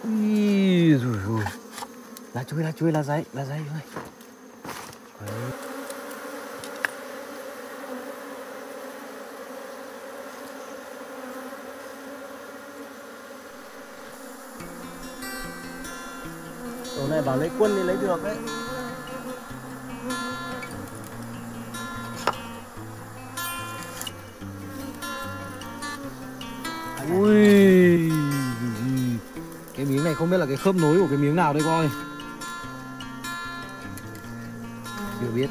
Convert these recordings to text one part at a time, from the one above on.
Ý, rồi. Lá chuối, lá giấy thôi. Đấy. Chỗ này bảo lấy quân thì lấy được đấy. Ui, cái miếng này không biết là cái khớp nối của cái miếng nào đây coi. Chưa biết.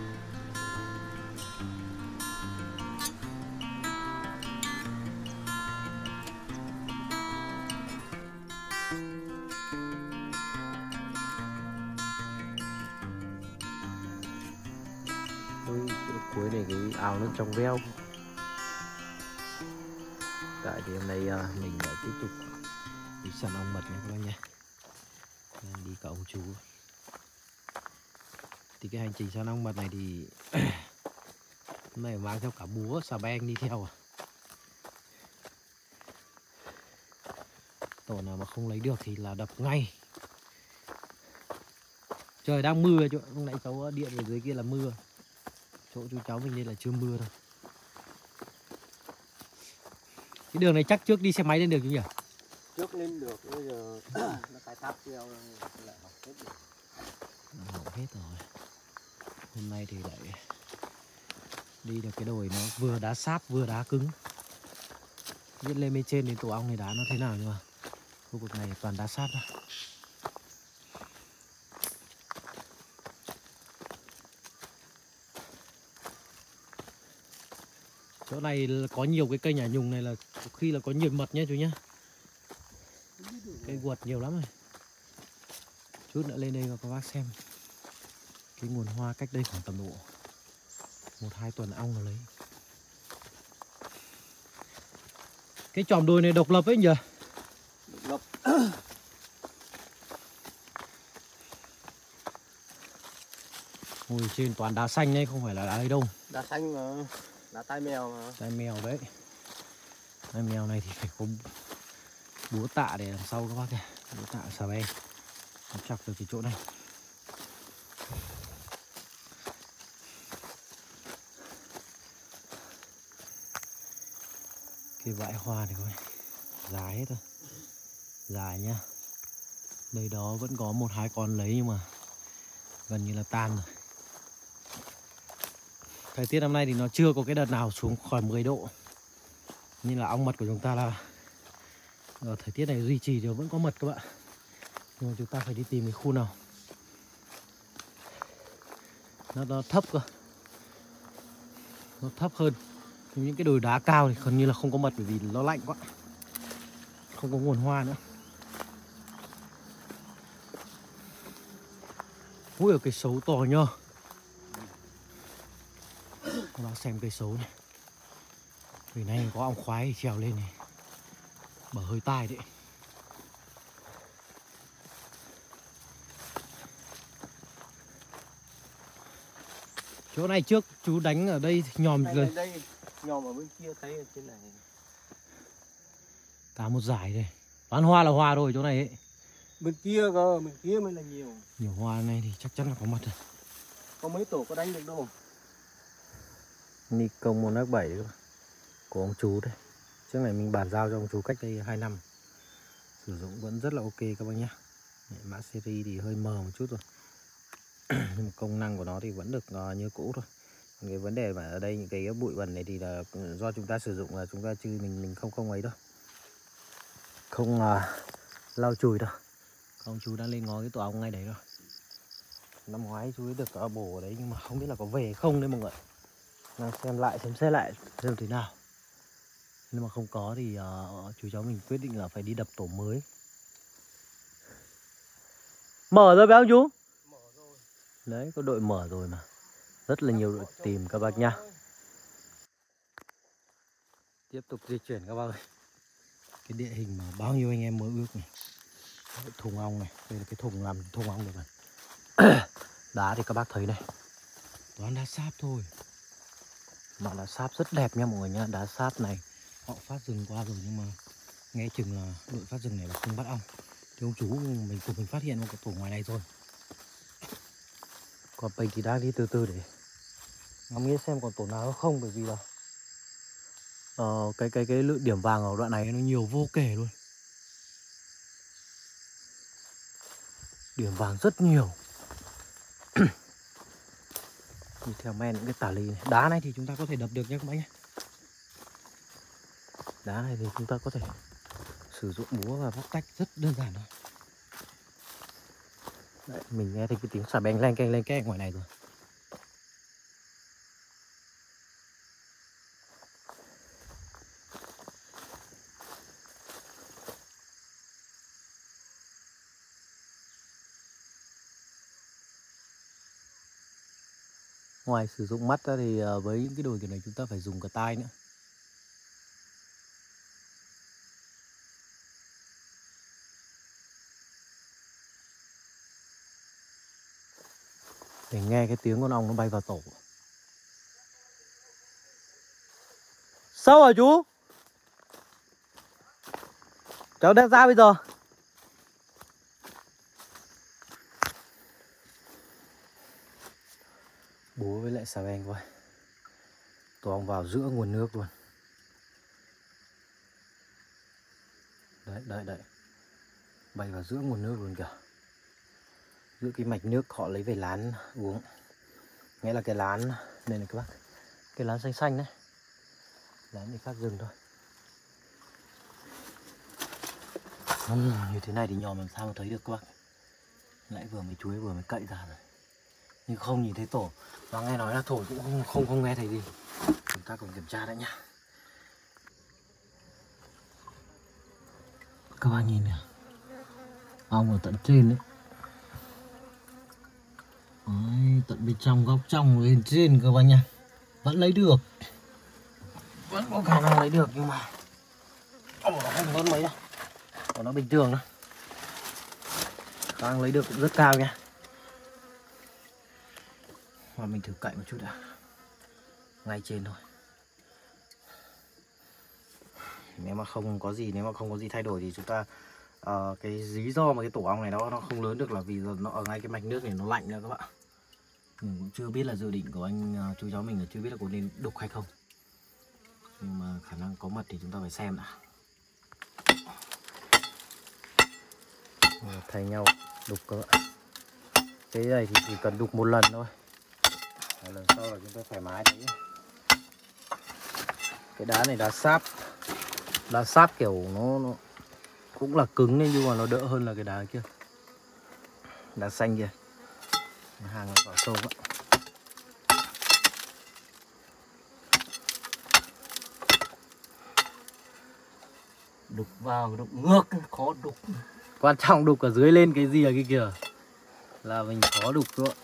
Cuối này cái ao nó trong veo. Tại thì hôm nay mình lại tiếp tục đi săn ong mật nha các bác nha. Đi cả ông chú. Thì cái hành trình săn ong mật này thì hôm nay mang theo cả búa, xà beng đi theo à. Tổ nào mà không lấy được thì là đập ngay. Trời đang mưa chứ, lúc nãy cháu điện về dưới kia là mưa. Chỗ chú cháu mình đây là chưa mưa đâu. Cái đường này chắc trước đi xe máy lên được chứ nhỉ? Trước lên được, bây giờ nó khai thác treo lại hỏng hết rồi. Hỏng hết rồi. Hôm nay thì lại đi được cái đồi nó vừa đá sáp vừa đá cứng. Biết lên bên trên đến tổ ong này đá nó thế nào, nhưng mà khu vực này toàn đá sáp thôi. Chỗ này có nhiều cái cây nhả nhùng này là khi là có nhiều mật nhé chú nhé. Cây guột nhiều lắm rồi. Chút nữa lên đây và các bác xem cái nguồn hoa cách đây khoảng tầm độ 1-2 tuần ong nó lấy. Cái chòm đồi này độc lập ấy nhỉ? Độc lập. Ôi trên toàn đá xanh đấy, không phải là đá ấy đâu. Đá xanh mà, đá tai mèo mà. Tai mèo đấy. Tai mèo này thì phải có búa tạ để làm sau các bác kìa. Búa tạ xà beng nó chọc được cái chỗ này. Cái vãi hoa này coi, dài hết rồi. Dài nhá. Đây đó vẫn có 1-2 con lấy nhưng mà gần như là tan rồi. Thời tiết năm nay thì nó chưa có cái đợt nào xuống khỏi 10 độ. Nên là ong mật của chúng ta là ở thời tiết này duy trì thì vẫn có mật các bạn. Nhưng mà chúng ta phải đi tìm cái khu nào nó thấp cơ. Nó thấp hơn. Những cái đồi đá cao thì gần như là không có mật bởi vì nó lạnh quá. Không có nguồn hoa nữa. Ui ở cây sấu to nhờ. Các bác xem cây sấu này. Vì nay có ong khoái thì trèo lên này bở hơi tai đấy. Chỗ này trước chú đánh ở đây nhòm rồi. Đây nhòm ở bên kia thấy ở trên này. Cả một dải đây. Toàn hoa là hoa rồi chỗ này ấy. Bên kia cơ, bên kia mới là nhiều. Nhiều hoa này thì chắc chắn là có mật rồi. Có mấy tổ có đánh được đâu. Nikon Monarch 7 đấy của ông chú đây. Trước này mình bàn giao cho ông chú cách đây 2 năm. Sử dụng vẫn rất là ok các bác nhé. Mã series thì hơi mờ một chút rồi. Nhưng mà công năng của nó thì vẫn được như cũ thôi. Còn cái vấn đề mà ở đây những cái bụi bẩn này thì là do chúng ta sử dụng là chúng ta chứ mình không ấy đâu. Không lau chùi đâu. Ông chú đã lên ngó cái tổ ong ngay đấy rồi. Năm ngoái chú ấy được bổ ở đấy nhưng mà không biết là có về không đấy mọi người. Nào xem lại xem xét lại xem thế nào. Nếu mà không có thì chú cháu mình quyết định là phải đi đập tổ mới. Mở rồi phải không chú? Mở rồi. Đấy có đội mở rồi mà. Rất là nhiều đội tìm các bác nha. Tiếp tục di chuyển các bác ơi. Cái địa hình mà bao nhiêu anh em mơ ước này. Thùng ong này. Đây là cái thùng làm thùng ong được này. Đá thì các bác thấy này. Toàn đá sáp thôi. Mà đá sáp rất đẹp nha mọi người nha. Đá sáp này họ phát rừng qua rồi nhưng mà nghe chừng là đội phát rừng này là không bắt ong. ông chú mình phát hiện một cái tổ ngoài này rồi. Còn mình thì đang đi từ từ để ngắm nghĩa xem còn tổ nào không, bởi vì là cái lượng điểm vàng ở đoạn này nó nhiều vô kể luôn. Điểm vàng rất nhiều. Đi theo men những cái tả lì này. Đá này thì chúng ta có thể đập được nhé các bác nhé. Đá này thì chúng ta có thể sử dụng búa và bóc tách rất đơn giản thôi. Đấy, mình nghe thấy cái tiếng xà beng len keng ngoài này rồi. Ngoài sử dụng mắt ra thì với những cái đồi kiểu này chúng ta phải dùng cả tai nữa. Để nghe cái tiếng con ong nó bay vào tổ. Sao hả chú? Cháu đem ra bây giờ. Búa với lại xà beng thôi. Tổ ong vào giữa nguồn nước luôn. Đấy. Bay vào giữa nguồn nước luôn kìa. Giữa cái mạch nước họ lấy về lán uống. Nghĩa là cái lán này này các bác. Cái lán xanh xanh đấy. Lán để phát rừng thôi. Như thế này thì nhòm làm sao mà thấy được các bác. Nãy vừa mới chuối vừa mới cậy ra rồi. Nhưng không nhìn thấy tổ. Và nghe nói là thổi cũng không nghe thấy gì. Chúng ta cùng kiểm tra đã nhá. Các bạn nhìn nè. Ong ở tận trên đấy. Đấy, tận bên trong góc trong lên trên các bạn nha. Vẫn lấy được. Vẫn có khả năng lấy được nhưng mà nó không lớn mấy đâu. Còn nó bình thường thôi. Khả năng lấy được cũng rất cao nha. Và mình thử cậy một chút đã. Ngay trên thôi. Nếu mà không có gì thay đổi thì chúng ta cái lý do mà cái tổ ong này nó không lớn được là vì nó ở ngay cái mạch nước này nó lạnh nữa các bạn. Mình cũng chưa biết là dự định của anh chú cháu mình là chưa biết là có nên đục hay không. Nhưng mà khả năng có mật thì chúng ta phải xem đã. Thay nhau đục các bạn. Cái này thì chỉ cần đục một lần thôi. Lần sau là chúng ta thoải mái đấy. Cái đá này đá sáp kiểu nó cũng là cứng nên nhưng mà nó đỡ hơn là cái đá kia. Đá xanh kia. Hàng nó vào sâu vậy. Đục vào, đục ngược, khó đục. Quan trọng đục ở dưới lên cái gì ở kia kìa là mình khó đục thôi.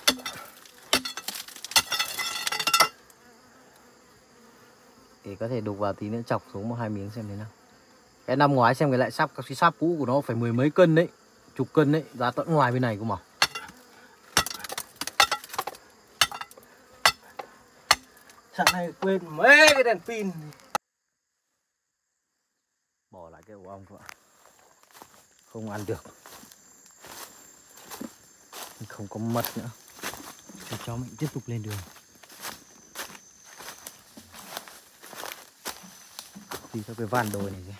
Để có thể đục vào tí nữa chọc xuống 1-2 miếng xem thế nào. Cái năm ngoái xem cái lại cái sáp cũ của nó phải 10 mấy cân đấy, chục cân đấy, ra tận ngoài bên này cơ mà. Trận này quên mấy cái đèn pin. Bỏ lại cái ổ ong thôi ạ. Không ăn được. Không có mật nữa. Cho cháu mình tiếp tục lên đường. Đi theo cái van đồi này kìa.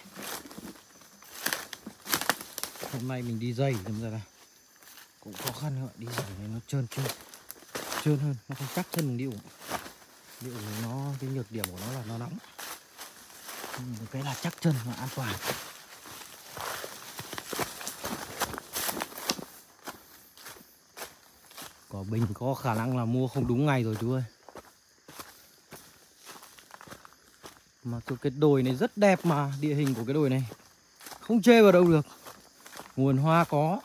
Hôm nay mình đi dây đâm ra là cũng khó khăn nữa. Đi dây này nó trơn hơn, nó không chắc chân mình đi ủng. Đi ủng nó, cái nhược điểm của nó là nó nóng. Cái là chắc chân và an toàn. Quả bình có khả năng là mua không đúng ngày rồi chú ơi. Mà cái đồi này rất đẹp mà. Địa hình của cái đồi này không chê vào đâu được. Nguồn hoa có.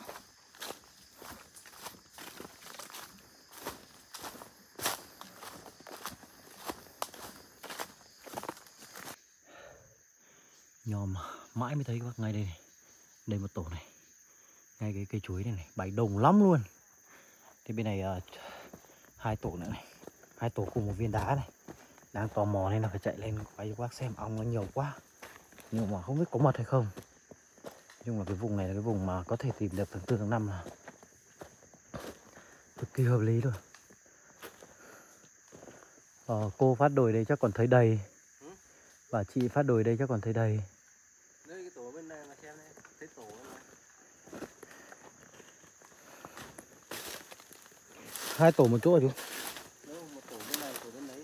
Nhòm mãi mới thấy các bác ngay đây này. Đây một tổ này. Ngay cái cây chuối này bày đồng lắm luôn. Thì bên này 2 tổ nữa này. 2 tổ cùng một viên đá này. Đang tò mò nên là phải chạy lên quay cho các bác xem ong nó nhiều quá. Nhưng mà không biết có mật hay không. chung là cái vùng này là cái vùng mà có thể tìm được tháng 4 tháng 5 là cực kỳ hợp lý rồi. Cô phát đồi đây chắc còn thấy đầy. Và chị phát đồi đây chắc còn thấy đầy. Đây cái tổ bên này mà xem đây, thấy tổ này. 2 tổ một chỗ hả chú? Đâu, một tổ bên này, tổ bên đấy.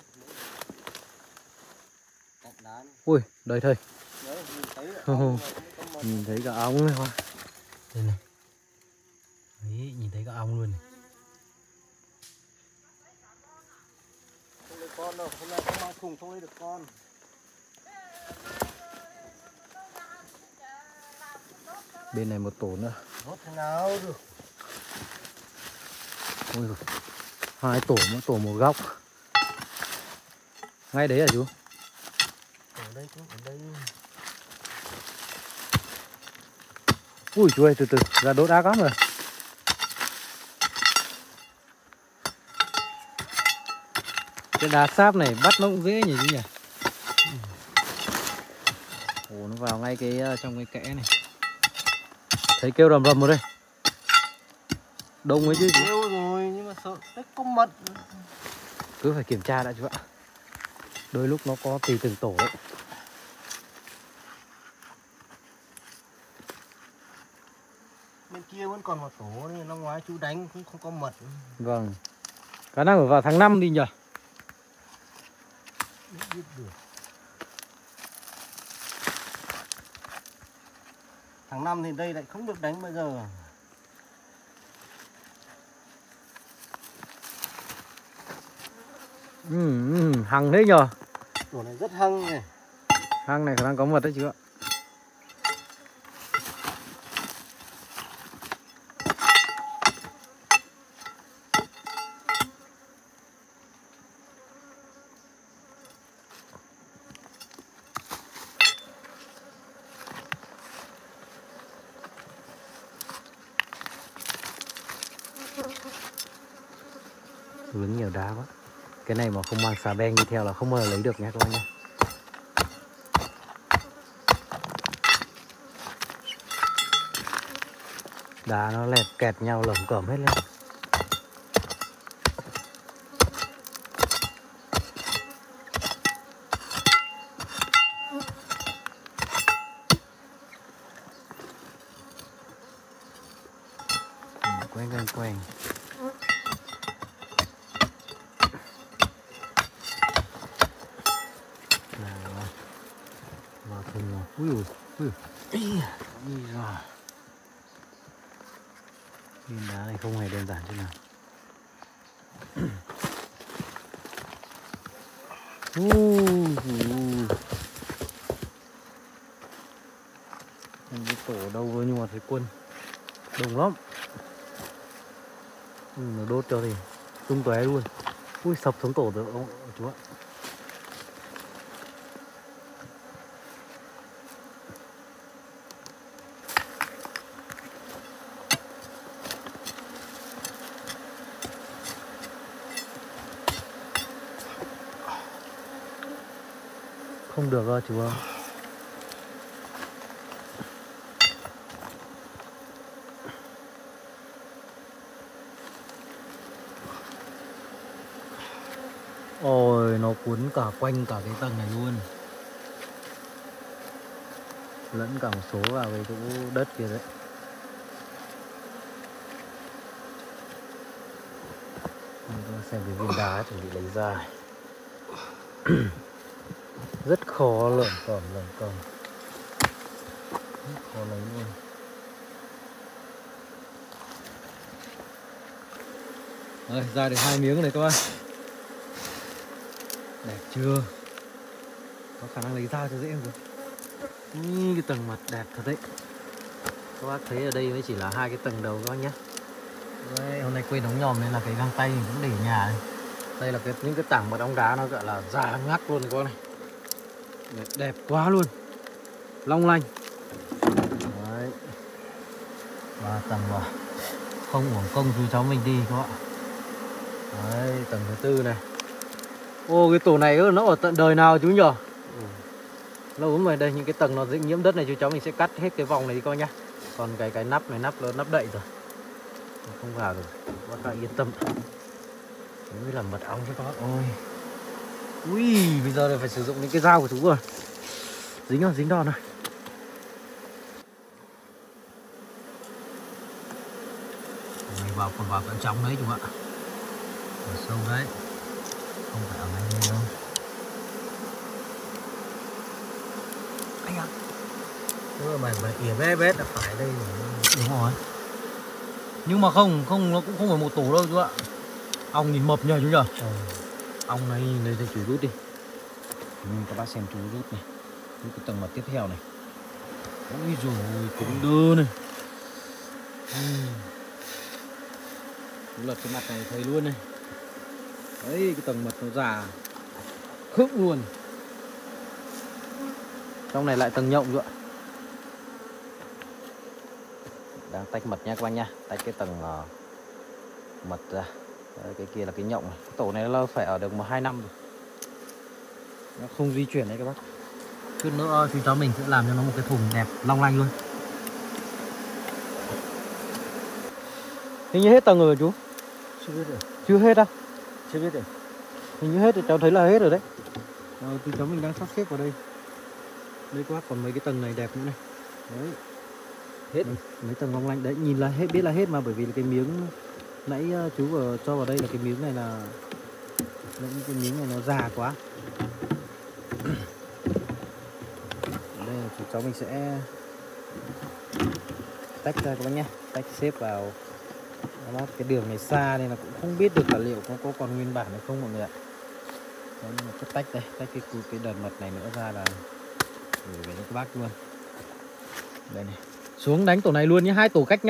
Cạnh đá này. Ui, đầy thầy. Đấy, nhìn thấy ong có mật. Nhìn thấy cả ong này hoa. Đây này. Đấy, nhìn thấy cả ong luôn này. Không lấy con đâu, hôm nay con mang thùng không lấy được con. Bên này một tổ nữa. Đốt thế nào được. Ôi giời. 2 tổ, mỗi tổ một góc. Ngay đấy hả chú? Ở đây chú, ở đây. Ui chú ơi, từ từ, ra đốt ác lắm rồi. Cái đá sáp này bắt nó cũng dễ nhỉ chú nhỉ? Ồ, nó vào ngay cái trong cái kẽ này. Thấy kêu rầm rầm rồi đây. Đông ấy chứ chú. Kêu rồi nhưng mà sợ tích có mật. Cứ phải kiểm tra đã chú ạ. Đôi lúc nó có tùy từng tổ đấy. Bên kia vẫn còn một tổ nên năm ngoái chú đánh cũng không có mật. Vâng. Khả năng phải vào tháng 5 đi nhỉ? Biết được. Tháng 5 thì đây lại không được đánh bây giờ. Hằng đấy nhờ. Tổ này rất hăng này. Hang này khả năng có mật đấy chú ạ. Vướng nhiều đá quá. Cái này mà không mang xà beng đi theo là không bao giờ lấy được nha các bạn nhé. Đá nó lẹt kẹt nhau lởm cởm hết lên. Quanh. Vào thùng rồi. Ui. Viên đá này không hề đơn giản thế nào. Không biết tổ ở đâu nhưng mà thấy quân đông lắm. Nó đốt cho thì tung tóe luôn. Ui, sập xuống tổ được ông chú ạ. Không được đâu chú ạ. Ôi, nó cuốn cả quanh cả cái tầng này luôn. Lẫn cả một số vào cái chỗ đất kia đấy. Mình xem cái viên đá chuẩn bị lấy ra. Rất khó lởm cởm. Rất khó lấy luôn. Rồi, ra được 2 miếng này các bạn. Đẹp chưa? Có khả năng lấy dao cho dễ không? Cái tầng mặt đẹp thật đấy. Các bác thấy ở đây mới chỉ là 2 cái tầng đầu các bác nhé. Đấy, hôm nay quên đóng nhòm nên là cái găng tay mình cũng để ở nhà này. Đây là những cái tảng mật ong đá nó gọi là già ngắt luôn các bác này. Đẹp quá luôn. Long lanh. Đấy. 3 tầng rồi. Không uổng công chú cháu mình đi các bạn. Đấy, tầng thứ 4 này. Ô, cái tổ này nó ở tận đời nào chú nhỉ? Lâu lắm rồi. Đây những cái tầng nó dính nhiễm đất này chú cháu mình sẽ cắt hết cái vòng này đi coi nhá. Còn cái nắp này nắp đậy rồi, nó không vào được, bác các yên tâm. Đấy mới là mật ong cho các bác. Ôi, ui, bây giờ là phải sử dụng những cái dao của chú rồi. Dính rồi, dính đòn rồi. Này còn vào tận trong đấy chú ạ. Ở sâu đấy, không phải ở ngay đây đâu. Anh ạ. Mày ỉa bé bét là phải đây rồi. Đúng rồi. Nhưng mà không nó cũng không phải một tổ đâu chú ạ. Ong nhìn mập nhờ chú nhờ. Ong này đây chú rút đi. Các bác xem chú rút này. Cái tầng mặt tiếp theo này. Ôi dồi ôi, cứng đơ này. Chú lật cái mặt này thấy luôn này. Đấy, cái tầng mật nó già khớp luôn. Trong này lại tầng nhộng chú ạ. Đang tách mật nha các bạn nha. Tách cái tầng mật ra. Đấy, cái kia là cái nhộng này. Cái tổ này nó phải ở được 1-2 năm rồi. Nó không di chuyển đấy các bác. Chút nữa chú cháu mình sẽ làm cho nó một cái thùng đẹp long lanh luôn. Hình như hết tầng rồi chú. Chưa biết rồi. Chưa hết đâu. Chưa biết rồi. Hình như hết rồi, cháu thấy là hết rồi đấy. Chú cháu mình đang sắp xếp vào đây. Đây các bác, còn mấy cái tầng này đẹp nữa này. Đấy. Hết mấy tầng long lanh đấy, nhìn là hết, biết là hết mà, bởi vì cái miếng nãy chú vừa cho vào đây là cái miếng này là cái miếng này nó già quá. Đây là chú cháu mình sẽ tách ra các bác nhé, tách xếp vào. Cái đường này xa nên là cũng không biết được là liệu có còn nguyên bản hay không mọi người ạ. Đấy, nhưng mà cứ tách đây, tách cái đợt mật này nữa ra là gửi về cho các bác luôn. Đây này, xuống đánh tổ này luôn nhé, hai tổ cách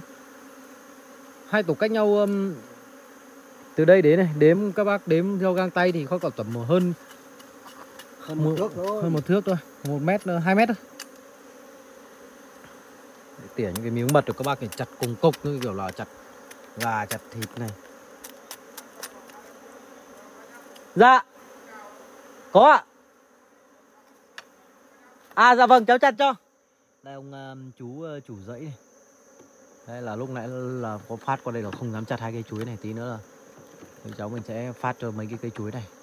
nhau từ đây đến này, đếm các bác đếm theo gang tay thì có còn tầm hơn một thước thôi. Hơn 1 thước thôi, 1 mét, 2 mét thôi. Để tỉa những cái miếng mật của các bác thì chặt cùng cục như kiểu là chặt gà, chặt thịt này. Dạ. Có ạ. À dạ vâng, cháu chặt cho. Đây ông chủ dãy này. Đây là lúc nãy là có phát qua đây là không dám chặt 2 cây chuối này, tí nữa là cháu mình sẽ phát cho mấy cái cây chuối này.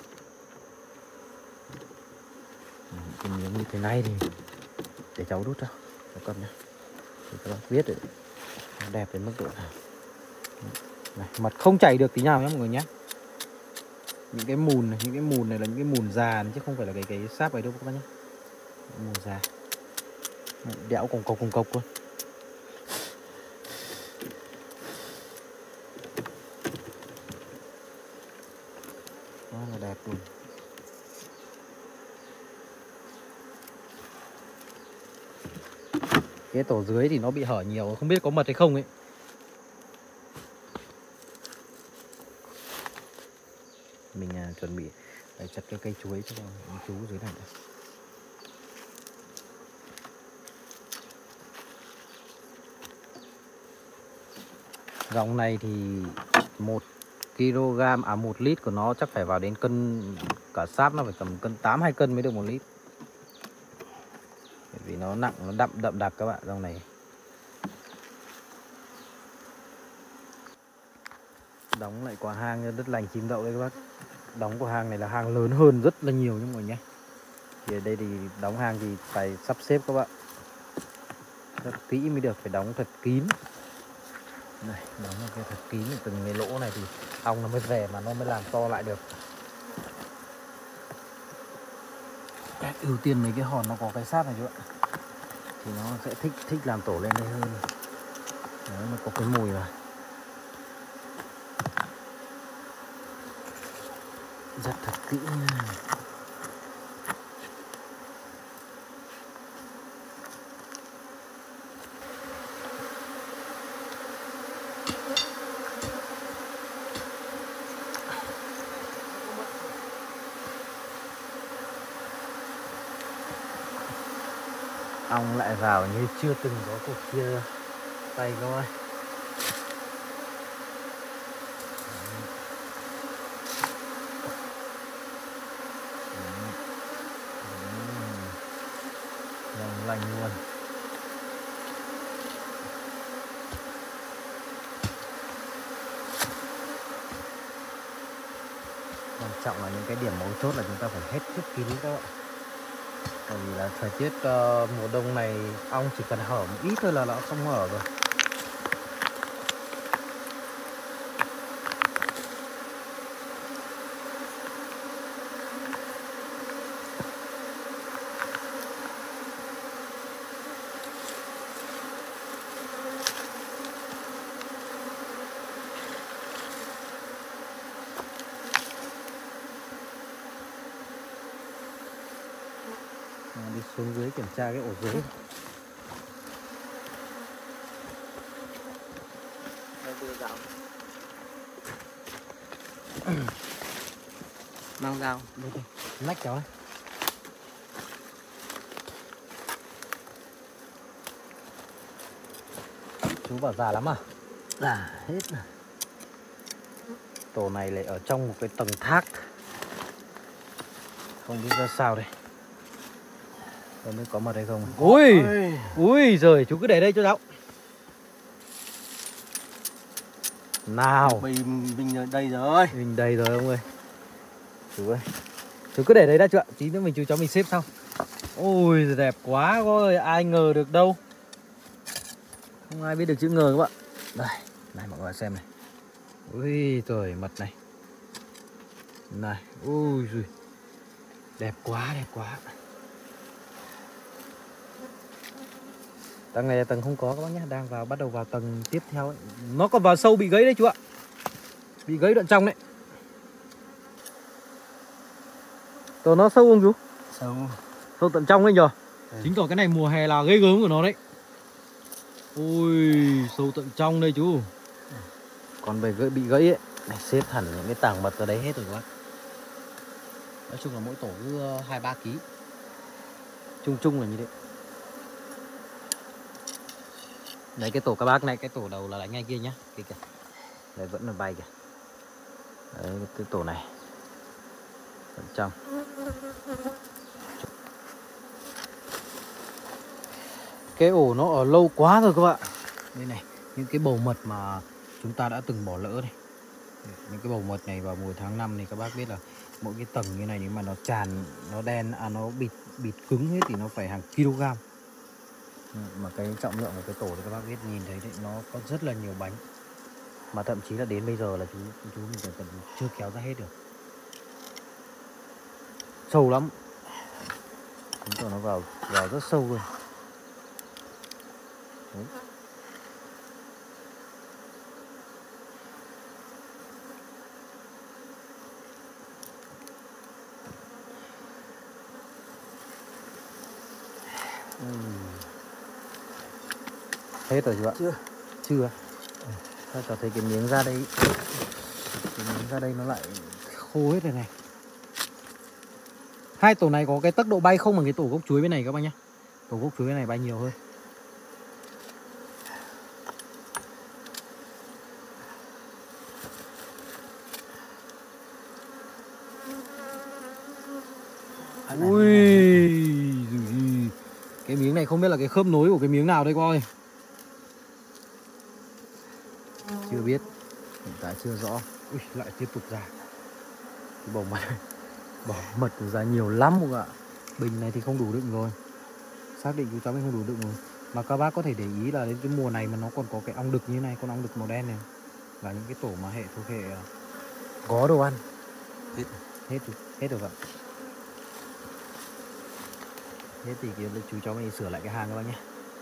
Cái miếng như thế này thì để cháu đút cho cầm nhá, để các bác biết được nó đẹp đến mức độ nào. Này, mật không chảy được tí nào nhé mọi người nhé. Những cái mùn này là những cái mùn già chứ không phải là cái sáp ấy đâu các bác nhé. Mùn già đẽo cùng cộc luôn. Đó là đẹp luôn. Cái tổ dưới thì nó bị hở nhiều, không biết có mật hay không ấy. Mình chuẩn bị để chặt cái cây chuối cho chú dưới này. Dòng này thì 1 lít của nó chắc phải vào đến cân, cả sáp nó phải tầm cân 8 2 cân mới được 1 lít. Bởi vì nó nặng, nó đậm đặc các bạn, dòng này. Đóng lại quả hang đất lành chim đậu đây các bác. Đóng của hang này là hang lớn hơn rất là nhiều nha mọi người nhé. Thì ở đây thì đóng hang thì phải sắp xếp các bạn, rất kỹ mới được, phải đóng thật kín. Này, đóng cái thật kín, từng cái lỗ này thì ong nó mới về mà nó mới làm to lại được. Ưu tiên mấy cái hòn nó có cái sáp này chú ạ, thì nó sẽ thích làm tổ lên đây hơn. Đấy, nó có cái mùi mà rất thật kỹ nha. Ong lại vào như chưa từng có cuộc chia tay các ơi. Lành luôn. trọng là những cái điểm mấu chốt là chúng ta phải hết sức kín các bạn. Bởi vì là thời tiết mùa đông này ong chỉ cần hở một ít thôi là nó không hở rồi. Đi xuống dưới kiểm tra cái ổ dưới. Mang dao. Đây đây, lách cháu ấy. Chú bảo già lắm à? Hết rồi. Tổ này lại ở trong một cái tầng thác, không biết ra sao đây. Không biết có mật hay không. Ui, ui giời, chú cứ để đây cho cháu. Nào, Mình ở đây rồi. mình đây rồi ông ơi. Chú ơi, chú cứ để đấy đã chưa ạ? Tí nữa chú cháu mình xếp sau. Ôi đẹp quá ơi, ai ngờ được đâu. Không ai biết được chữ ngờ các bạn. Đây, này mọi người xem này. Ui trời, mật này. Này, ui giời. Đẹp quá, đẹp quá. Tầng này là tầng không có các bác nhé, đang vào bắt đầu vào tầng tiếp theo ấy. Nó còn vào sâu bị gãy đấy chú ạ. Bị gãy đoạn trong đấy. Tổ nó sâu không chú? Sâu. Sâu tận trong ấy nhờ. Ừ. Chính tỏ cái này mùa hè là ghê gớm của nó đấy. Ôi, sâu tận trong đây chú. Còn về bị gãy ấy, này xếp hẳn những cái tảng mật ở đấy hết rồi các bác. Nói chung là mỗi tổ cứ 2-3 kg. Chung chung là như thế. Đấy cái tổ các bác này, cái tổ đầu là đánh ngay kia nhá. Kìa kìa. Đấy vẫn là bay kìa. Đấy cái tổ này. Tận trong. Cái ổ nó ở lâu quá rồi các bạn. Đây này, những cái bầu mật mà chúng ta đã từng bỏ lỡ này. Những cái bầu mật này vào mùa tháng 5 này các bác biết là mỗi cái tầng như này nếu mà nó tràn, nó đen, nó bịt cứng hết thì nó phải hàng kg. Mà cái trọng lượng của cái tổ thì các bác biết nhìn thấy đấy, nó có rất là nhiều bánh. Mà thậm chí là đến bây giờ là chú mình còn chưa kéo ra hết được. Sâu lắm. Chúng ta nó vào rất sâu luôn. Đấy. Hết rồi chú ạ? Chưa. Ta cho thấy cái miếng ra đây. Cái miếng ra đây nó lại khô hết rồi này. Hai tổ này có cái tốc độ bay không bằng cái tổ gốc chuối bên này các bác nhá. Tổ gốc chuối bên này bay nhiều hơn. Ui, cái miếng này không biết là cái khớp nối của cái miếng nào đây coi. Chưa biết, hiện tại chưa rõ. Ui, lại tiếp tục ra. Cái bầu mật này, bỏ mật ra nhiều lắm không ạ. Bình này thì không đủ đựng rồi. Xác định chú cháu mình không đủ đựng rồi. Mà các bác có thể để ý là đến cái mùa này mà nó còn có cái ong đực như này, con ong đực màu đen này. Là những cái tổ mà hệ thuộc hệ có đồ ăn. Hết rồi ạ. Thế thì chú cháu mình sửa lại cái hàng các bác nhé.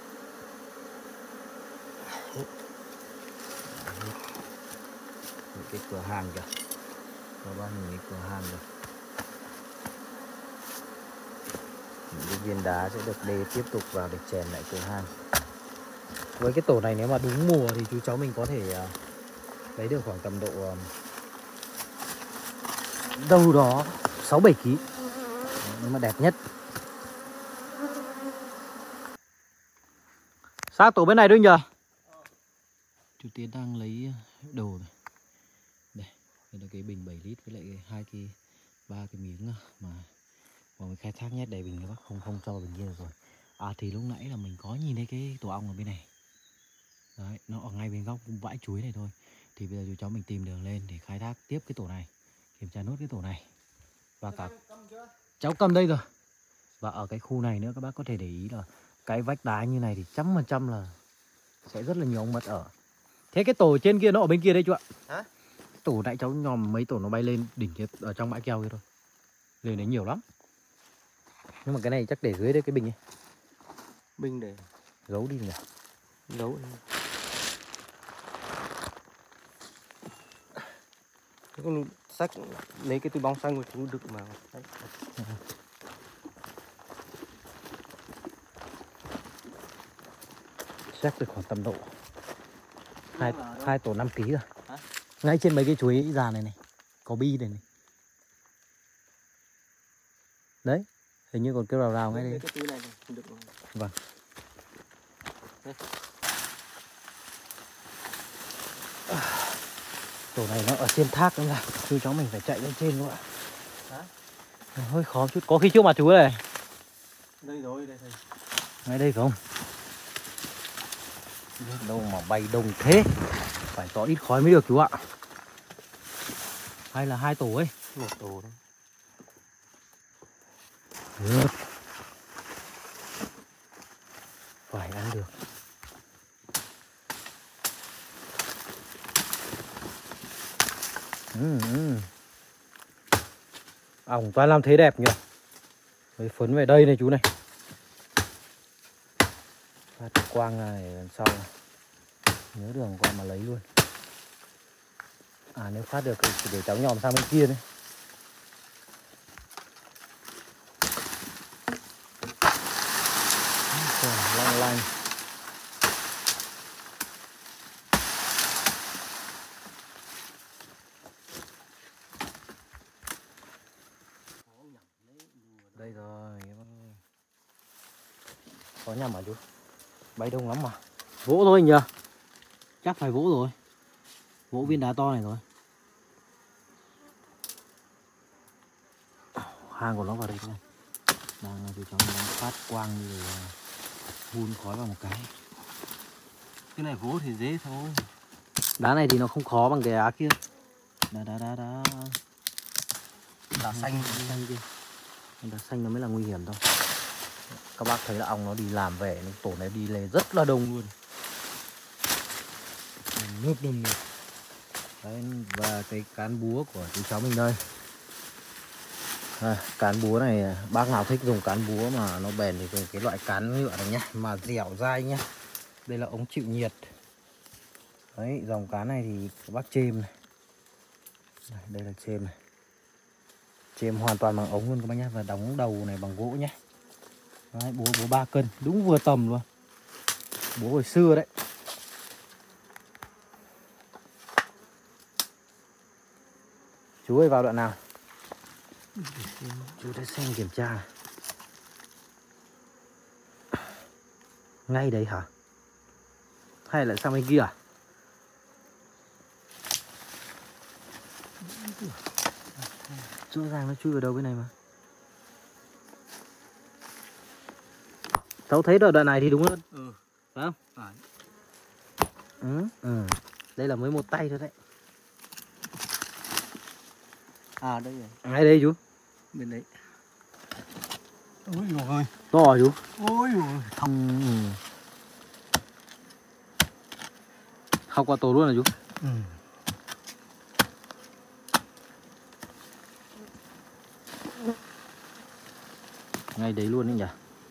Những cái cửa hàng kìa. Các bác nhìn cái cửa hàng kìa. Những cái viên đá sẽ được đê tiếp tục vào để chèn lại cửa hàng. Với cái tổ này nếu mà đúng mùa thì chú cháu mình có thể lấy được khoảng tầm độ đâu đó 6-7 kg. Nhưng mà đẹp nhất. Xác tổ bên này thôi nhờ. Chú Tiến đang lấy đồ này. Đây là cái bình 7 lít với lại ba cái miếng mà mình khai thác nhét đầy bình các bác, không cho bình kia được rồi. Thì lúc nãy là mình có nhìn thấy cái tổ ong ở bên này. Đấy, nó ở ngay bên góc bãi chuối này thôi. Thì bây giờ chú cháu mình tìm đường lên để khai thác tiếp cái tổ này. Kiểm tra nốt cái tổ này. Và cả cháu cầm đây rồi. Và ở cái khu này nữa các bác có thể để ý là cái vách đá như này thì 100% là sẽ rất là nhiều ong mật ở. Thế cái tổ trên kia nó ở bên kia đây chú ạ. Hả? Tổ nãy cháu nhòm mấy tổ nó bay lên đỉnh kia, ở trong bãi keo kia thôi. Lên đấy nhiều lắm. Nhưng mà cái này chắc để dưới đây cái bình ấy. Bình để Giấu đi nhỉ. giấu. Cái con sách lấy cái túi bóng xanh của chú đựng vào. Chắc được khoảng tầm độ hai tổ 5 kg rồi. Hả? Ngay trên mấy cái chuối già này này có bi này này. Đấy, hình như còn kêu rào rào ngay đây. Cái túi này đựng vào. Vâng. Đây. Tổ này nó ở trên thác nữa là chú cháu mình phải chạy lên trên nữa ạ. Hả? Hơi khó chút. Có khi trước mặt chú này. Đây rồi, đây thầy. Ngay đây phải không? Đâu mà bay đông thế. Phải có ít khói mới được chú ạ. Hay là 2 tổ ấy? 1 tổ thôi. Được. Phải ăn được. Ỏng toàn làm thế đẹp nhỉ. Với phấn về đây này chú này. Phát quang này lần sau này. Nhớ đường qua mà lấy luôn. À nếu phát được thì để cháu nhòm sang bên kia đấy. Long lanh. Đây rồi. Có nhầm hả chú? Bay đông lắm mà. Vỗ thôi nhỉ? Chắc phải vỗ rồi. Vỗ viên đá to này rồi. Hang của nó vào đây thôi. Đang chú cháu đang phát quang như hun khói vào một cái. Cái này vỗ thì dễ thôi. Đá này thì nó không khó bằng cái đá kia. Đá xanh kia. Đá xanh nó mới là nguy hiểm thôi. Các bác thấy là ong nó đi làm về, tổ này đi lên rất là đông luôn. Nước đông này. Đấy, và cái cán búa của chú cháu mình đây. Cán búa này bác nào thích dùng cán búa mà nó bền thì dùng cái loại cán nhựa này nhá, mà dẻo dai nhá. Đây là ống chịu nhiệt. Đấy, dòng cán này thì bác chêm này. Đây là chêm này. Chêm hoàn toàn bằng ống luôn các bác nhá. Và đóng đầu này bằng gỗ nhá. Đấy, búa 3 cân, đúng vừa tầm luôn. Búa hồi xưa đấy. Chú ơi vào đoạn nào? Chú đã xem kiểm tra. Ngay đấy hả? Hay là sang bên kia à? Rõ ràng nó chui vào đầu bên này mà. Cháu thấy đoạn này thì đúng hơn. Phải không? Phải. Đây là mới một tay thôi đấy. À đây rồi. Ngay đây chú. Bên đấy. Ôi dồi ơi. To hả chú? Ôi dồi ơi. Học qua tổ luôn hả chú? Ngay đấy luôn đấy nhỉ?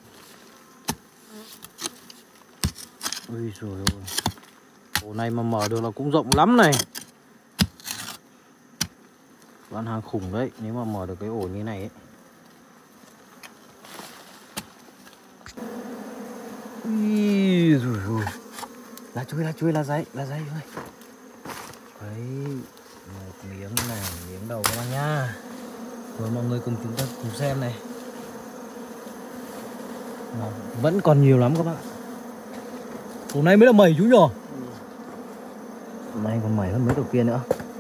Ôi trời ơi. Ổ này mà mở được là cũng rộng lắm này. Bán hàng khủng đấy, nếu mà mở được cái ổ như này ấy. Ui rồi rồi. Lá chuối là dây thôi. Đấy, một miếng này, miếng đầu các bác nhá. Rồi mọi người cùng chúng ta cùng xem này. Vẫn còn nhiều lắm các bạn. Tổ này mới là mẩy chú nhỉ? Hôm nay còn mẩy hơn mấy tổ kia nữa.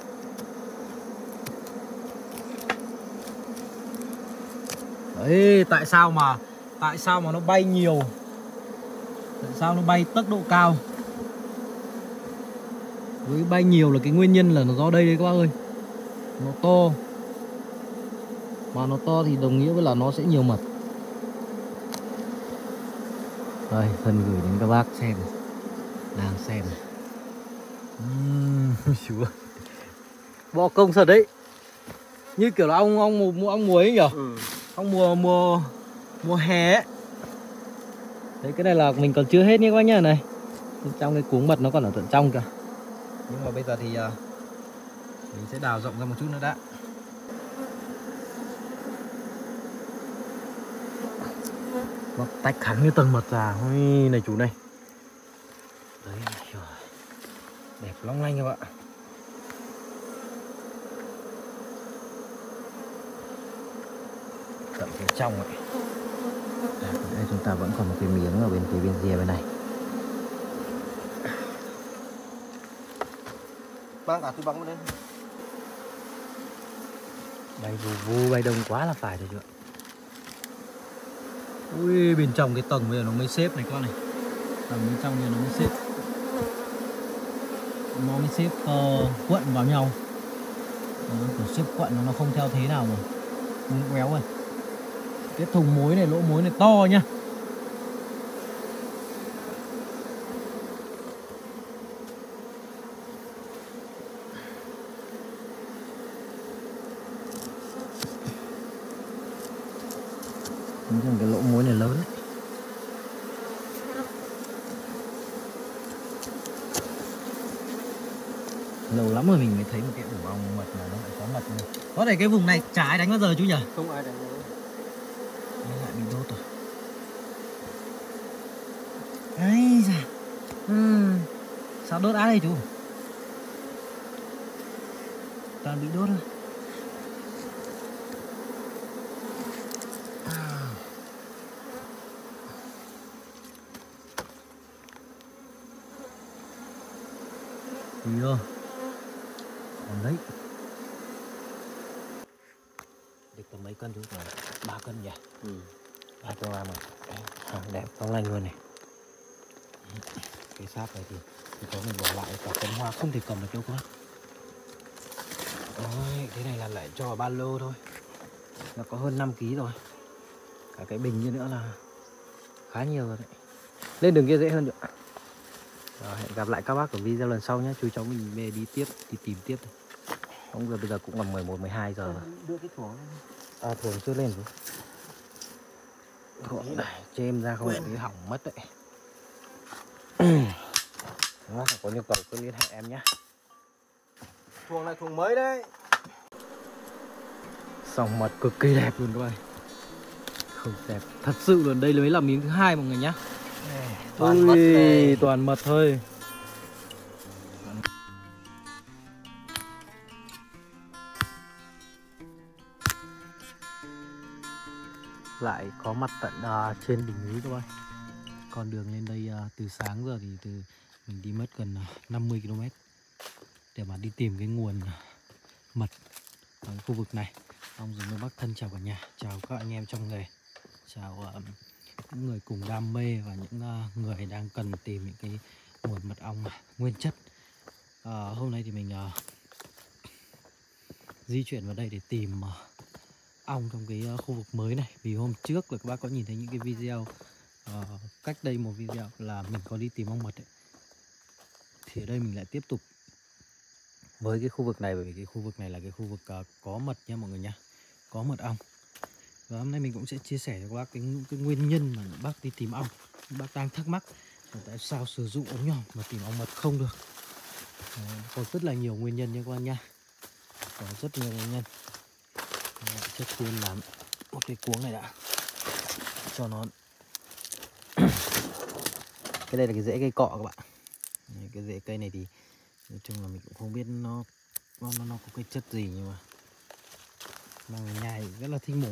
Đấy, tại sao mà nó bay nhiều? Tại sao nó bay tốc độ cao? Với bay nhiều là cái nguyên nhân là nó do đây đấy các bác ơi. Nó to. Mà nó to thì đồng nghĩa với là nó sẽ nhiều mật. Đây, Thân gửi đến các bác xem, đang xem. Chúa, bỏ công thật đấy. Như kiểu là ong muối ấy nhỉ? Ong mùa hè ấy. Đấy, cái này là mình còn chưa hết nhé các bác nhá này. Trong cái cuống mật nó còn ở tận trong kìa. Nhưng mà bây giờ thì mình sẽ đào rộng ra một chút nữa đã. Bóc tách hẳn cái tầng mật ra. Ôi, này chú này. Đấy, trời. Đẹp long lanh các bạn. Tận phía trong ấy. Đây chúng ta vẫn còn một cái miếng ở bên phía bên rìa bên này. Mang cả túi băng lên. Bay vù bay đông quá là phải rồi chứ. Ui, bên trong cái tầng bây giờ nó mới xếp này con này. Tầng bên trong này nó mới xếp. Nó mới xếp quận vào nhau. Kiểu xếp quận nó không theo thế nào rồi. Nó quéo rồi. Cái thùng muối này, lỗ muối này to nhá. Cái lỗ muối này lớn đấy. Lâu lắm rồi mình mới thấy một cái ổ ong mật mà nó lại có mật này. Có thể cái vùng này chả ai đánh bao giờ chú nhỉ? Không ai đánh nữa. Nó lại bị đốt rồi. Ấy da. Sao đốt á đây chú? Toàn bị đốt thôi. Kìa. Còn đấy. Được tầm mấy cân chú nhỉ? 3 cân nhỉ? 3 kg rồi. Đẹp long lanh luôn này. Cái sáp này thì có mình bỏ lại cả cánh hoa không thể cầm được đâu các bác. Đấy, cái này là lại cho vào ba lô thôi. Nó có hơn 5 kg rồi. Cả cái bình như nữa là khá nhiều rồi đấy. Lên đường kia dễ hơn được. Rồi, hẹn gặp lại các bác ở video lần sau nhé. Chú cháu mình về đi tìm tiếp. Không giờ bây giờ cũng là 11, 12 giờ rồi. Đưa cái thuồng lên. À, thuồng chưa lên rồi. Đây, chêm ra không cái hỏng mất đấy. Đó, có nhu cầu cứ liên hệ em nhé. Thuồng này thuồng mới đấy. Sòng mật cực kỳ đẹp luôn các bạn. Không đẹp thật sự luôn. Đây mới là miếng thứ 2 mọi người nhá. Toàn mật này. Toàn mật thôi. Lại có mặt tận trên đỉnh núi các bạn. Con đường lên đây từ sáng giờ thì mình đi mất gần 50 km để mà đi tìm cái nguồn mật ở khu vực này. Ông Dũng với bác Thân chào cả nhà, chào các anh em trong nghề, chào những người cùng đam mê và những người đang cần tìm những cái nguồn mật ong nguyên chất. Hôm nay thì mình di chuyển vào đây để tìm ong trong cái khu vực mới này. Vì hôm trước là các bác có nhìn thấy những cái video cách đây một video là mình có đi tìm ong mật ấy. Thì ở đây mình lại tiếp tục với cái khu vực này, bởi vì cái khu vực này là cái khu vực có mật nha mọi người nha, có mật ong. Và hôm nay mình cũng sẽ chia sẻ cho các bác cái nguyên nhân mà bác đi tìm ong. Bác đang thắc mắc là tại sao sử dụng ống nhòm mà tìm ong mật không được. Có rất là nhiều nguyên nhân nha các bác nha, có rất nhiều nguyên nhân. Trước tiên làm một cái cuống này đã cho nó cái đây là cái rễ cây cọ các bạn. Cái rễ cây này thì nói chung là mình cũng không biết nó có cái chất gì, nhưng mà nhai rất là thích mồm.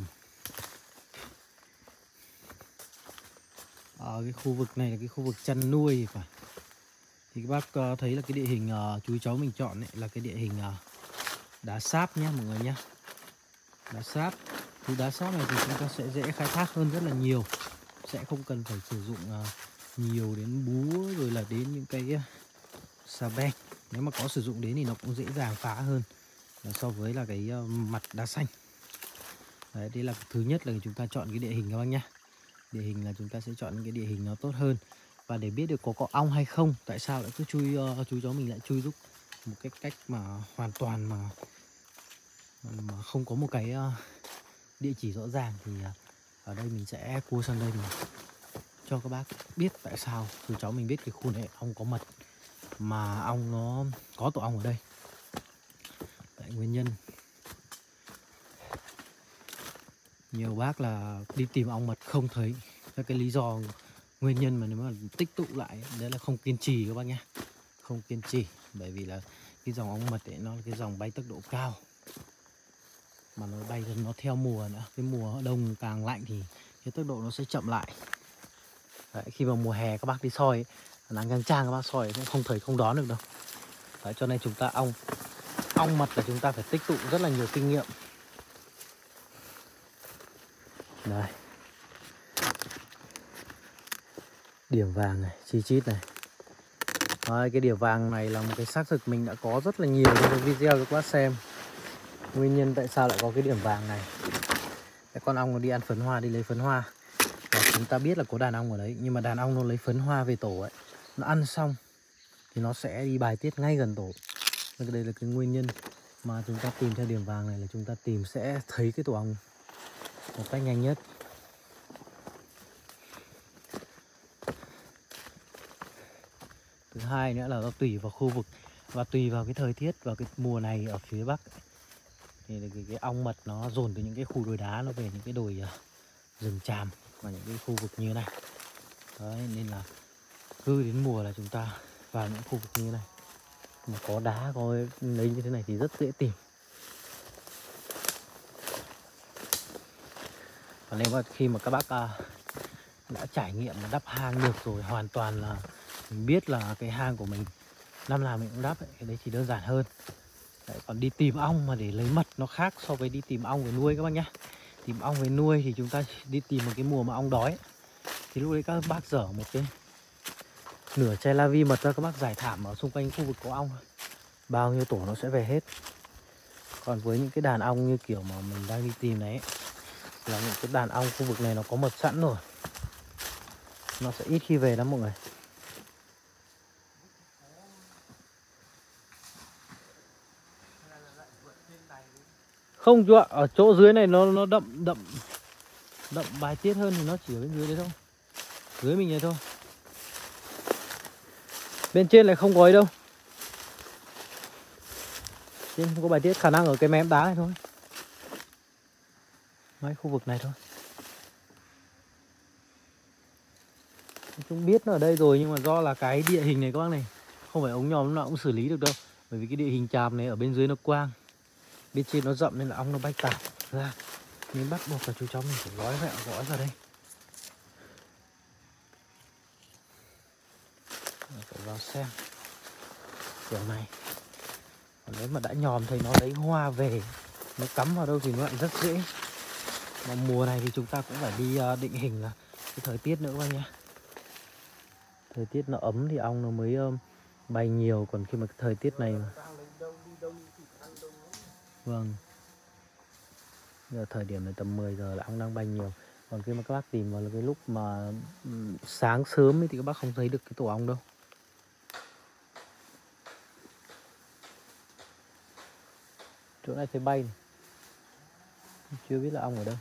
Ở cái khu vực này là cái khu vực chăn nuôi thì phải. Thì các bác thấy là cái địa hình chú cháu mình chọn ấy, là cái địa hình đá sáp nhé mọi người nhé. Đá sáp. Thì đá sáp này thì chúng ta sẽ dễ khai thác hơn rất là nhiều. Sẽ không cần phải sử dụng nhiều đến búa rồi là đến những cái xà beng. Nếu mà có sử dụng đến thì nó cũng dễ dàng phá hơn so với là cái mặt đá xanh. Đấy, đây là thứ nhất là chúng ta chọn cái địa hình các bác nhá. Địa hình là chúng ta sẽ chọn những cái địa hình nó tốt hơn. Và để biết được có ong hay không, tại sao lại cứ chui, chú chó mình lại chui giúp một cái cách mà hoàn toàn mà không có một cái địa chỉ rõ ràng, thì ở đây mình sẽ cua sang đây mình cho các bác biết tại sao chú cháu mình biết cái khu này ong có mật, mà ong nó có tổ ong ở đây. Tại nguyên nhân nhiều bác là đi tìm ong mật không thấy, cái lý do nguyên nhân mà nếu mà tích tụ lại đấy là không kiên trì các bác nhé. Không kiên trì, bởi vì là cái dòng ong mật ấy nó là cái dòng bay tốc độ cao, mà nó bay nó theo mùa nữa. Cái mùa đông càng lạnh thì cái tốc độ nó sẽ chậm lại. Đấy, khi mà mùa hè các bác đi soi ấy, nắng chang chang các bác soi cũng không thấy không đón được đâu. Đấy, cho nên chúng ta ong mật là chúng ta phải tích tụ rất là nhiều kinh nghiệm. Đây, điểm vàng này, chi chít này. Đấy, cái điểm vàng này là một cái xác thực mình đã có rất là nhiều trong cái video cho các bác xem. Nguyên nhân tại sao lại có cái điểm vàng này. Cái con ong nó đi ăn phấn hoa, đi lấy phấn hoa. Và chúng ta biết là có đàn ong ở đấy, nhưng mà đàn ong nó lấy phấn hoa về tổ ấy, nó ăn xong thì nó sẽ đi bài tiết ngay gần tổ. Nên đây là cái nguyên nhân mà chúng ta tìm theo điểm vàng này, là chúng ta tìm sẽ thấy cái tổ ong một cách nhanh nhất. Thứ hai nữa là nó tùy vào khu vực và tùy vào cái thời tiết và cái mùa này ở phía Bắc thì cái ong mật nó dồn từ những cái khu đồi đá nó về những cái đồi rừng tràm và những cái khu vực như này. Đấy, nên là cứ đến mùa là chúng ta vào những khu vực như này mà có đá có lấy như thế này thì rất dễ tìm. Và nếu mà khi mà các bác đã trải nghiệm mà đắp hang được rồi, hoàn toàn là mình biết là cái hang của mình năm nào mình cũng đắp ấy, cái đấy thì đơn giản hơn. Đấy, còn đi tìm ong mà để lấy mật nó khác so với đi tìm ong về nuôi các bác nhá. Tìm ong về nuôi thì chúng ta đi tìm một cái mùa mà ong đói ấy, thì lúc đấy các bác dở một cái nửa chai la vi mật ra, các bác giải thảm ở xung quanh khu vực có ong, bao nhiêu tổ nó sẽ về hết. Còn với những cái đàn ong như kiểu mà mình đang đi tìm này ấy, là những cái đàn ong khu vực này nó có mật sẵn rồi, nó sẽ ít khi về lắm mọi người. Không chú ạ, ở chỗ dưới này nó đậm bài tiết hơn, thì nó chỉ ở bên dưới đấy thôi. Dưới mình này thôi. Bên trên lại không có ấy đâu. Trên không có bài tiết, khả năng ở cái mém đá này thôi. Mấy khu vực này thôi. Chúng biết nó ở đây rồi, nhưng mà do là cái địa hình này các bác này, không phải ống nhòm nó cũng xử lý được đâu. Bởi vì cái địa hình tràm này ở bên dưới nó quang, bên trên nó rộng nên là ong nó bay tản ra. Nên bắt buộc là chú cháu mình phải gói vào đây. Phải vào xem kiểu này. Còn nếu mà đã nhòm thấy nó lấy hoa về, nó cắm vào đâu thì nó lại rất dễ. Mà mùa này thì chúng ta cũng phải đi định hình là cái thời tiết nữa các bác nhé. Thời tiết nó ấm thì ong nó mới bay nhiều. Còn khi mà cái thời tiết này mà... Vâng, giờ thời điểm này tầm 10 giờ là ong đang bay nhiều. Còn khi mà các bác tìm vào là cái lúc mà sáng sớm ấy thì các bác không thấy được cái tổ ong đâu. Chỗ này thấy bay này, chưa biết là ong ở đâu.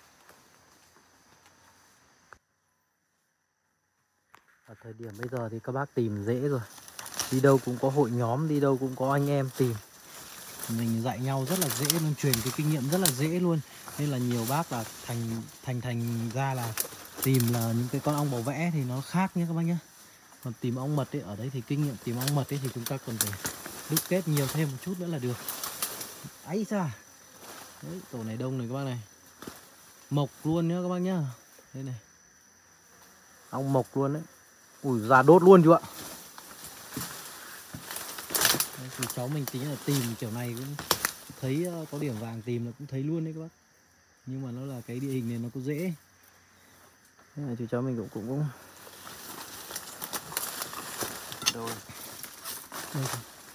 Ở thời điểm bây giờ thì các bác tìm dễ rồi. Đi đâu cũng có hội nhóm, đi đâu cũng có anh em tìm. Mình dạy nhau rất là dễ luôn, truyền cái kinh nghiệm rất là dễ luôn. Nên là nhiều bác là thành ra là tìm là những cái con ong bầu vẽ thì nó khác nhé các bác nhé. Còn tìm ong mật ấy, ở đây thì kinh nghiệm tìm ong mật ấy thì chúng ta còn phải đúc kết nhiều thêm một chút nữa là được. Ấy xa. Đấy, tổ này đông này các bác này. Mộc luôn nhá các bác nhá. Đây này. Ong mộc luôn đấy. Ui, già đốt luôn chú ạ. Đấy, thì cháu mình tính là tìm kiểu này cũng thấy có điểm vàng, tìm là cũng thấy luôn đấy các bác. Nhưng mà nó là cái địa hình này nó có dễ. Thế này chú cháu mình cũng rồi.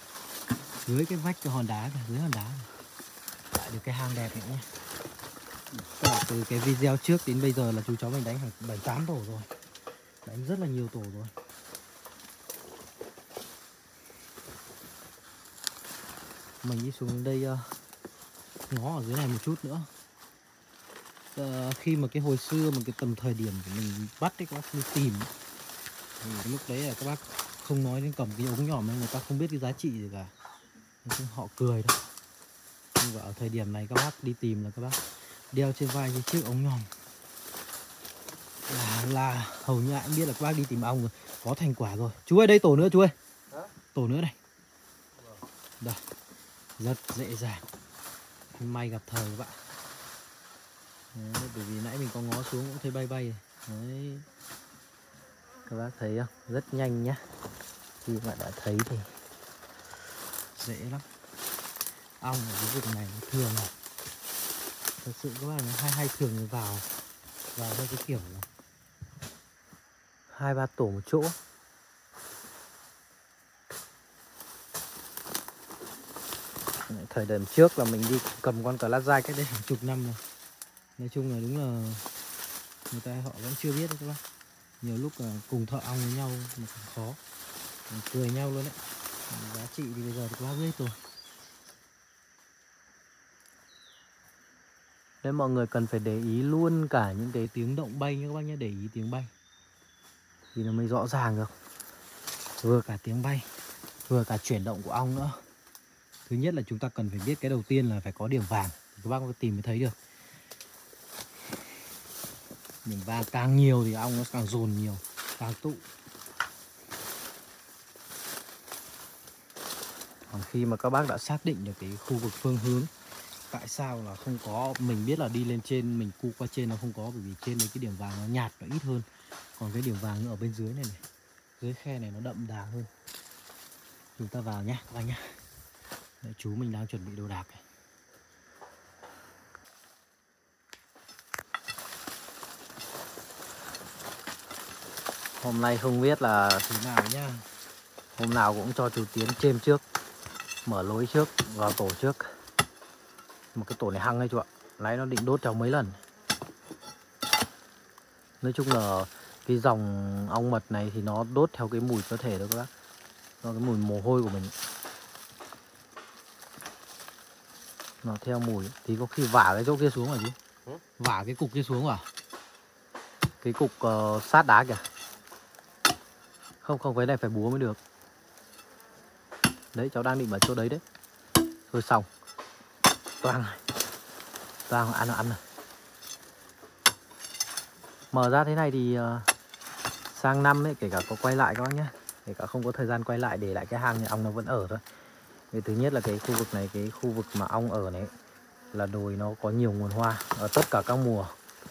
Dưới cái vách cái hòn đá này, dưới hòn đá này. Lại được cái hang đẹp này nhé. Cả từ cái video trước đến bây giờ là chú cháu mình đánh hàng 7-8 tổ rồi. Đánh rất là nhiều tổ rồi. Mình đi xuống đây ngó ở dưới này một chút nữa. Khi mà cái hồi xưa mà cái tầm thời điểm của mình bắt ấy, các bác đi tìm thì lúc đấy là các bác không nói đến cầm cái ống nhỏm nên người ta không biết cái giá trị gì cả, họ cười thôi. Nhưng mà ở thời điểm này các bác đi tìm là các bác đeo trên vai cái chiếc ống nhòm là hầu như ai cũng biết là các bác đi tìm ong rồi, có thành quả rồi. Chú ơi, đây tổ nữa chú ơi. Tổ nữa này. Đây, rất dễ dàng, may gặp thời các bạn. Đấy, bởi vì nãy mình có ngó xuống cũng thấy bay bay. Đấy, các bác thấy không, rất nhanh nhá. Khi mà đã thấy thì dễ lắm. Ong ở cái vùng này thường là thật sự các bạn hay thường vào theo cái kiểu là 2-3 tổ một chỗ. Thời điểm trước là mình đi cầm con cờ lát dai cách đây hàng chục năm rồi. Nói chung là đúng là người ta họ vẫn chưa biết đấy các bác. Nhiều lúc là cùng thợ ong với nhau mà còn khó, còn cười nhau luôn đấy. Giá trị thì bây giờ thì quá biết rồi. Đấy, mọi người cần phải để ý luôn cả những cái tiếng động bay nhé các bác nhé. Để ý tiếng bay thì nó mới rõ ràng được. Vừa cả tiếng bay, vừa cả chuyển động của ong nữa. Thứ nhất là chúng ta cần phải biết cái đầu tiên là phải có điểm vàng. Các bác có tìm mới thấy được. Điểm vàng càng nhiều thì ong nó càng dồn nhiều, càng tụ. Còn khi mà các bác đã xác định được cái khu vực phương hướng, tại sao là không có, mình biết là đi lên trên mình cu qua trên nó không có, bởi vì trên đấy cái điểm vàng nó nhạt, nó ít hơn. Còn cái điểm vàng ở bên dưới này này, dưới khe này nó đậm đà hơn. Chúng ta vào nhá các bác nhá. Đấy, chú mình đang chuẩn bị đồ đạc này. Hôm nay không biết là thế nào nhá. Hôm nào cũng cho chú Tiến chêm trước, mở lối trước, vào tổ trước. Một cái tổ này hăng đấy chú ạ. Nãy nó định đốt cháu mấy lần. Nói chung là cái dòng ong mật này thì nó đốt theo cái mùi cơ thể đó các bác. Nó cái mùi mồ hôi của mình. Nó theo mùi thì có khi vả cái chỗ kia xuống rồi chứ. Vả cái cục kia xuống à? Cái cục sát đá kìa. Không, cái này phải búa mới được. Đấy, cháu đang định vào chỗ đấy đấy. Thôi xong. Toang rồi. Toang ăn rồi. Mở ra thế này thì sang năm ấy, kể cả có quay lại các bác nhé, kể cả không có thời gian quay lại, để lại cái hang thì ong nó vẫn ở thôi. Vì thứ nhất là cái khu vực này, cái khu vực mà ong ở này là đồi nó có nhiều nguồn hoa ở tất cả các mùa.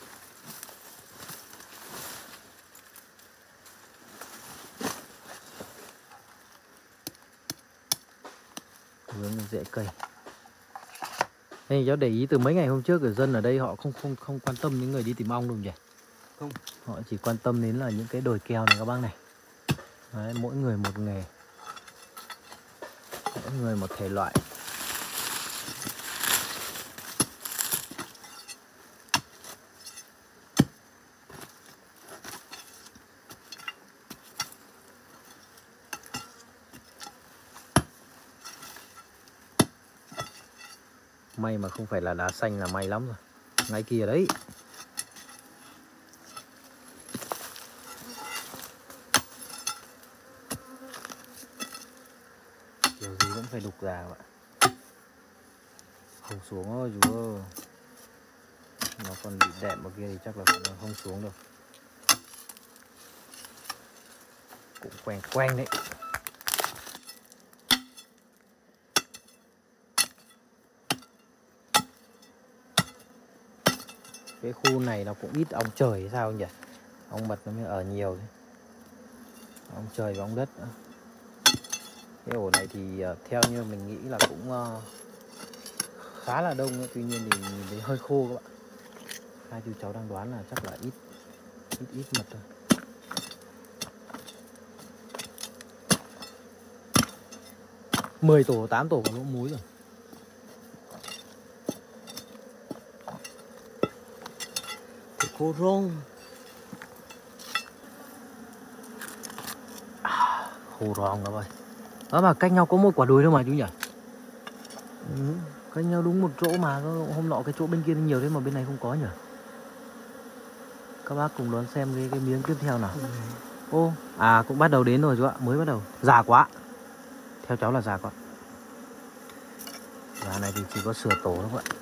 Hướng rễ cây. Thế cháu để ý từ mấy ngày hôm trước người dân ở đây họ không quan tâm những người đi tìm ong đâu nhỉ? Không. Họ chỉ quan tâm đến là những cái đồi keo này các bác này. Đấy, mỗi người một nghề, mỗi người một thể loại. May mà không phải là đá xanh là may lắm rồi. Ngay kia đấy. Kiểu gì vẫn phải đục ra bạn. Không xuống thôi chú ơi. Nó còn bị đệm ở kia thì chắc là không xuống được. Cũng quen đấy. Cái khu này nó cũng ít ong trời hay sao nhỉ? Ong mật nó mới ở nhiều đấy. Ong trời và ong đất nữa. Cái ổ này thì theo như mình nghĩ là cũng khá là đông ấy. Tuy nhiên thì nhìn thấy hơi khô các bạn. Hai chú cháu đang đoán là chắc là ít mật thôi. Mười tổ, 8 tổ có lỗ múi rồi. khô rong. Khô rong các bạn. Đó mà cách nhau có một quả đùi thôi mà chú nhỉ? Ừ, cách nhau đúng một chỗ mà. Hôm nọ cái chỗ bên kia nhiều thế mà bên này không có nhỉ? Các bác cùng đón xem cái miếng tiếp theo nào. Ô, à cũng bắt đầu đến rồi chú ạ, mới bắt đầu. Già quá. Theo cháu là già quá. Già này thì chỉ có sửa tổ thôi các bạn.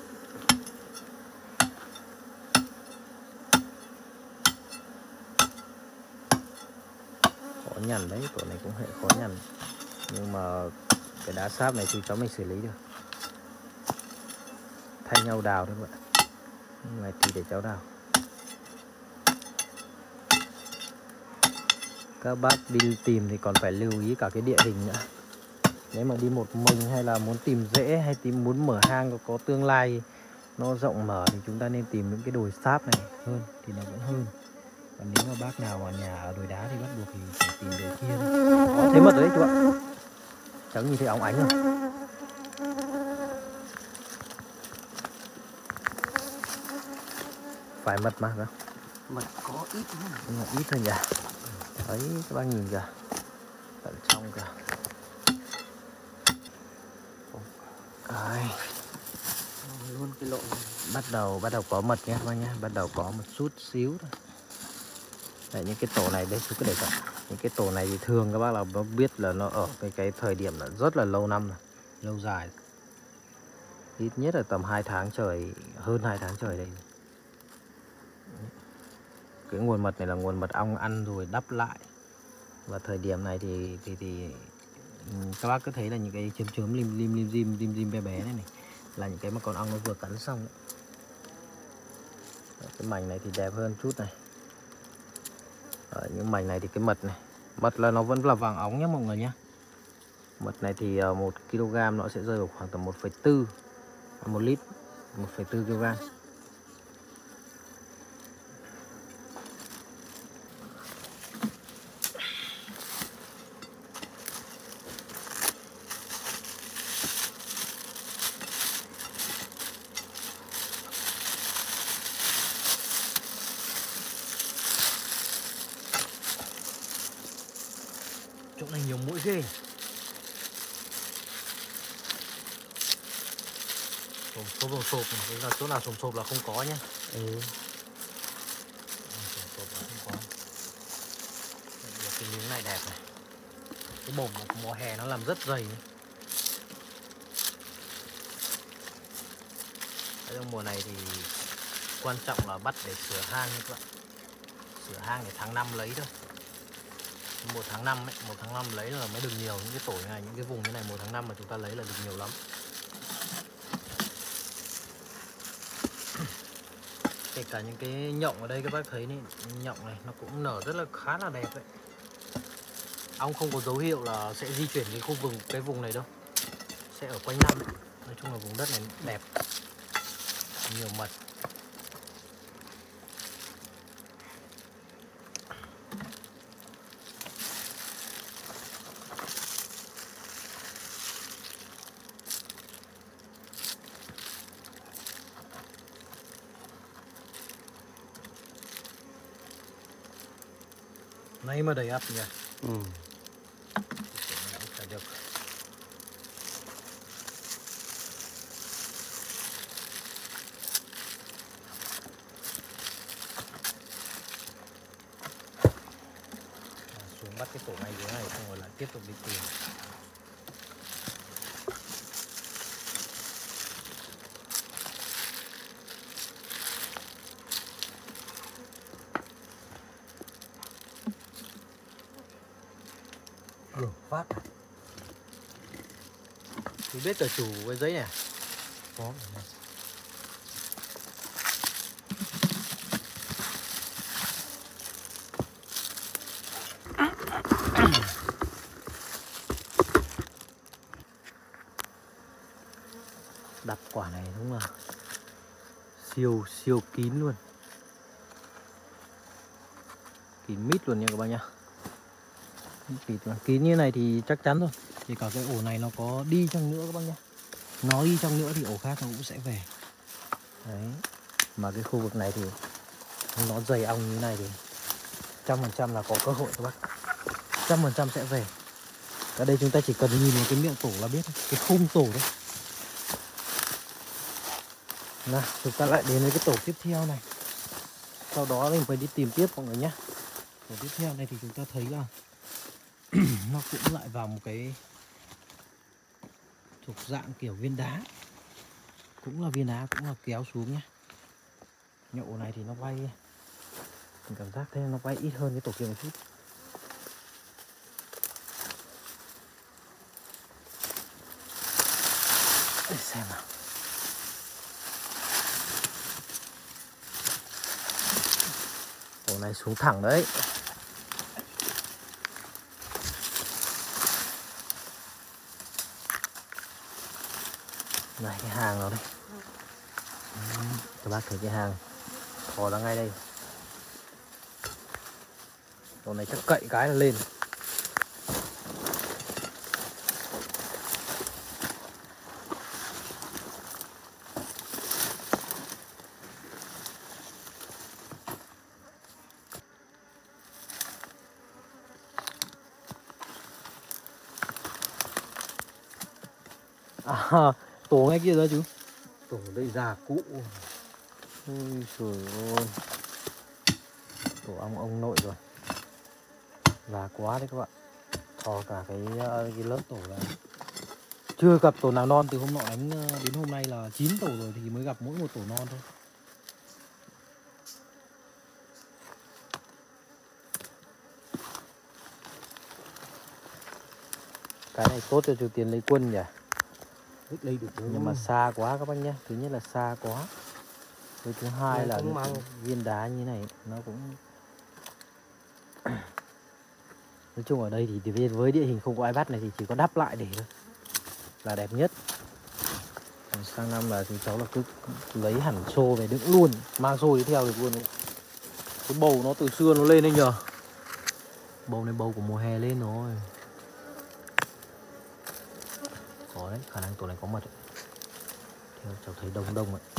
Khó nhằn đấy, tổ này cũng hệ khó nhằn. Nhưng mà cái đá sáp này thì cháu mình xử lý được. Thay nhau đào đấy các bạn. Này thì để cháu đào. Các bác đi tìm thì còn phải lưu ý cả cái địa hình nữa. Nếu mà đi một mình hay là muốn tìm rễ hay muốn mở hang có tương lai nó rộng mở thì chúng ta nên tìm những cái đồi sáp này hơn thì nó vẫn hơn. Còn nếu mà bác nào ở nhà ở đồi đá thì bắt buộc thì phải tìm đồi kia. Có thấy mật đấy chú ạ. Cháu nhìn thấy óng ánh rồi. Phải mật mà không? Mật có ít nữa. Nhưng mà ít thôi nhỉ. Đấy các bác nhìn kìa. Tận trong kìa. Đấy. Luôn cái lộ này. Bắt đầu có mật nhé các bác nhé. Bắt đầu có một chút xíu thôi. Đấy, những cái tổ này đấy chú cứ để cho. Những cái tổ này thì thường các bác là nó biết là nó ở cái thời điểm là rất là lâu năm rồi, lâu dài. Ít nhất là tầm 2 tháng trời, hơn 2 tháng trời đây. Cái nguồn mật này là nguồn mật ong ăn rồi đắp lại. Và thời điểm này thì các bác cứ thấy là những cái chớm lim bé bé này là những cái mà con ong nó vừa cắn xong đấy. Cái mảnh này thì đẹp hơn chút này. Ở những mảnh này thì cái mật này, mật là nó vẫn là vàng óng nhé mọi người nhé. Mật này thì 1 kg nó sẽ rơi vào khoảng tầm 1,4 1 lít, 1,4 kg. Chỗ này nhiều muỗi ghê. Sồm sộp này, là chỗ nào sồm sộp là không có nhé. Sồm sộp là không có. Cái miếng này đẹp này. Cái bồm mùa hè nó làm rất dày này. Trong mùa này thì quan trọng là bắt để sửa hang các bạn. Sửa hang để tháng 5 lấy thôi. 1 tháng 5 ấy, 1 tháng 5 lấy là mới được nhiều. Những cái tổ như này, những cái vùng như này 1 tháng 5 mà chúng ta lấy là được nhiều lắm. Kể cả những cái nhộng ở đây các bác thấy này, nhộng này nó cũng nở rất là khá là đẹp đấy. Ong không có dấu hiệu là sẽ di chuyển đến cái vùng này đâu. Sẽ ở quanh năm ấy. Nói chung là vùng đất này đẹp. Nhiều mật. Nay mà đầy ắp nhỉ. Phải được. Xuống bắt cái tổ này dưới này xong rồi lại tiếp tục đi tìm. Phát thì biết cả chủ cái giấy này có đập quả này đúng là siêu kín luôn, kín mít luôn nha các bạn nhá. Kín như này thì chắc chắn rồi. Thì cả cái ổ này nó có đi chăng nữa các bác nhé. Nó đi chăng nữa thì ổ khác nó cũng sẽ về. Đấy. Mà cái khu vực này thì nó dày ong như thế này thì 100% là có cơ hội các bác, 100% sẽ về. Ở đây chúng ta chỉ cần nhìn vào cái miệng tổ là biết, cái khung tổ đấy. Nào, chúng ta lại đến với cái tổ tiếp theo này. Sau đó mình phải đi tìm tiếp mọi người nhé. Tổ tiếp theo này thì chúng ta thấy là nó cũng lại vào một cái thuộc dạng kiểu viên đá. Cũng là viên đá, cũng là kéo xuống nhé. Nhộ này thì nó bay, mình cảm giác thế nó bay ít hơn cái tổ kia một chút. Để xem nào. Tổ này xuống thẳng đấy. Này cái hàng nào đây. Các bác thấy cái hàng thò ra ngay đây. Tổ này chắc cậy cái là lên. À, tổ ngay kia rồi chú. Tổ đây già cũ. Ôi trời ơi. Tổ ông nội rồi. Già quá đấy các bạn. Thò cả cái lớp tổ ra. Chưa gặp tổ nào non từ hôm nọ đánh đến hôm nay là 9 tổ rồi thì mới gặp mỗi một tổ non thôi. Cái này tốt cho chú Tiến lấy quân nhỉ. Lấy được Nhưng mà xa quá các bác nhé. Thứ nhất là xa quá. Với thứ hai là mang viên đá như này nó cũng nói chung ở đây thì với địa hình không có ai bắt này thì chỉ có đắp lại để thôi là đẹp nhất. Còn sang năm là chúng cháu là cứ lấy hẳn xô về đựng luôn, mang xô đi theo được luôn. Cái bầu nó từ xưa nó lên đấy nhờ. Bầu này bầu của mùa hè lên rồi. Có đấy, khả năng tổ này có mật ấy. Theo cháu thấy đông đông ạ.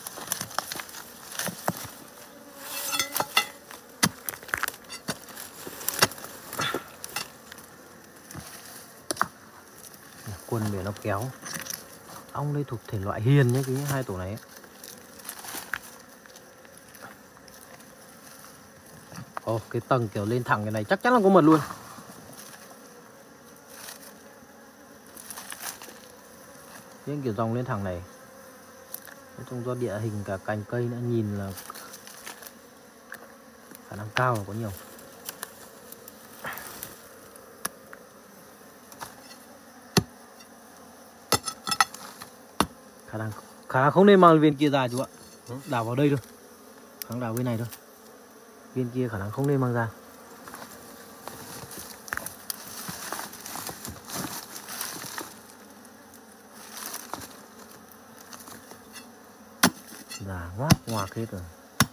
Quân để nó kéo. Ong đây thuộc thể loại hiền nhé, cái hai tổ này ấy. Ồ, cái tầng kiểu lên thẳng cái này chắc chắn là có mật luôn. Cái kiểu dòng lên thẳng này. Nói chung do địa hình cả cành cây nữa nhìn là khả năng cao là có nhiều. Khả năng không nên mang viên kia ra chú ạ. Đào vào đây thôi. Khả năng đào bên này thôi. Viên kia khả năng không nên mang ra. Già ngoạc hết rồi.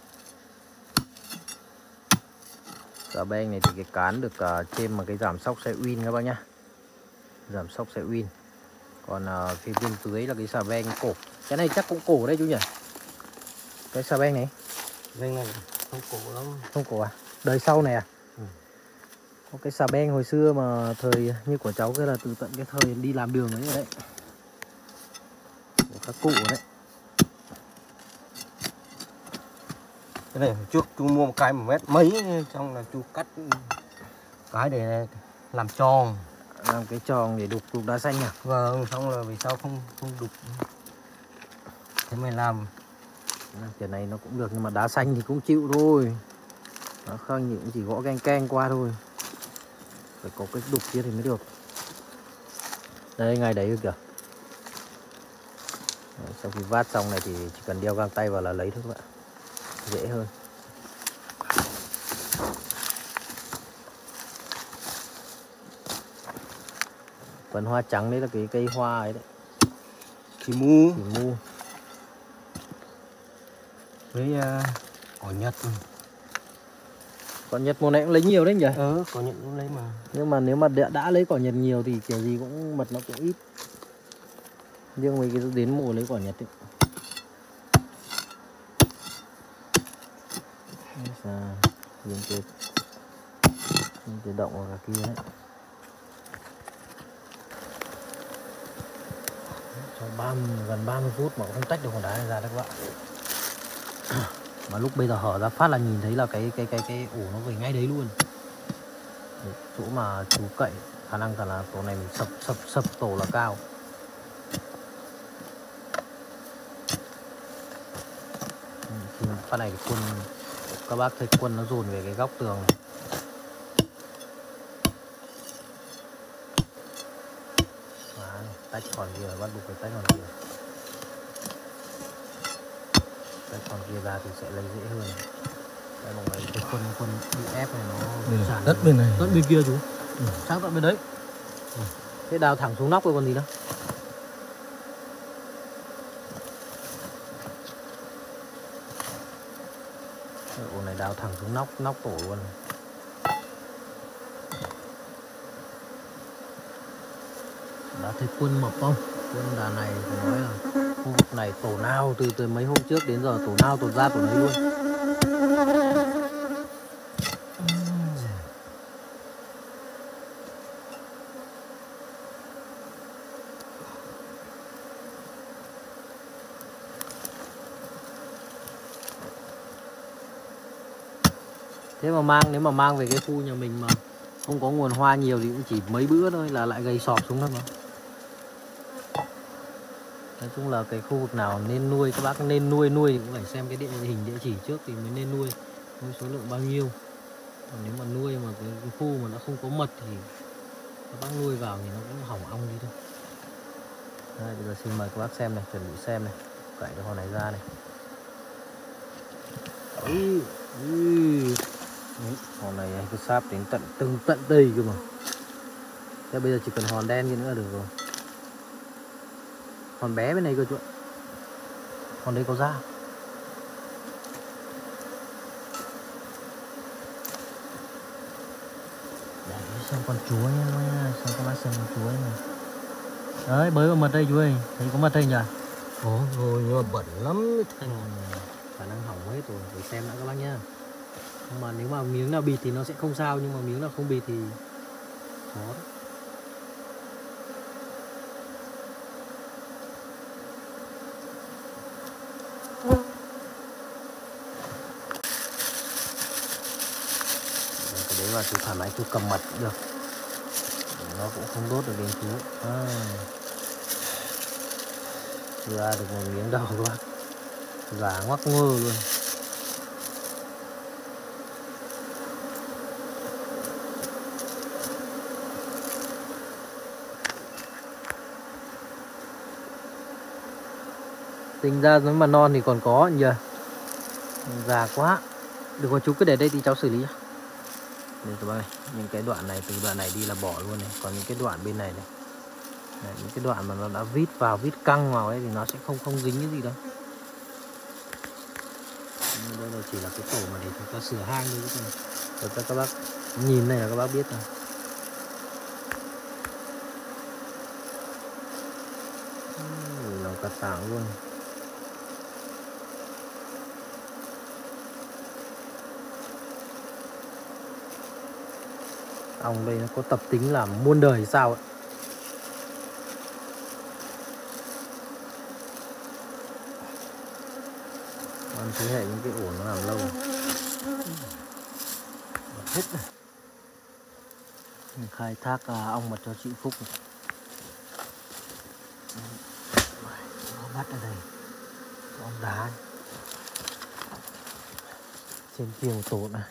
Xà beng này thì cái cán được trên mà cái giảm sóc xe win các bác nhá. Giảm sóc xe win. Còn phía bên dưới là cái xà beng cổ. Cái này chắc cũng cổ đấy chú nhỉ. Cái xà beng này. Beng này không cổ lắm. Không cổ à? Đời sau này à? Có cái xà beng hồi xưa mà thời như của cháu kia là từ tận cái thời đi làm đường ấy rồi đấy. Của các cụ đấy. Cái này trước chú mua một cái 1 mét mấy, xong là chú cắt cái để làm tròn. Làm cái tròn để đục đá xanh à? Vâng, xong là vì sao không đục. Thế mày làm. Cái này nó cũng được nhưng mà đá xanh thì cũng chịu thôi. Nó không thì cũng chỉ gõ keng qua thôi. Phải có cái đục kia thì mới được. Đây ngay đấy kìa. Đấy, sau khi vát xong này thì chỉ cần đeo găng tay vào là lấy thôi các bạn. Dễ hơn. Phần hoa trắng đấy là cái cây hoa ấy đấy. Thì mu. Với cỏ nhật. Cỏ nhật mùa này cũng lấy nhiều đấy nhỉ? Cỏ nhật cũng lấy mà. Nhưng mà nếu mà đã lấy cỏ nhật nhiều thì kiểu gì cũng mật nó cũng ít. Nhưng mấy cái đến mùa lấy cỏ nhật ấy. những cái động ở cả kia đấy. Sau gần 30 phút mà cũng không tách được hòn đá này ra đấy các bạn. Mà lúc bây giờ hở ra phát là nhìn thấy là cái ổ nó về ngay đấy luôn. Đấy, chỗ mà chú cậy khả năng là tổ này mình sập tổ là cao. Thì phát này thì quân, các bác thấy quân nó dồn về cái góc tường này. Đấy, tách còn kia, bắt buộc phải tách còn kia. Tách còn kia ra thì sẽ lấy dễ hơn. Đây mọi người, cái quân bị ép này nó tràn đất bên này. Đất bên kia chú. Sang tận bên đấy. Thế đào thẳng xuống nóc rồi còn gì nữa. Ổ này đào thẳng xuống nóc tổ luôn. Đã thấy quân mập không? Quân đà này phải nói là khu vực này tổ nào từ mấy hôm trước đến giờ tổ nào tổ ra tổ đấy luôn. Thế mà nếu mà mang về cái khu nhà mình mà không có nguồn hoa nhiều thì cũng chỉ mấy bữa thôi là lại gầy sọp xuống thôi mà. Nói chung là cái khu vực nào nên nuôi, các bác nên nuôi thì cũng phải xem cái địa chỉ trước thì mới nên nuôi số lượng bao nhiêu. Còn nếu mà nuôi mà cái khu mà nó không có mật thì các bác nuôi vào thì nó cũng hỏng ong đi thôi. Đây, bây giờ xin mời các bác xem này, chuẩn bị xem này, cậy cái con này ra này. Hòn này cứ sáp đến tận đây cơ mà. Thế bây giờ chỉ cần hòn đen kia nữa là được rồi. Hòn bé bên này cơ chú ạ. Hòn đây có da. Đấy, xem con chúa nha, xem các bác xem con chúa này. Đấy, bới vào mật đây chú ơi, thấy có mật đây nhỉ? Ồ, rồi nhưng mà bẩn lắm. Khả năng hỏng hết rồi, để xem đã các bác nhá. Nhưng mà nếu mà miếng nào bịt thì nó sẽ không sao, nhưng mà miếng nào không bịt thì khó đấy. Cái đấy là chú thoải mái chú cầm mật cũng được, nó cũng không đốt được đến chú. Ra được một miếng đầu các bác, giả ngoắc ngơ luôn. Tính ra nếu mà non thì còn có nhờ, già quá. Được rồi chú cứ để đây thì cháu xử lý. Đây các bác này, những cái đoạn này, từ đoạn này đi là bỏ luôn này. Còn những cái đoạn bên này này, đấy, những cái đoạn mà nó đã vít căng vào ấy thì nó sẽ không dính cái gì đâu. Đây là chỉ là cái tổ mà để chúng ta sửa hang thôi. Rồi các bác nhìn này là các bác biết rồi. Lòng cà tảng luôn. Ong đây nó có tập tính là muôn đời hay sao ấy. Ăn thế hệ những cái ổ nó làm lâu. Hết rồi. Mình khai thác ong mật cho chị Phúc. Nó bắt ở đây. Ong đá. Trên kia một tổ này.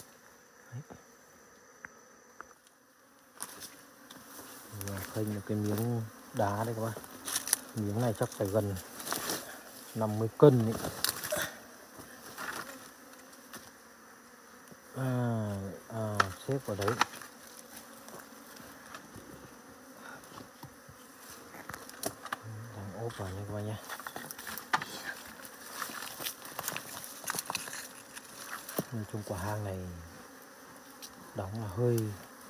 Khênh một cái miếng đá đây các bạn. Miếng này chắc phải gần 50 cân ấy. Xếp vào đấy. Đang ốp vào nha các bạn nhé. Nói chung quả hang này đóng là hơi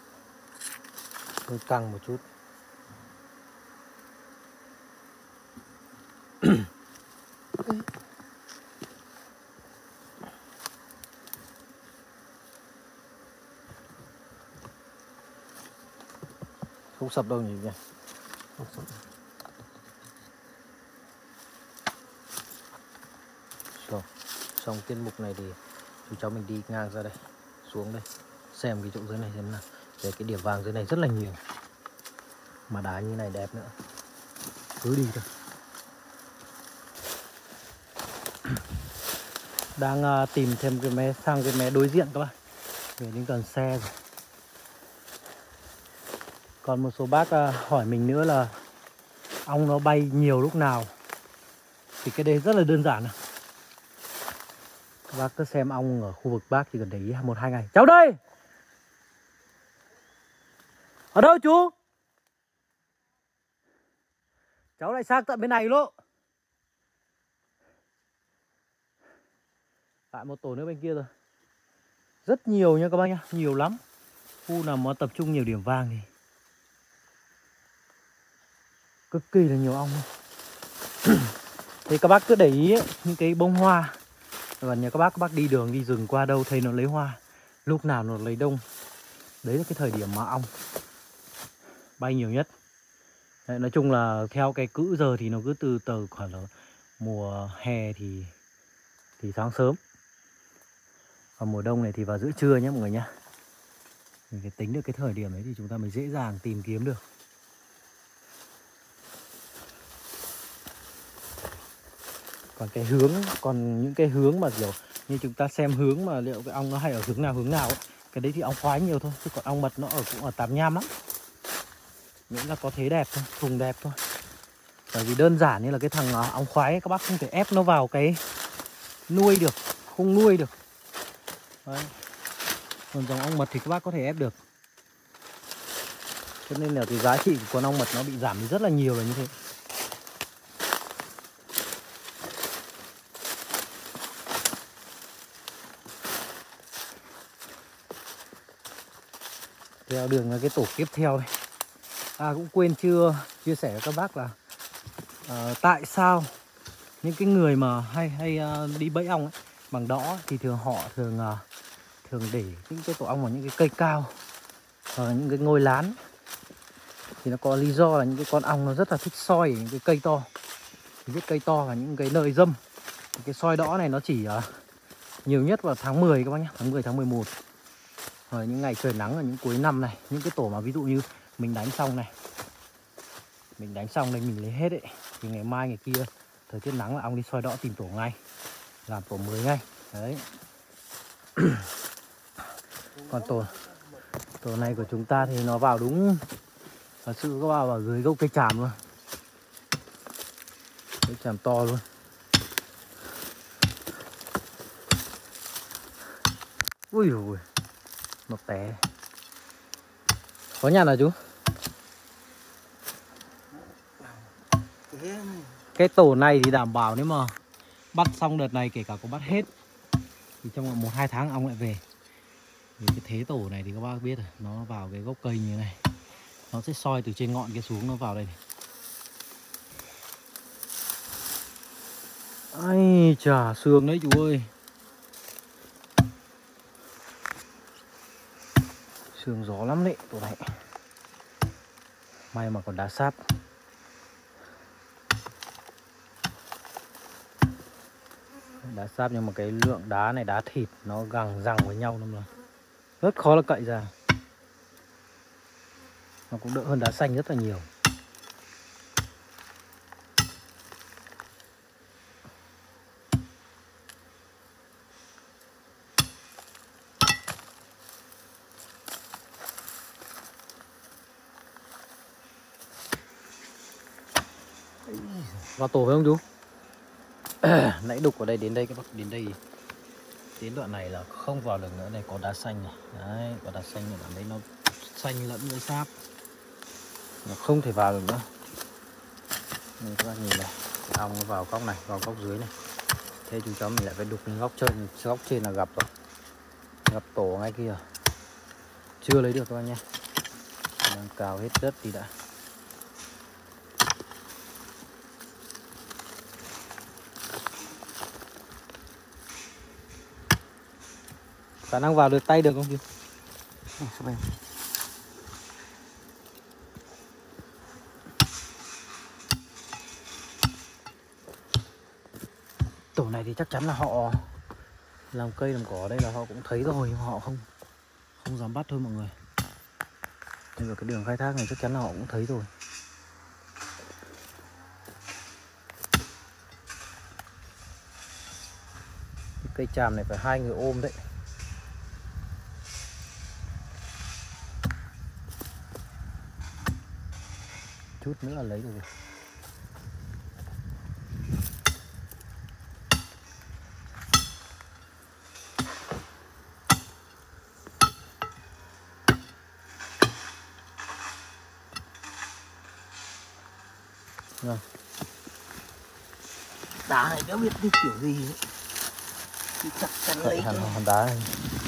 căng một chút. không sập đâu nhỉ. Rồi, xong tiết mục này thì chú cháu mình đi ngang ra đây, xuống đây xem cái chỗ dưới này xem nào. Về cái điểm vàng dưới này rất là nhiều, mà đá như này đẹp nữa, cứ đi thôi. Đang tìm thêm cái mé sang cái mé đối diện các bạn, về đến gần xe rồi. Còn một số bác hỏi mình nữa là ong nó bay nhiều lúc nào, thì cái đấy rất là đơn giản. Các bác cứ xem ong ở khu vực bác chỉ cần để ý 1-2 ngày. Cháu đây! Ở đâu chú? Cháu lại sang tận bên này luôn. Lại một tổ nữa bên kia rồi. Rất nhiều nha các bác nhá, nhiều lắm. Khu nào mà tập trung nhiều điểm vàng thì cực kỳ là nhiều ong. Thì các bác cứ để ý ấy, những cái bông hoa. Còn nhà các bác đi đường đi rừng qua đâu thấy nó lấy hoa, lúc nào nó lấy đông. Đấy là cái thời điểm mà ong bay nhiều nhất. Đấy, nói chung là theo cái cữ giờ thì nó cứ từ khoảng là mùa hè thì sáng sớm, còn mùa đông này thì vào giữa trưa nhé mọi người nhá. Mình phải tính được cái thời điểm đấy thì chúng ta mới dễ dàng tìm kiếm được. Còn những cái hướng mà kiểu như chúng ta xem hướng mà liệu cái ong nó hay ở hướng nào ấy, cái đấy thì ong khoái nhiều thôi, chứ còn ong mật nó cũng ở tạp nham lắm. Miễn là có thế đẹp thôi, thùng đẹp thôi. Bởi vì đơn giản như là cái thằng ong khoái ấy, các bác không thể ép nó vào cái nuôi được, không nuôi được. Đấy. Còn dòng ong mật thì các bác có thể ép được. Cho nên là cái giá trị của con ong mật nó bị giảm đi rất là nhiều là như thế. Theo đường là cái tổ tiếp theo này. Cũng quên chưa chia sẻ với các bác là tại sao những cái người mà hay đi bẫy ong ấy, bằng đõ thì họ thường để những cái tổ ong vào những cái cây cao, những cái ngôi lán. Thì nó có lý do là những cái con ong nó rất là thích soi ở những cái cây to. Thì biết cây to và những cái nơi râm. Cái soi đõ này nó chỉ nhiều nhất vào tháng 10 các bác nhé, tháng 10, tháng 11. Rồi những ngày trời nắng ở những cuối năm này, những cái tổ mà ví dụ như mình đánh xong này, mình đánh xong đây mình lấy hết ấy, thì ngày mai ngày kia thời tiết nắng là ong đi soi đõ tìm tổ ngay, làm tổ mới ngay. Đấy. Còn tổ này của chúng ta thì nó vào đúng thật sự có vào ở dưới gốc cây tràm luôn, cây tràm to luôn. Ui ui, nó té. Có nhà nào chú? Cái tổ này thì đảm bảo nếu mà bắt xong đợt này, kể cả có bắt hết thì trong vòng 1-2 tháng ong lại về. Vì cái thế tổ này thì các bác biết rồi, nó vào cái gốc cây như thế này, nó sẽ soi từ trên ngọn kia xuống, nó vào đây này. Ai chà, sương đấy chú ơi. Sương gió lắm đấy tổ này. May mà còn đá sáp. Đá sáp nhưng mà cái lượng đá này, đá thịt nó gằng gằng với nhau lắm rồi, rất khó là cậy ra. Nó cũng đỡ hơn đá xanh rất là nhiều. Vào tổ phải không chú? Nãy đục ở đây, đến đây các bác, đến đây, đến đoạn này là không vào được nữa. Đây có đá xanh này, đấy, có đá xanh ở đoạn đấy, nó xanh lẫn với sáp, nó không thể vào được nữa. Nên các bác nhìn này, ong nó vào góc này, vào góc dưới này. Thế chú cháu mình lại phải đục lên góc trên là gặp rồi, gặp tổ ngay kia, chưa lấy được các bác nhé. Đang cào hết đất thì đã. Khả năng vào được tay được không chú? kiểu này thì chắc chắn là họ làm cây làm cỏ ở đây là họ cũng thấy rồi, nhưng họ không dám bắt thôi mọi người. Nên cái đường khai thác này chắc chắn là họ cũng thấy rồi. Cái cây tràm này phải 2 người ôm đấy. Chút nữa là lấy được rồi. Rồi. Đá này đéo biết đi kiểu gì ấy. Thì chắc chắn lấy hòn đá này.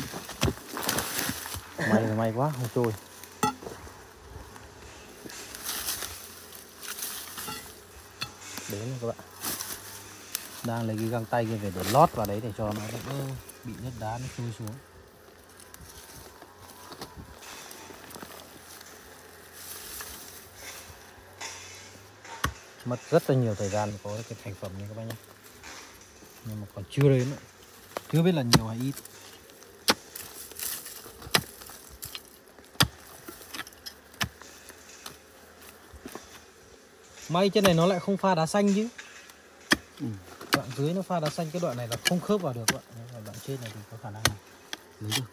May quá không trôi. Đến các bạn, đang lấy cái găng tay kia về để lót vào đấy để cho nó đỡ bị đất đá nó trôi xuống. Mất rất là nhiều thời gian để có cái thành phẩm này các bạn nhé, nhưng mà còn chưa đến nữa. Chưa biết là nhiều hay ít. May trên này nó lại không pha đá xanh chứ. Đoạn dưới nó pha đá xanh, cái đoạn này là không khớp vào được các bạn. Đoạn trên này thì có khả năng lấy được.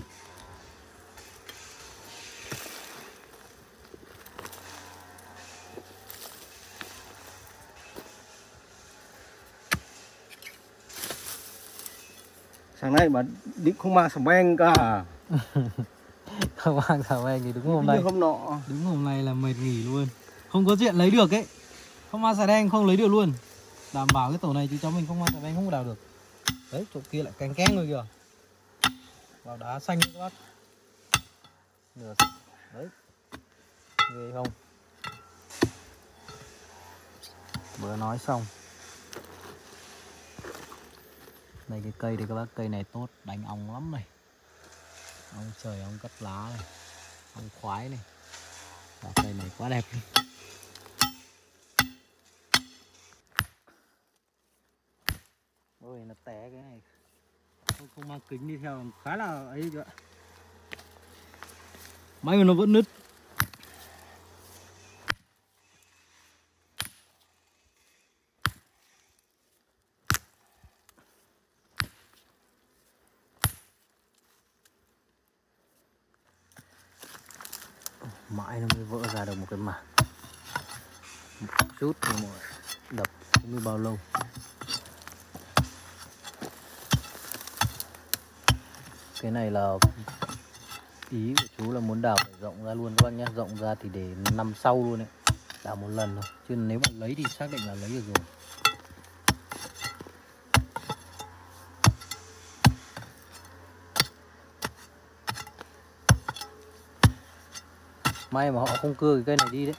Sáng nay mà định không mang sầm beng cả. Không mang xà beng thì đúng hôm nay. Hôm nọ. Đúng hôm nay là mệt nghỉ luôn. Không có chuyện lấy được ấy. Không mang xà beng không lấy được luôn. Đảm bảo cái tổ này chứ cháu mình không mang xà beng không đào được. Đấy, chỗ kia lại canh keng rồi kìa. Vào đá xanh các bác. Được. Đấy. Ghê không? Vừa nói xong. Đây cái cây đây các bác, cây này tốt, đánh ong lắm này. Ong trời, ong cắt lá này, ong khoái này. Và cây này quá đẹp. Ôi nó té cái này. Không mang kính đi theo khá là ấy kìa. May mà nó vẫn nứt. Mãi nó mới vỡ ra được một cái mảng. Một chút nhưng mà đập không biết bao lâu. Cái này là ý của chú là muốn đào phải rộng ra luôn các bạn nhé. Rộng ra thì để nằm sau luôn đấy. Đào một lần thôi. Chứ nếu mà lấy thì xác định là lấy được rồi. May mà họ không cưa cái cây này đi đấy.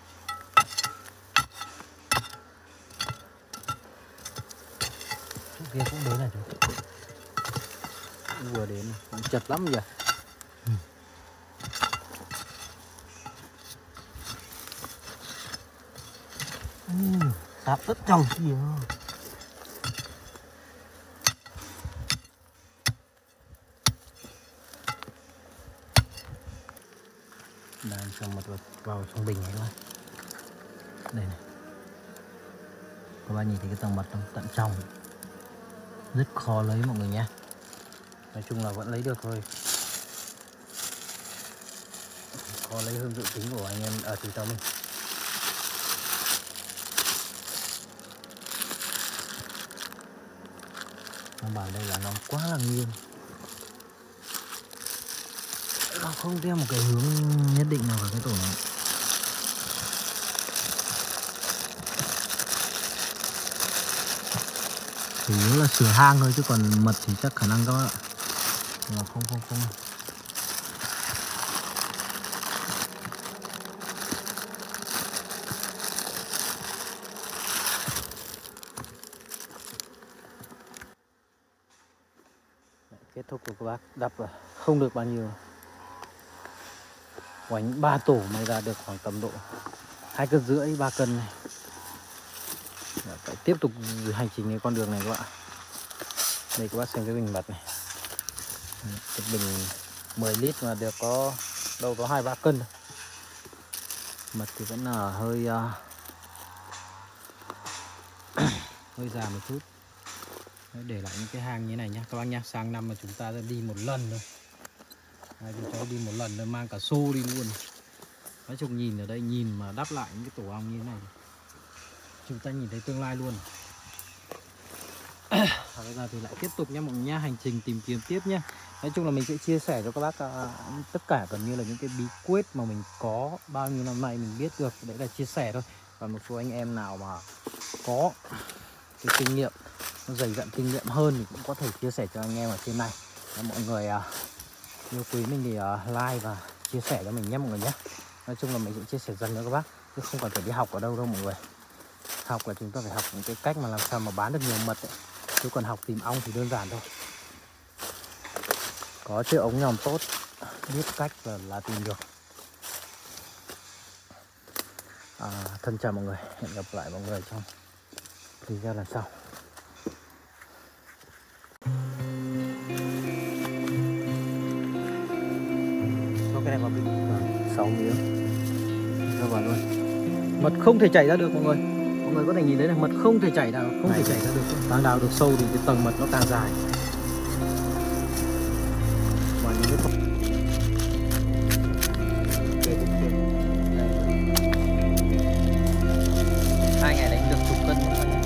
Chỗ kia cũng đến này chú. Cũng vừa đến này. Cũng chật lắm kìa. Sáp rất trong kìa. Đang cho mật vào trong bình này các bạn. Đây này. Các bạn nhìn thấy cái tầng mật trong tận trong. Rất khó lấy mọi người nhé. Nói chung là vẫn lấy được thôi. Khó lấy hơn dự tính của anh em ở từ cháu mình. Nó bảo đây là nó quá là nghiêng. Nó không theo một cái hướng nhất định nào cả cái tổ này. Chủ yếu là sửa hang thôi chứ còn mật thì chắc khả năng các bạn ạ. Nhưng mà không. Kết thúc của các bác đập là không được bao nhiêu. Quánh 3 tổ mới ra được khoảng tầm độ 2,5 cân 3 cân này. Phải tiếp tục hành trình cái con đường này các bạn. Đây các bác xem cái bình mật này. Cái bình 10 lít mà được có đâu có 2-3 cân thôi. Mật thì vẫn là hơi hơi già một chút. Đấy, để lại những cái hang như thế này nhá các bác nhá. Sang năm mà chúng ta sẽ đi một lần thôi. Chúng cháu đi một lần thôi, mang cả xô đi luôn. Nói chung nhìn ở đây, nhìn mà đắp lại những cái tổ ong như thế này, chúng ta nhìn thấy tương lai luôn. Và bây giờ thì lại tiếp tục nhé mọi người nhá, hành trình tìm kiếm tiếp nhé. Nói chung là mình sẽ chia sẻ cho các bác tất cả gần như là những cái bí quyết mà mình có bao nhiêu năm nay mình biết được. Đấy là chia sẻ thôi. Và một số anh em nào mà có cái kinh nghiệm, nó dày dặn kinh nghiệm hơn thì cũng có thể chia sẻ cho anh em ở trên này. Và mọi người yêu quý mình thì like và chia sẻ cho mình nhé mọi người nhé. Nói chung là mình sẽ chia sẻ dần nữa các bác, chứ không cần phải đi học ở đâu đâu mọi người. Học là chúng ta phải học những cái cách mà làm sao mà bán được nhiều mật ấy. Chứ còn học tìm ong thì đơn giản thôi. Có chiếc ống nhòm tốt, biết cách là tìm được. Thân chào mọi người, hẹn gặp lại mọi người trong video lần sau. Cho cái này vào bình 6 miếng cho vào luôn. Mật không thể chảy ra được mọi người. Mọi người có thể nhìn thấy này, mật không thể chảy ra, không thể chảy ra được. Càng đào được sâu thì cái tầng mật nó càng dài. Và những cái hai ngày đánh được chục cân mọi người.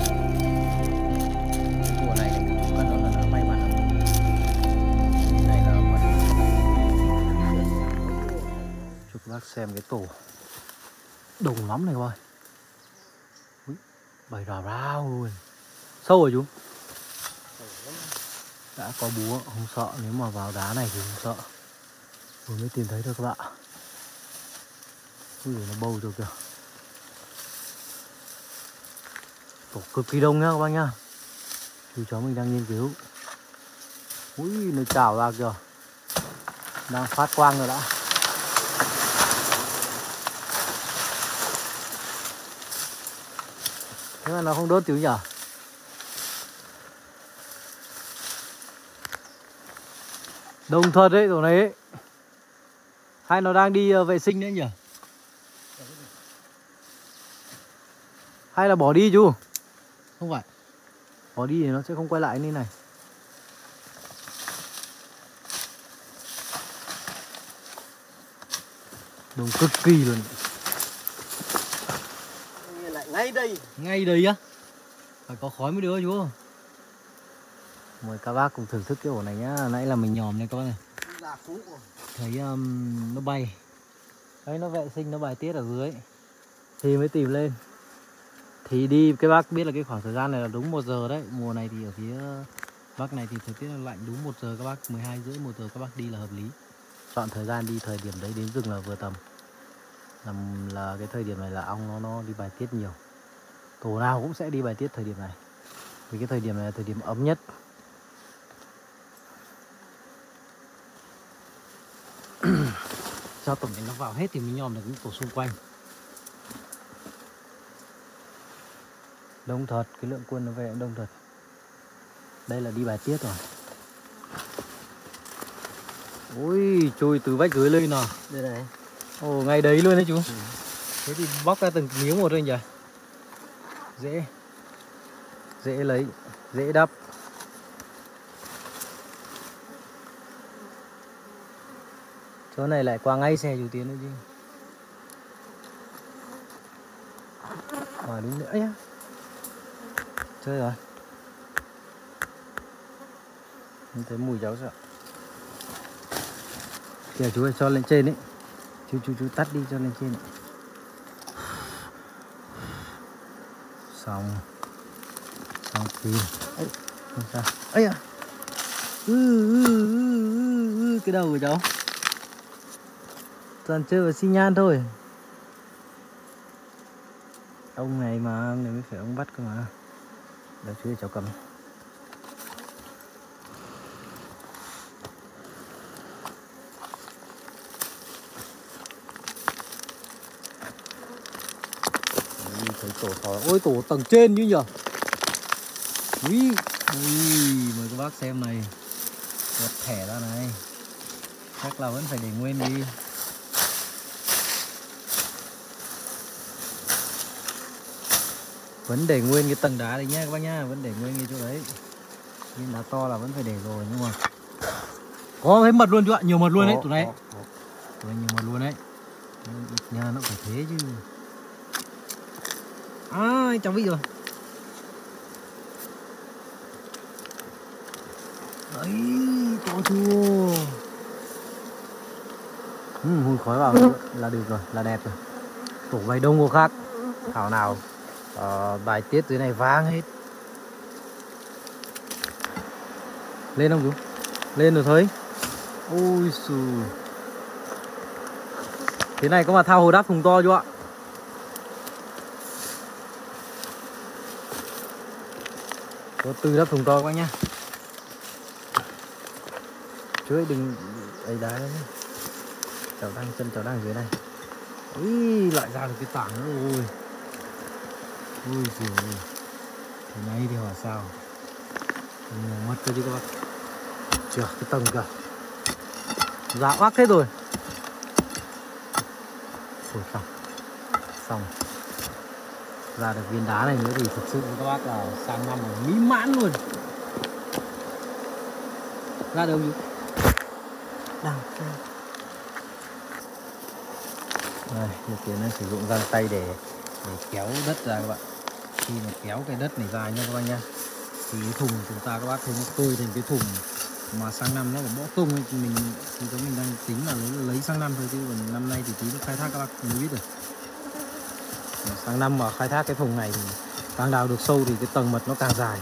Mùa này đánh được chục cân đó là may mắn lắm. Này là mật. Cho các bác xem cái tổ đồng lắm này các bạn. Bày rào rào luôn. Sâu rồi chú. Đã có búa không sợ, nếu mà vào đá này thì không sợ. Vừa mới tìm thấy được các bạn. Ui nó bầu rồi kìa. Tổ cực kỳ đông nhá các bác nhá. Chú cháu mình đang nghiên cứu. Ui nó trào ra kìa. Đang phát quang rồi đã. Thế mà nó không đốt chú nhỉ? Đông thật đấy tổ này ấy. Hay nó đang đi vệ sinh nữa nhỉ? Hay là bỏ đi chú? Không phải. Bỏ đi thì nó sẽ không quay lại như này. Đông cực kỳ luôn. Ngay đây. Ngay đây á? Phải có khói mới được chú. Mời các bác cùng thưởng thức cái ổ này nhá. Nãy là mình nhòm đây các bác này. Thấy nó bay. Đấy nó vệ sinh, nó bài tiết ở dưới thì mới tìm lên. Thì đi các bác biết là cái khoảng thời gian này là đúng 1 giờ đấy. Mùa này thì ở phía Bắc này thì thời tiết là lạnh, đúng 1 giờ các bác, 12 rưỡi 1 giờ các bác đi là hợp lý. Chọn thời gian đi thời điểm đấy đến rừng là vừa tầm. Là cái thời điểm này là ong nó đi bài tiết nhiều. Tổ nào cũng sẽ đi bài tiết thời điểm này. Vì cái thời điểm này là thời điểm ấm nhất. Cho tổng này nó vào hết thì mình nhòm được những tổ xung quanh. Đông thật, cái lượng quân nó về cũng đông thật. Đây là đi bài tiết rồi. Ôi, trôi từ vách dưới lên nào. Đây này. Ồ, ngay đấy luôn đấy chú. Thế thì bóc ra từng miếng một thôi nhỉ. Dễ lấy, dễ đắp. Chỗ này lại qua ngay xe chủ tiến nữa chứ. Đúng nữa nhá. Chơi rồi. Mình thấy mùi cháu sợ. Kìa chú ơi, cho lên trên ấy. Chú tắt đi cho lên trên ấy. Xong kìm. Không sao. Ây à. Cái đầu của cháu. Toàn chơi vào xi nhan thôi. Ông này mà, ông này mới phải ông bắt cơ mà. Để chú để cháu cầm. Thấy tổ thỏ. Ôi tổ tầng trên chứ nhỉ. Ui, Ui, mời các bác xem này. Quẹt thẻ ra này. Chắc là vẫn phải để nguyên đi. Vẫn để nguyên cái tầng đá đấy nhá các bác nhá. Vẫn để nguyên cái chỗ đấy. Nhưng đá to là vẫn phải để rồi. Nhưng mà có thấy mật luôn chú ạ. Nhiều mật luôn đấy tụi này. Tụi này nhiều mật luôn đấy. Ít nhà nó phải thế chứ. À, cháu bị rồi. Đấy, to chưa. Hùi khói vào là được rồi, là đẹp rồi. Tổ vầy đông có khác. Thảo nào bài tiết dưới này vang hết. Lên không chú? Lên rồi thấy. Ôi xù. Thế này có mà thao hồ đáp thùng to chú ạ. Có từ đáp thùng to các bác nhá. Chú ấy đừng ấy đá đấy nhá. Cháu đang chân cháu đang dưới này. Ui, lại ra được cái tảng nữa rồi. Ui giời ơi. Thế này thì hỏi sao. Nhiều mất cơ chứ các bác. Chưa, cái tầng kìa. Dạ oác hết rồi. Ôi xong. Xong. Ra được viên đá này nữa thì thực sự các bác là sang năm là mỹ mãn luôn. Ra được không chú? Đang đây, như kia nó sử dụng găng tay để kéo đất ra các bạn. Khi mà kéo cái đất này ra nha các bác nhá, thì cái thùng chúng ta các bác thấy nó cơi thành cái thùng mà sang năm nó còn bỏ tung ấy, thì mình đang tính là lấy sang năm thôi, chứ còn năm nay thì tí nó khai thác các bác mới biết được. Sang năm mà khai thác cái thùng này thì càng đào được sâu thì cái tầng mật nó càng dài.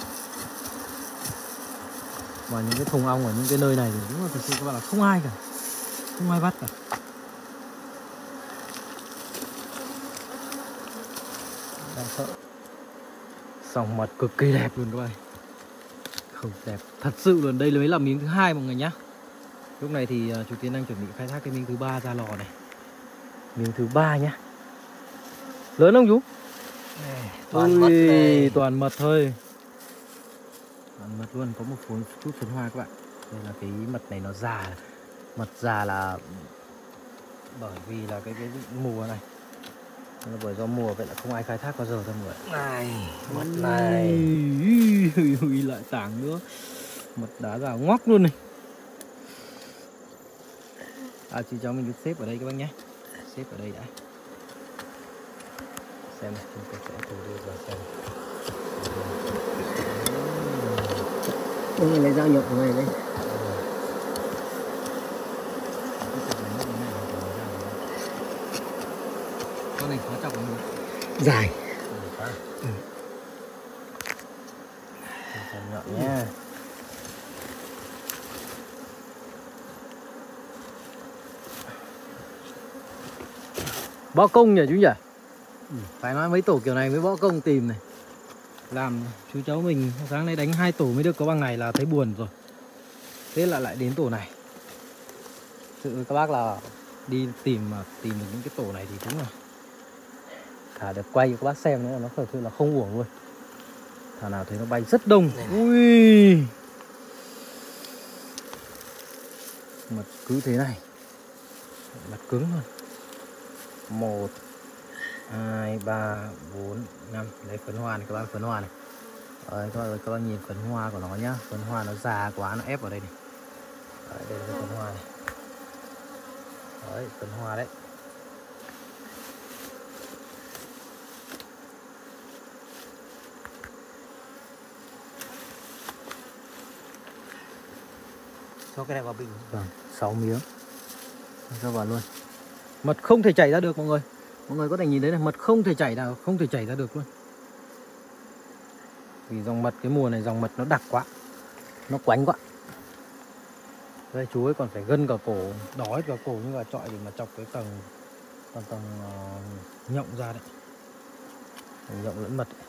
Và những cái thùng ong ở những cái nơi này thì đúng là thực sự các bạn là không ai cả, không ai bắt cả. Đang sợ. Sòng mật cực kỳ đẹp luôn các bạn. Không đẹp thật sự luôn. Đây mới là miếng thứ hai mọi người nhá. Lúc này thì chú Tiến đang chuẩn bị khai thác cái miếng thứ ba ra lò này. Miếng thứ ba nhá. Lớn không chú? Toàn mật này. Toàn mật thôi. Toàn mật luôn. Có một chút phấn hoa các bạn. Đây là cái mật này nó già. Mật già là bởi vì là cái mùa này. Nó bởi do mùa vậy là không ai khai thác bao giờ thôi mọi người. Này, mật này. Lại tảng nữa. Mật đá già ngoác luôn này. Chị cho mình xếp ở đây các bác nhé. Xếp ở đây đã. Xem này, chúng ta sẽ thử đưa vào xem. Đây lấy dao nhọn này đây. Con này khó chọc không? Dài. Nhọn nha. Bỏ công nhỉ chú nhỉ? Phải nói mấy tổ kiểu này mới bỏ công tìm này. Làm chú cháu mình sáng nay đánh 2 tổ mới được có bằng này là thấy buồn rồi. Thế là lại đến tổ này. Sự các bác là đi tìm mà tìm được những cái tổ này thì đúng là thả được quay cho các bác xem nữa, nó thật sự là không uổng luôn. Thả nào thấy nó bay rất đông. Ui, mật cứ thế này, mật cứng luôn. 1 2 3 4 5. Lấy phấn hoa này các bác, phấn hoa này. Đấy, các bác nhìn phấn hoa của nó nhá. Phấn hoa nó già quá nó ép vào đây này. Đấy, đây là cái phấn hoa này. Đấy, phấn hoa đấy. Cho cái này vào bình. Vâng, 6 miếng. Cho vào luôn. Mật không thể chảy ra được mọi người. Mọi người có thể nhìn thấy này, mật không thể chảy nào, không thể chảy ra được luôn. Vì dòng mật cái mùa này dòng mật nó đặc quá. Nó quánh quá. Đây chú ấy còn phải gân cả cổ, đỏ hết cả cổ như là chọi để mà chọc cái tầng nhộng ra đấy. Nhộng lẫn mật ấy.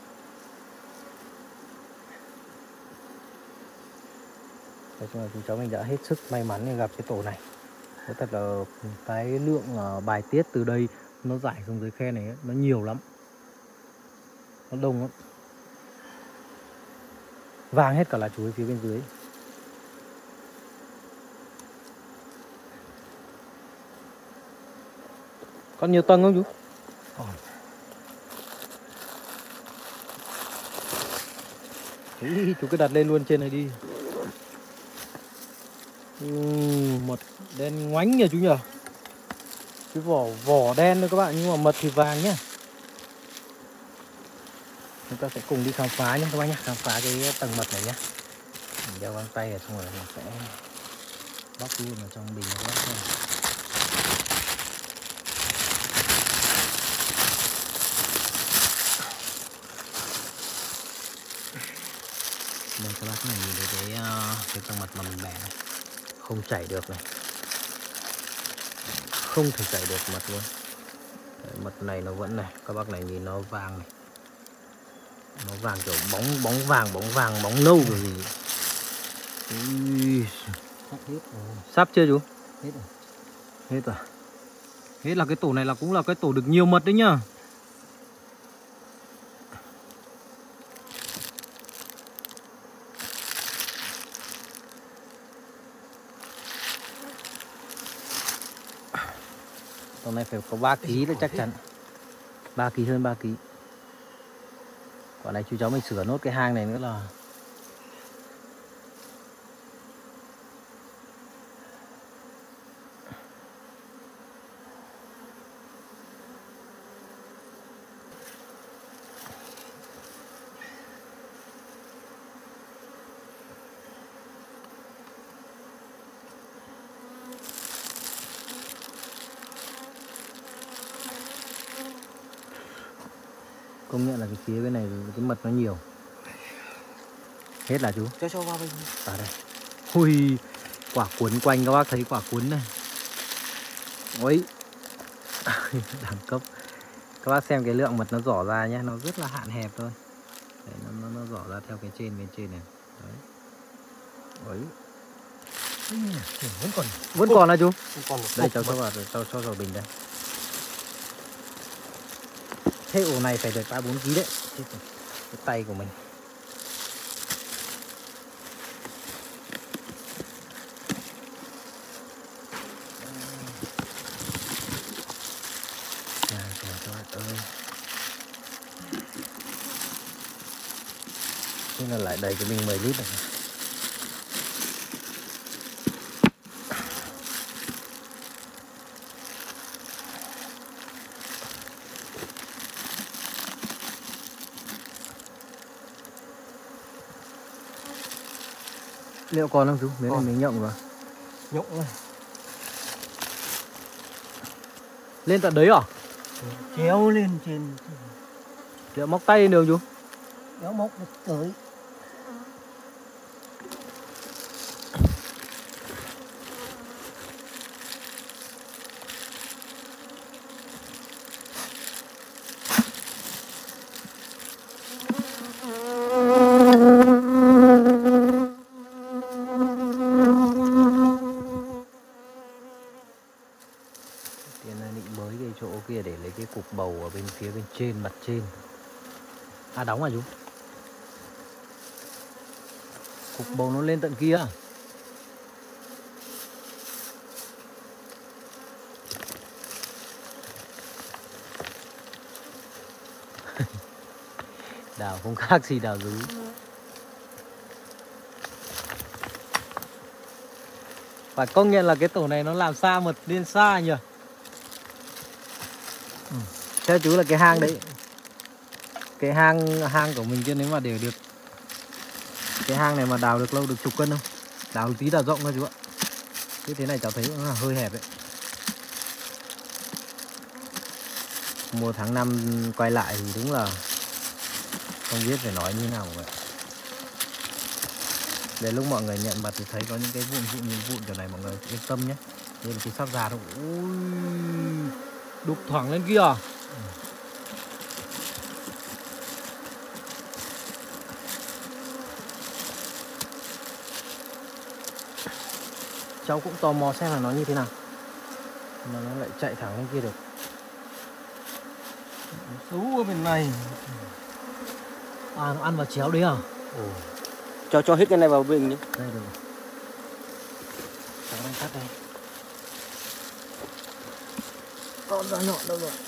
Nói chung là chú cháu mình đã hết sức may mắn để gặp cái tổ này. Thế thật là cái lượng bài tiết từ đây nó giải xuống dưới khe này ấy, nó nhiều lắm. Nó đông lắm. Vàng hết cả lá chuối phía bên dưới. Còn nhiều tầng không chú? Còn. Ý, chú cứ đặt lên luôn trên này đi. Mật đen ngoánh nhỉ chú nhỉ? Cái vỏ đen thôi các bạn, nhưng mà mật thì vàng nhá. Chúng ta sẽ cùng đi khám phá nhé các bác nhé, khám phá cái tầng mật này nhé. Mình đeo găng tay ở xong rồi mình sẽ bóc luôn vào trong bình các bác xem. Đây các bác này, nhìn thấy cái tầng mật mà mình bẻ này, không chảy được này, không thể chảy được mật luôn. Đấy, mật này nó vẫn này, các bác này nhìn nó vàng này, nó vàng kiểu bóng bóng nâu rồi gì. Sắp hết rồi. Sắp chưa chú? Hết rồi. Hết rồi. Hết là cái tổ này là cũng là cái tổ được nhiều mật đấy nhá. Tổ này phải có 3 kg đấy chắc chắn. 3 kg, hơn 3 kg. Quả này chú cháu mình sửa nốt cái hang này nữa là công nhận là cái phía bên này cái mật nó nhiều. Hết là chú? Cho vào bên. Ở đây. Ui, quả cuốn quanh các bác thấy quả cuốn này. Ôi. Đẳng cấp. Các bác xem cái lượng mật nó rỏ ra nhé, nó rất là hạn hẹp thôi. Đấy, nó rỏ ra theo cái bên trên này. Đấy. Ôi. Vẫn còn là chú? Còn đây cháu cho vào bình đây. Thế ổ này phải được 3-4 kg đấy. Cái tay của mình. Trời các bạn ơi. Thế là lại đầy cái bình 10 lít này. Liệu còn không chú? Miếng này mình nhộng rồi. Nhộng rồi. Lên tận đấy à? Kéo lên trên. Liệu móc tay lên đường chú? Kéo móc được tới. Kia để lấy cái cục bầu ở bên phía bên trên, mặt trên. À đóng à chú? Cục bầu nó lên tận kia. Đào không khác gì đào rú. Phải công nhận là cái tổ này nó làm xa mật lên xa nhỉ. Theo chú là cái hang đấy, cái hang của mình chứ, nếu mà để được cái hang này mà đào được lâu được chục cân không? Đào một tí đào rộng thôi chú ạ. Thế này cháu thấy cũng là hơi hẹp đấy. Mùa tháng 5 quay lại thì đúng là không biết phải nói như nào vậy. Để lúc mọi người nhận mật thì thấy có những cái vụn kiểu này, mọi người yên tâm nhé. Đây là cái sắp già thôi. Ui, đục thẳng lên kia. Cháu cũng tò mò xem là nó như thế nào mà nó lại chạy thẳng lên kia được. Xấu ở bên này. À, nó ăn vào chéo đấy à? Ừ. cho hết cái này vào bình nhé. Đây được. Cháu đang cắt đây. Con da nhọn đâu rồi?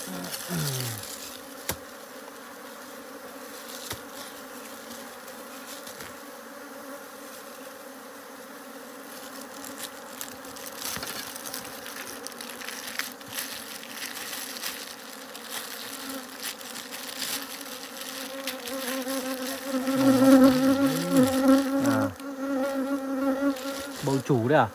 Bầu chủ đấy à?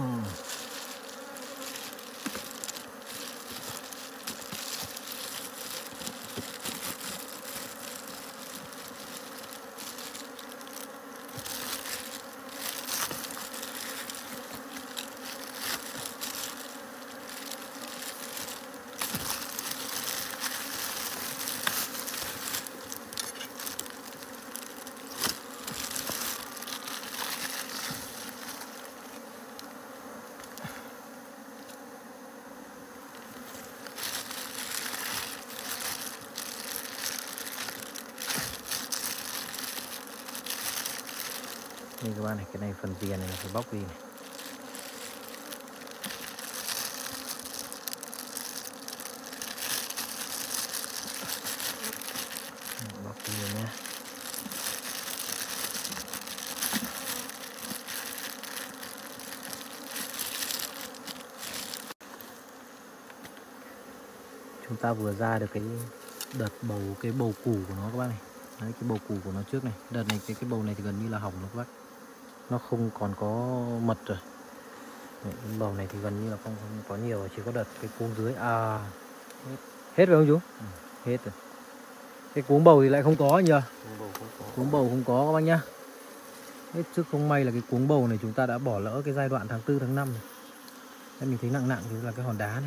Đây các bạn này, cái này phần tiền này phải bóc đi này. Bóc đi rồi nhé. Chúng ta vừa ra được cái đợt bầu, cái bầu củ của nó các bác này. Đấy, cái bầu củ của nó trước này. Đợt này cái bầu này thì gần như là hỏng rồi các bác. Nó không còn có mật rồi. Đấy, cái bầu này thì gần như là không có nhiều rồi, chỉ có đợt cái cuống dưới. À, hết rồi không chú? Hết rồi. Cái cuống bầu thì lại không có nhờ. Cuống bầu không có các bác nhá. Hết sức không may là cái cuống bầu này chúng ta đã bỏ lỡ cái giai đoạn tháng 4 tháng 5 này. Nên mình thấy nặng nặng thì là cái hòn đá này.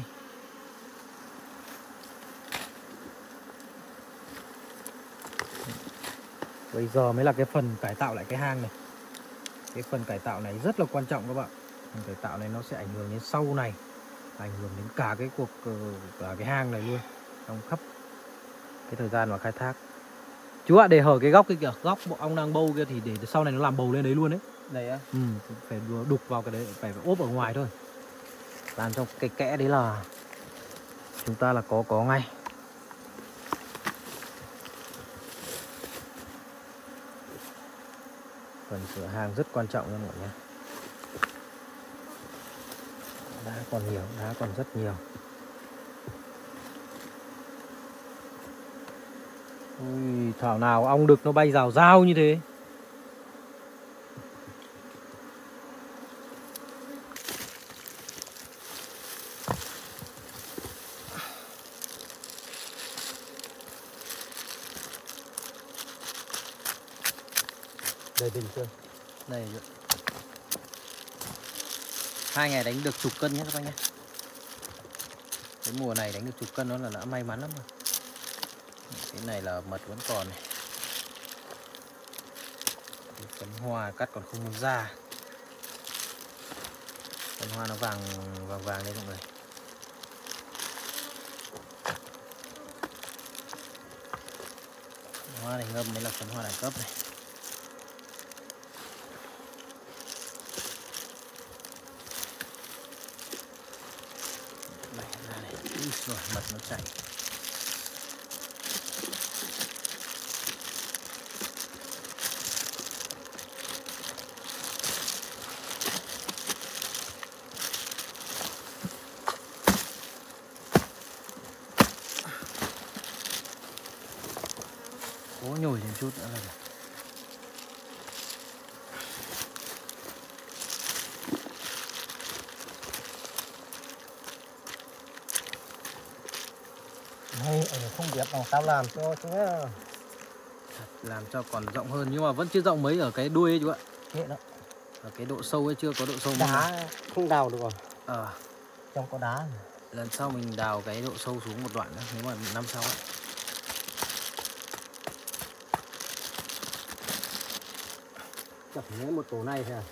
Bây giờ mới là cái phần cải tạo lại cái hang này. Cái phần cải tạo này rất là quan trọng các bạn. Phần cải tạo này nó sẽ ảnh hưởng đến sau này, ảnh hưởng đến cả cái cả cái hang này luôn, trong khắp cái thời gian mà khai thác. Chú ạ, để hở cái góc kia kìa, góc bộ ong đang bâu kia thì để sau này nó làm bầu lên đấy luôn đấy. Đây á? Phải đục vào cái đấy, phải ốp ở ngoài thôi. Làm trong cái kẽ đấy là chúng ta là có ngay. Phần sửa hang rất quan trọng nha mọi người nhé. Đá còn nhiều, đá còn rất nhiều. Ui, thảo nào ong đực nó bay rào rao như thế. Đây bình chưa? Đây. 2 ngày đánh được chục cân nhé các bác nhé. Cái mùa này đánh được chục cân nó là đã may mắn lắm rồi. Cái này là mật vẫn còn này. Cái phấn hoa cắt còn không muốn ra. Phấn hoa nó vàng đấy mọi người. Hoa này ngâm mới là phấn hoa đẳng cấp này. Rồi mật nó chảy. Cố nhồi lên chút nữa là được. Đây, không biết là tao làm cho chú nhá. Làm cho còn rộng hơn nhưng mà vẫn chưa rộng mấy ở cái đuôi ấy chú ạ. Thế đó. Ở cái độ sâu ấy chưa có độ sâu. Đá không đào được rồi. Trong có đá. Lần sau mình đào cái độ sâu xuống một đoạn nữa nếu mà năm sau ấy. Chặt lấy một tổ này thôi à?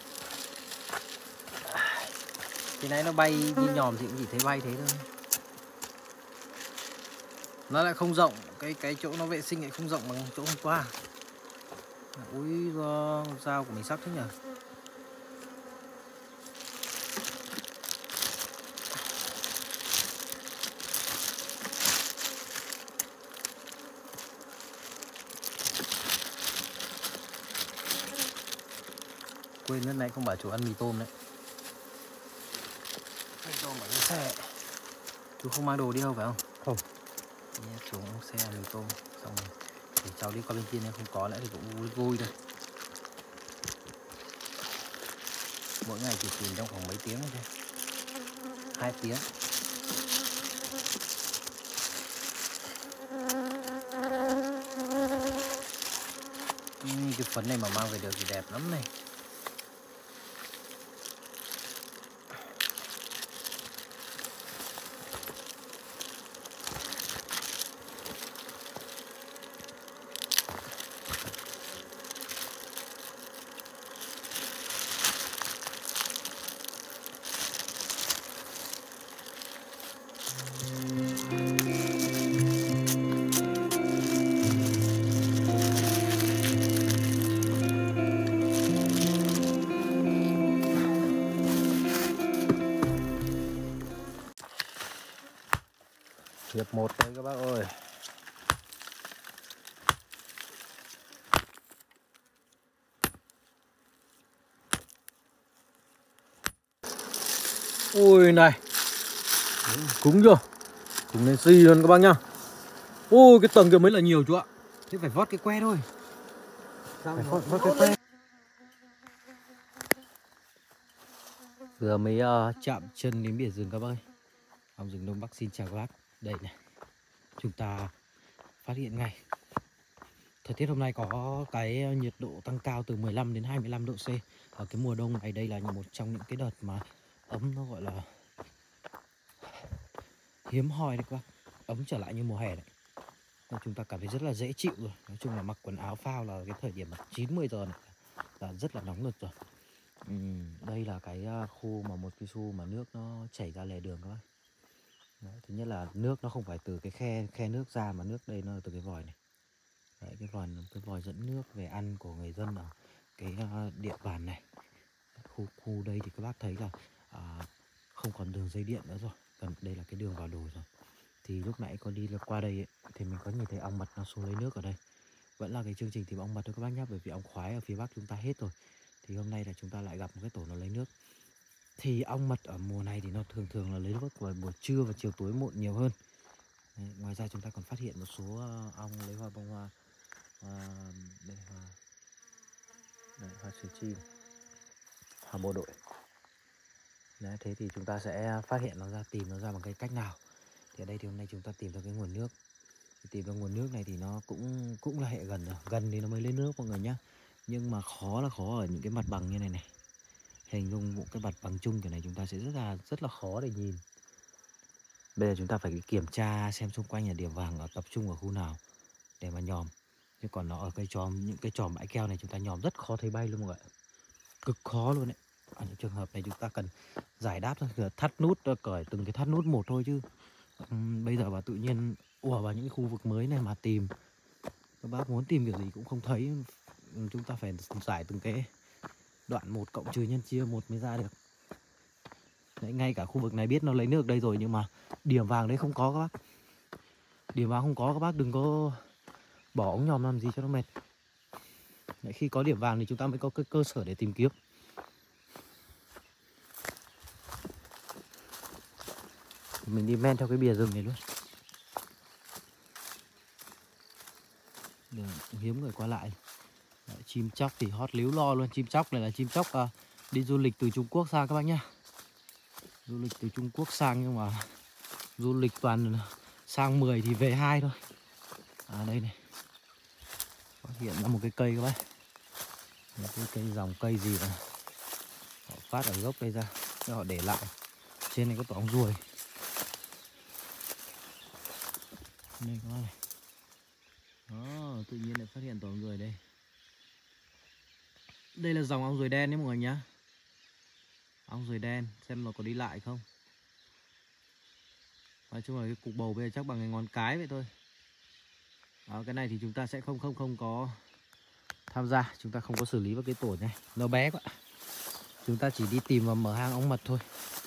Cái này nó bay đi nhòm thì cũng chỉ thấy bay thế thôi. Nó lại không rộng, cái chỗ nó vệ sinh lại không rộng bằng chỗ hôm qua. Ui do dao của mình sắc thế nhỉ. Quên lúc nãy không bảo chú ăn mì tôm đấy. Mì tôm ở trên xe. Chú không mang đồ đi đâu phải không? Không. Nhé, chú xe ăn mì tôm. Xong rồi để cháu đi qua bên kia, nếu không có lẽ thì cũng vui vui thôi. Mỗi ngày chỉ tìm trong khoảng mấy tiếng thôi. 2 tiếng. Cái phấn này mà mang về được thì đẹp lắm này. Hiệp 1 đây các bác ơi. Ui này. Cúng chưa? Cúng lên xì luôn các bác nhá. Ôi cái tầng kia mới là nhiều chú ạ. Thế phải vót cái que thôi. Phải vót cái que. Vừa mới chạm chân đến biển rừng các bác ơi. Ong rừng Đông Bắc xin chào các bác. Đây này. Chúng ta phát hiện ngay. Thời tiết hôm nay có cái nhiệt độ tăng cao từ 15 đến 25 độ C. Ở cái mùa đông này đây là một trong những cái đợt mà ấm nó gọi là hiếm hoi đấy các bác. Ấm trở lại như mùa hè đấy. Nên chúng ta cảm thấy rất là dễ chịu rồi. Nói chung là mặc quần áo phao là cái thời điểm 9-10 giờ này là rất là nóng nực rồi. Đây là cái khu mà một cái khu mà nước nó chảy ra lề đường các bác. Đấy, thứ nhất là nước nó không phải từ cái khe nước ra, mà nước đây nó từ cái vòi này. Đấy, cái vòi dẫn nước về ăn của người dân ở cái địa bàn này. Khu đây thì các bác thấy là không còn đường dây điện nữa rồi. Còn đây là cái đường vào đồi rồi. Thì lúc nãy con đi qua đây ấy, thì mình có nhìn thấy ong mật nó xuống lấy nước ở đây. Vẫn là cái chương trình tìm ong mật thôi các bác nhé. Bởi vì ong khoái ở phía Bắc chúng ta hết rồi. Thì hôm nay là chúng ta lại gặp một cái tổ nó lấy nước. Thì ong mật ở mùa này thì nó thường là lấy nước vào buổi trưa và chiều tối muộn nhiều hơn. Đấy, ngoài ra chúng ta còn phát hiện một số ong lấy hoa bông hoa. Đây hoa sứ chim, hoa bộ đội. Đấy, thế thì chúng ta sẽ phát hiện nó ra, tìm nó ra bằng cái cách nào. Thì ở đây thì hôm nay chúng ta tìm ra cái nguồn nước. Tìm ra nguồn nước này thì nó cũng là hệ gần rồi. Gần thì nó mới lấy nước mọi người nhá. Nhưng mà khó ở những cái mặt bằng như này này. Hình dung một cái mặt bằng chung kiểu này chúng ta sẽ rất là khó để nhìn. Bây giờ chúng ta phải kiểm tra xem xung quanh là điểm vàng ở tập trung ở khu nào để mà nhòm. Chứ còn nó ở những cái chòm bãi keo này chúng ta nhòm rất khó thấy bay luôn mọi người. Cực khó luôn đấy. Ở những trường hợp này chúng ta cần giải đáp thôi, thắt nút, cởi từng cái thắt nút một thôi chứ. Bây giờ mà tự nhiên ùa vào những cái khu vực mới này mà tìm, các bác muốn tìm kiểu gì cũng không thấy. Chúng ta phải giải từng cái đoạn 1 cộng trừ nhân chia 1 mới ra được. Đấy, ngay cả khu vực này biết nó lấy nước đây rồi nhưng mà điểm vàng đấy không có các bác. Điểm vàng không có các bác đừng có bỏ ống nhòm làm gì cho nó mệt. Đấy, khi có điểm vàng thì chúng ta mới có cái cơ sở để tìm kiếm. Mình đi men theo cái bìa rừng này luôn. Đường hiếm người qua lại. Đấy, chim chóc thì hót líu lo luôn. Chim chóc này là chim chóc đi du lịch từ Trung Quốc sang các bác nhá. Du lịch từ Trung Quốc sang nhưng mà du lịch toàn sang 10 thì về 2 thôi. Đây này. Phát hiện ra một cái cây các bác. Một cái cây dòng cây gì mà họ phát ở gốc đây ra, cho họ để lại. Trên này có tổ ong ruồi. Đây các bác này. Đó, tự nhiên lại phát hiện tổ ong ruồi đây. Đây là dòng ong ruồi đen đấy mọi người nhá. Ong ruồi đen, xem nó có đi lại không. Nói chung là cái cục bầu bây giờ chắc bằng cái ngón cái vậy thôi. Đó, cái này thì chúng ta sẽ không có tham gia. Chúng ta không có xử lý vào cái tổ này, nó bé quá. Chúng ta chỉ đi tìm và mở hang ong mật thôi.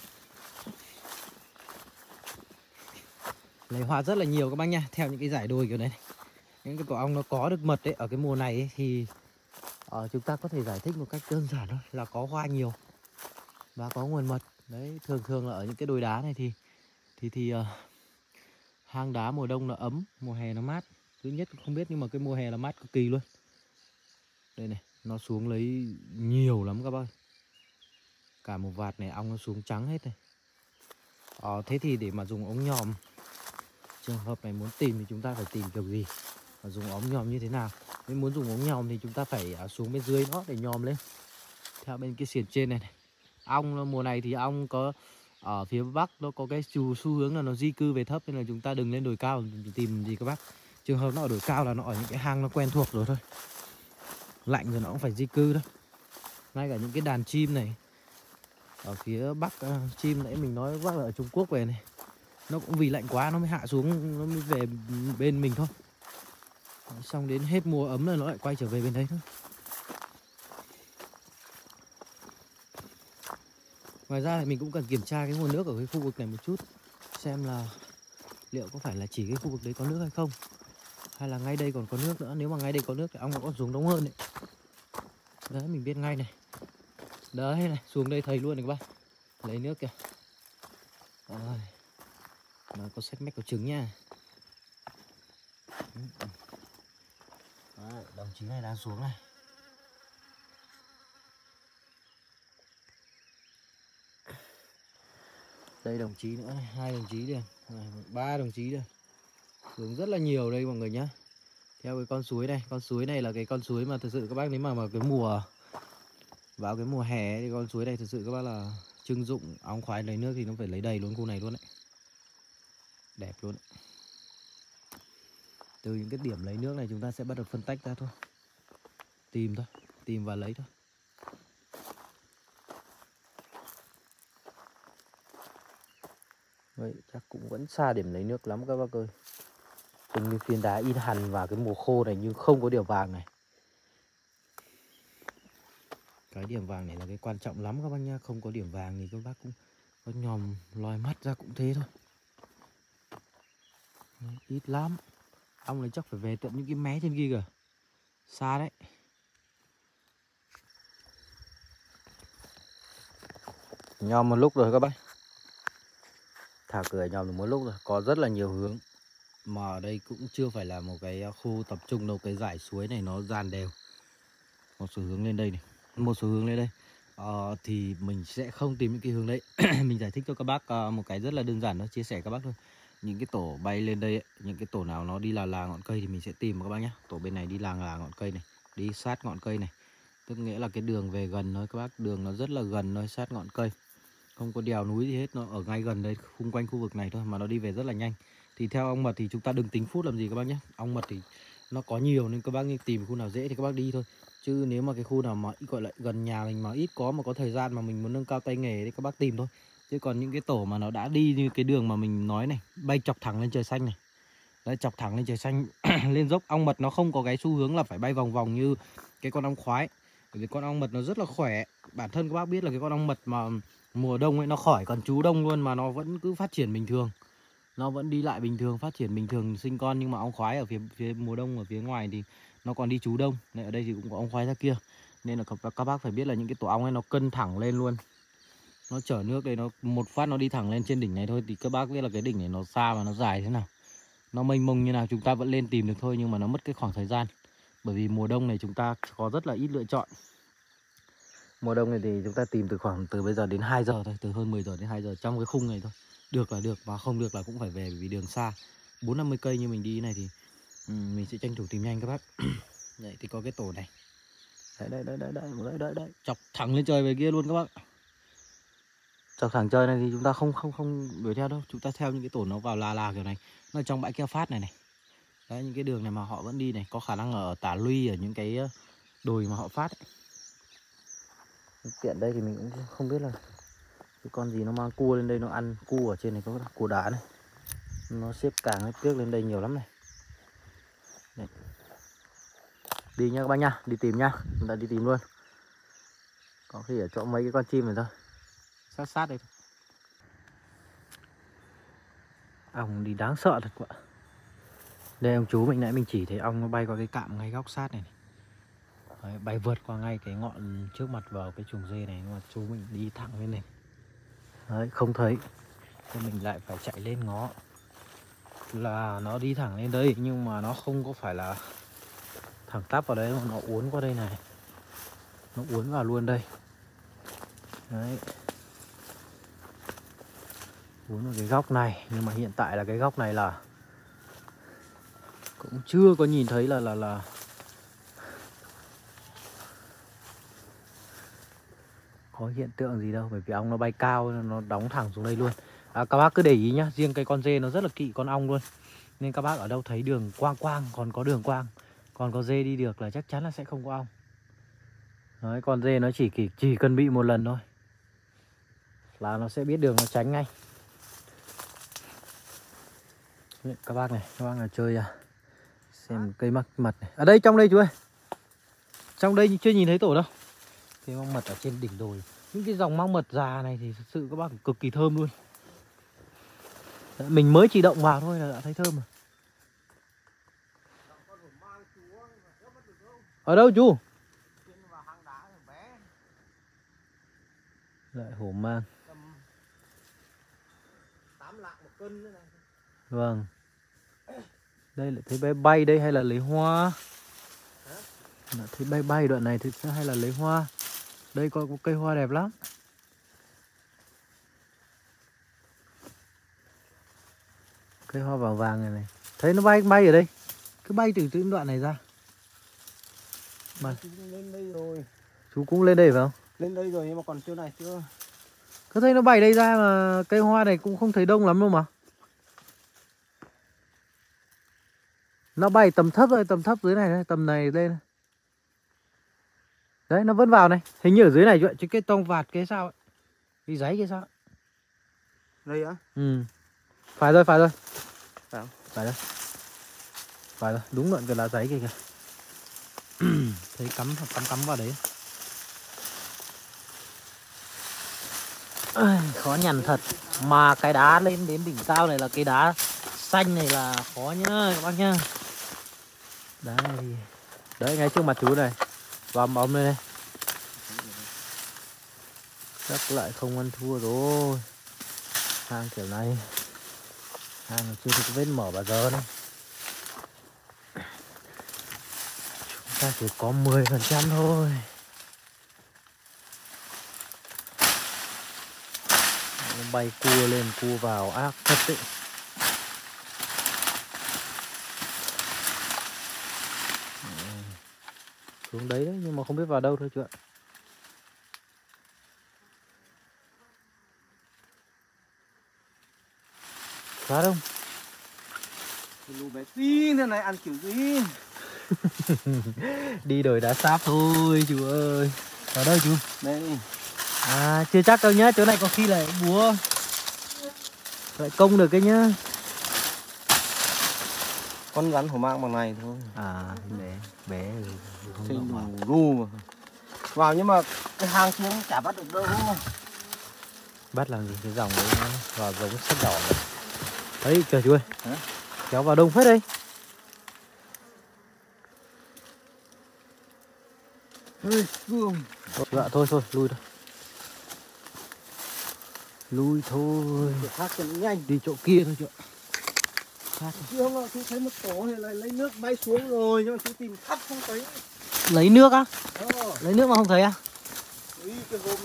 Lấy hoa rất là nhiều các bác nha. Theo những cái giải đồi kiểu này, những cái tổ ong nó có được mật ấy, ở cái mùa này ấy, thì chúng ta có thể giải thích một cách đơn giản thôi là có hoa nhiều và có nguồn mật. Đấy, thường là ở những cái đồi đá này thì hang đá mùa đông nó ấm, mùa hè nó mát. Thứ nhất không biết nhưng mà cái mùa hè là mát cực kỳ luôn. Đây này, nó xuống lấy nhiều lắm các bác. Cả một vạt này ong nó xuống trắng hết này. Thế thì để mà dùng ống nhòm, trường hợp này muốn tìm thì chúng ta phải tìm kiểu gì và dùng ống nhòm như thế nào. Nếu muốn dùng ống nhòm thì chúng ta phải xuống bên dưới nó để nhòm lên theo bên cái xiển trên này, này. Ong mùa này thì ong có ở phía bắc nó có cái xu hướng là nó di cư về thấp, nên là chúng ta đừng lên đồi cao tìm gì các bác. Trường hợp nó ở đồi cao là nó ở những cái hang nó quen thuộc rồi thôi. Lạnh rồi nó cũng phải di cư thôi. Ngay cả những cái đàn chim này ở phía bắc, chim nãy mình nói bác là ở Trung Quốc về này, nó cũng vì lạnh quá nó mới hạ xuống, nó mới về bên mình thôi. Xong đến hết mùa ấm rồi nó lại quay trở về bên đấy thôi. Ngoài ra thì mình cũng cần kiểm tra cái nguồn nước ở cái khu vực này một chút, xem là liệu có phải là chỉ cái khu vực đấy có nước hay không, hay là ngay đây còn có nước nữa. Nếu mà ngay đây có nước thì ong nó còn xuống đông hơn đấy. Đấy, mình biết ngay này. Đấy này, xuống đây thấy luôn này các bác. Lấy nước kìa. Rồi. Nó có sách mách có trứng nha. Đấy, đồng chí này đang xuống này. Đây đồng chí nữa này, 2 đồng chí đây, 3 đồng chí đây. Xuống rất là nhiều đây mọi người nhá. Theo cái con suối này, con suối này là cái con suối mà thực sự các bác nếu mà cái mùa vào cái mùa hè ấy, thì con suối này thực sự các bác là trưng dụng ong khoái lấy nước thì nó phải lấy đầy luôn khu này luôn đấy. Đẹp luôn đấy. Từ những cái điểm lấy nước này chúng ta sẽ bắt đầu phân tách ra thôi. Tìm thôi, tìm và lấy thôi. Vậy chắc cũng vẫn xa điểm lấy nước lắm các bác ơi. Từng cái phiến đá in hằn vào cái mùa khô này nhưng không có điểm vàng này. Cái điểm vàng này là cái quan trọng lắm các bác nhá. Không có điểm vàng thì các bác cũng có nhòm lòi mắt ra cũng thế thôi. Ít lắm. Ong này chắc phải về tận những cái mé trên kia kìa. Xa đấy. Nhòm một lúc rồi các bác. Thả cửa nhòm được một lúc rồi. Có rất là nhiều hướng. Mà ở đây cũng chưa phải là một cái khu tập trung đâu. Cái dải suối này nó dàn đều. Một số hướng lên đây này, một số hướng lên đây. Thì mình sẽ không tìm những cái hướng đấy. Mình giải thích cho các bác một cái rất là đơn giản thôi, chia sẻ các bác thôi. Những cái tổ bay lên đây ấy, những cái tổ nào nó đi là ngọn cây thì mình sẽ tìm các bác nhé. Tổ bên này đi là ngọn cây này, đi sát ngọn cây này, tức nghĩa là cái đường về gần thôi các bác. Đường nó rất là gần thôi, sát ngọn cây, không có đèo núi gì hết, nó ở ngay gần đây, xung quanh khu vực này thôi mà nó đi về rất là nhanh. Thì theo ong mật thì chúng ta đừng tính phút làm gì các bác nhé. Ong mật thì nó có nhiều nên các bác tìm khu nào dễ thì các bác đi thôi. Chứ nếu mà cái khu nào mà gọi là gần nhà mình mà ít có mà có thời gian mà mình muốn nâng cao tay nghề thì các bác tìm thôi. Chứ còn những cái tổ mà nó đã đi như cái đường mà mình nói này, bay chọc thẳng lên trời xanh này. Đấy, chọc thẳng lên trời xanh lên dốc. Ong mật nó không có cái xu hướng là phải bay vòng vòng như cái con ong khoái. Bởi vì con ong mật nó rất là khỏe. Bản thân các bác biết là cái con ong mật mà mùa đông ấy nó khỏi còn chú đông luôn mà nó vẫn cứ phát triển bình thường. Nó vẫn đi lại bình thường, phát triển bình thường, sinh con. Nhưng mà ong khoái ở phía mùa đông ở phía ngoài thì nó còn đi trú đông. Này, ở đây thì cũng có ong khoái ra kia. Nên là các bác phải biết là những cái tổ ong ấy nó cân thẳng lên luôn. Nó chở nước đây, nó một phát nó đi thẳng lên trên đỉnh này thôi. Thì các bác biết là cái đỉnh này nó xa và nó dài thế nào, nó mênh mông như nào, chúng ta vẫn lên tìm được thôi. Nhưng mà nó mất cái khoảng thời gian. Bởi vì mùa đông này chúng ta có rất là ít lựa chọn. Mùa đông này thì chúng ta tìm từ bây giờ đến 2 giờ thôi. Từ hơn 10 giờ đến 2 giờ trong cái khung này thôi. Được là được, mà không được là cũng phải về. Bởi vì đường xa 40-50 cây như mình đi này thì mình sẽ tranh thủ tìm nhanh các bác. Đấy thì có cái tổ này. Đấy. Chọc thẳng lên trời về kia luôn các bác. Chọc thẳng trời này thì chúng ta không đuổi theo đâu. Chúng ta theo những cái tổ nó vào là kiểu này. Nó trong bãi keo phát này này. Đấy, những cái đường này mà họ vẫn đi này. Có khả năng ở tả luy, ở những cái đồi mà họ phát ấy. Tiện đây thì mình cũng không biết là cái con gì nó mang cua lên đây nó ăn. Cua ở trên này có cua đá này. Nó xếp càng hết tiếc lên đây nhiều lắm này. Đấy. Đi nha các bác nha, đi tìm nha. Chúng ta đi tìm luôn. Có khi ở chỗ mấy cái con chim này thôi. Sát sát đây thôi. Ong đi đáng sợ thật quá. Đây ông chú mình nãy mình chỉ thấy ong nó bay qua cái cạm ngay góc sát này. Đấy, bay vượt qua ngay cái ngọn trước mặt vào cái chuồng dê này, nhưng mà chú mình đi thẳng lên này. Đấy, không thấy. Thì mình lại phải chạy lên ngó. Là nó đi thẳng lên đây, nhưng mà nó không có phải là thẳng tắp vào đấy, mà nó uốn qua đây này. Nó uốn vào luôn đây. Đấy. Uốn vào cái góc này. Nhưng mà hiện tại là cái góc này là cũng chưa có nhìn thấy là có hiện tượng gì đâu. Bởi vì ong nó bay cao, nó đóng thẳng xuống đây luôn. Các bác cứ để ý nhá, riêng cái con dê nó rất là kỵ con ong luôn. Nên các bác ở đâu thấy đường quang quang, còn có đường quang, còn có dê đi được là chắc chắn là sẽ không có ong. Đấy, con dê nó chỉ cần bị một lần thôi là nó sẽ biết đường, nó tránh ngay. Đấy, các bác là chơi xem cây mắc mật này. Ở đây, trong đây chú ơi. Trong đây chưa nhìn thấy tổ đâu. Cây măng mật ở trên đỉnh đồi. Những cái dòng măng mật già này thì thật sự các bác cực kỳ thơm luôn. Đấy, mình mới chỉ động vào thôi là đã thấy thơm rồi. Ở đâu chú? Lại hổ mang. 8 lạng 1 cân nữa này. Vâng. Đây lại thấy bay bay đây hay là lấy hoa? Lại thấy bay bay đoạn này thì sẽ hay là lấy hoa. Đây có cây hoa đẹp lắm. Cây hoa vàng vàng này này. Thấy nó bay bay ở đây. Cứ bay từ đoạn này ra. Mà Chú lên đây rồi. chú cũng lên đây phải không? Lên đây rồi nhưng mà còn chưa này chưa. Cứ thấy nó bay đây ra mà cây hoa này cũng không thấy đông lắm đâu mà. Nó bay tầm thấp rồi, tầm thấp dưới này, tầm này lên. Đấy, nó vẫn vào này. Hình như ở dưới này chứ cái tông vạt cái sao ấy. Cái giấy cái sao ấy. Đây á? Ừ. Phải rồi. Phải không? Phải rồi. Phải rồi, đúng đoạn cái lá giấy kìa kìa. Thấy cắm vào đấy. Khó nhằn thật. Mà cái đá lên đến đỉnh cao này là cái đá xanh này là khó nhá các bác nhá. Đấy. Đấy, ngay trước mặt chú này. Vòm bóng đây này. Chắc lại không ăn thua rồi. Hang kiểu này, hang chưa thấy có vết mở bao giờ đấy. Chúng ta chỉ có 10% thôi. Nó bay cua lên cua vào ác thật đấy. Xuống đấy đấy, nhưng mà không biết vào đâu thôi chú ạ. Phá không? Lù bé tí thế này ăn kiểu gì? Đi đổi đá sáp thôi chú ơi. Ở đâu chú? Đây. À, chưa chắc đâu nhá, chỗ này có khi lại búa lại công được cái nhá. Con rắn hổ mang bằng này thôi. À, bé Xinh đủ ru mà. Vào nhưng mà cái hang xuống chả bắt được đâu. bắt làm gì, cái dòng đấy nó vào giống sắt đỏ này. Đấy, chờ chú ơi. Hả? Kéo vào đông phết đây. Chú ạ, thôi, lui thôi. Lui thôi. Thác cho nó nhanh. Đi chỗ kia thôi chú ạ. Chưa mà chú thấy một tổ này là lấy nước bay xuống rồi nhưng mà chú tìm khắp không thấy. Lấy nước á? Lấy nước mà không thấy à? Ý, cái hôm...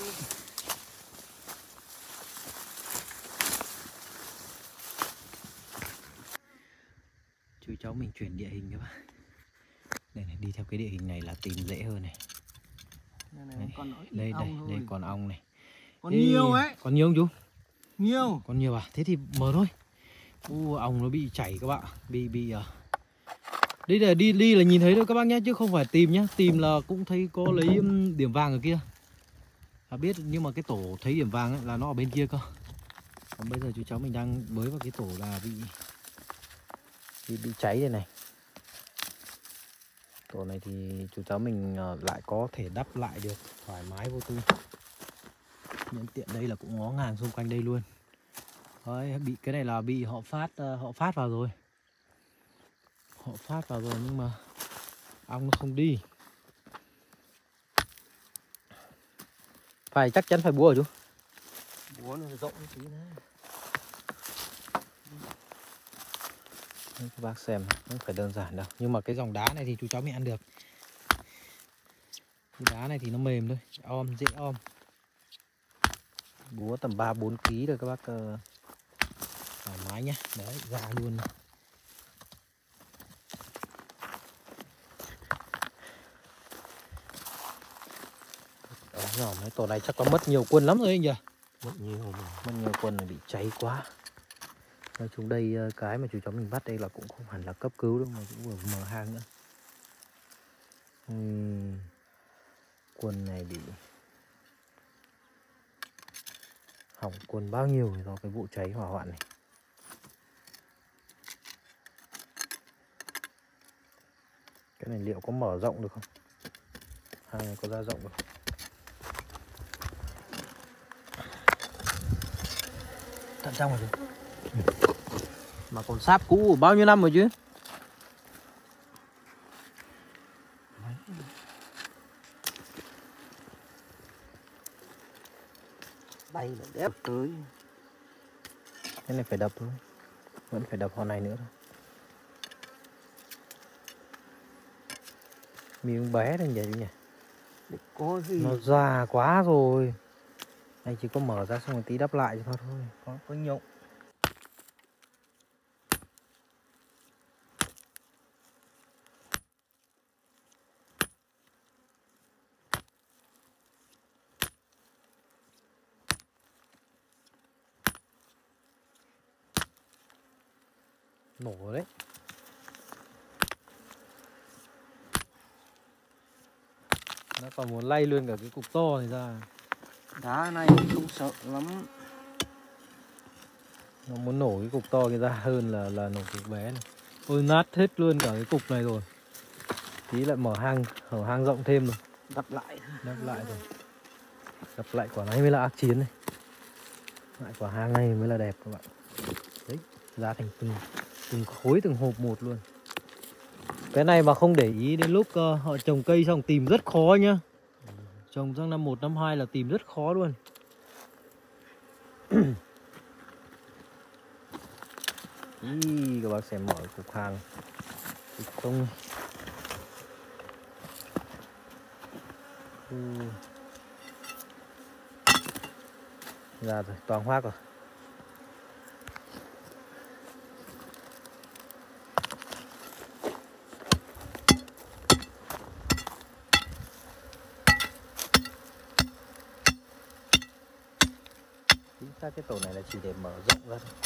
Chú cháu mình chuyển địa hình các bạn. Đây này, đi theo cái địa hình này là tìm dễ hơn này. Đây, đây còn ong này. Còn nhiều ấy. Còn nhiều không chú? Nhiều. Còn nhiều à? Thế thì mở thôi. Ong nó bị chảy các bạn. Đây là đi là nhìn thấy thôi các bác nhé, chứ không phải tìm nhá. Tìm là cũng thấy có lấy điểm vàng ở kia. Biết, nhưng mà cái tổ thấy điểm vàng ấy, là nó ở bên kia cơ. Còn bây giờ chú cháu mình đang bới vào cái tổ là bị cháy đây này. Tổ này thì chú cháu mình lại có thể đắp lại được thoải mái vô tư. Nhân tiện đây là cũng ngó ngàng xung quanh đây luôn. Đấy, bị cái này là bị họ phát vào rồi. Họ phát vào rồi nhưng mà ong nó không đi. Chắc chắn phải búa rồi chú. Búa nó rộng tí nữa. Các bác xem không phải đơn giản đâu. Nhưng mà cái dòng đá này thì chú cháu mình ăn được. Cái đá này thì nó mềm thôi, dễ om. Búa tầm 3-4 kg rồi các bác thoải mái nhá. Đấy, ra luôn. Đó, nhỏ mấy tổ này chắc có mất nhiều quân lắm rồi anh nhỉ? Mất nhiều quân này bị cháy quá. Nói chung đây cái mà chú cháu mình bắt đây là cũng không hẳn là cấp cứu đâu, mà cũng vừa mở hang nữa. Quân này bị hỏng quân bao nhiêu do cái vụ cháy hỏa hoạn này. Cái này liệu có mở rộng được không? Hang này có ra rộng được không? Tận trong rồi chứ. Mà còn sáp cũ bao nhiêu năm rồi chứ? Đây là đép tới. Cái này phải đập thôi. Vẫn phải đập hòn này nữa thôi. Miếng bé này nhỉ chú nhỉ? Có gì? Nó già quá rồi. Anh chỉ có mở ra xong một tí đắp lại cho nó thôi. Có nhộng. Nổ rồi đấy. Nó còn muốn lay luôn cả cái cục to này ra. Đá này không sợ lắm. Nó muốn nổ cái cục to kia ra hơn là nổ cục bé này. Ôi nát hết luôn cả cái cục này rồi. Tí lại mở hang rộng thêm rồi. Đắp lại rồi. Đắp lại quả này mới là ác chiến này. Lại quả hang này mới là đẹp các bạn. Đấy, ra thành từng khối từng hộp một luôn. Cái này mà không để ý đến lúc họ trồng cây xong tìm rất khó nhá. Trồng sang năm 1, năm 2 là tìm rất khó luôn. Các bác xem mở cục hang không. Ra rồi, toàn hoác rồi. Chính xác cái tổ này là chỉ để mở rộng ra thôi.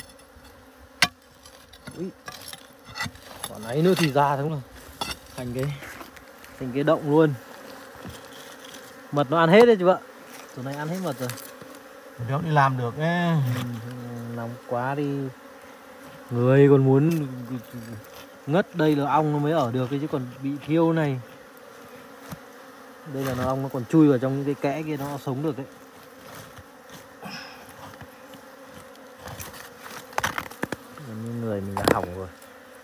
Ui, còn ấy nữa thì ra đúng không? Thành cái động luôn. Mật nó ăn hết đấy chú ạ. Tổ này ăn hết mật rồi. Nếu đi làm được ấy. Nóng quá đi. Người còn muốn ngất đây là ong nó mới ở được chứ còn bị thiêu này. Đây là ong nó còn chui vào trong những cái kẽ kia nó sống được đấy. Như người mình đã hỏng rồi.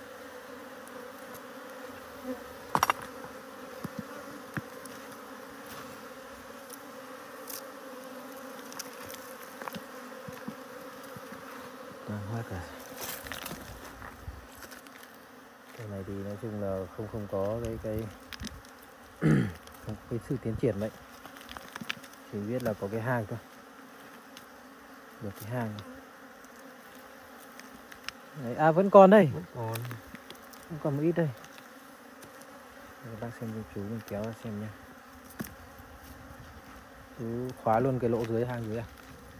Cái này thì nói chung là không có cái không có cái sự tiến triển đấy. Chỉ biết là có cái hang thôi. Được cái hang. Đấy, à vẫn còn đây. Vẫn còn. Vẫn còn một ít đây. Các bác xem cho chú mình kéo ra xem nha. Chú khóa luôn cái lỗ dưới hang dưới à?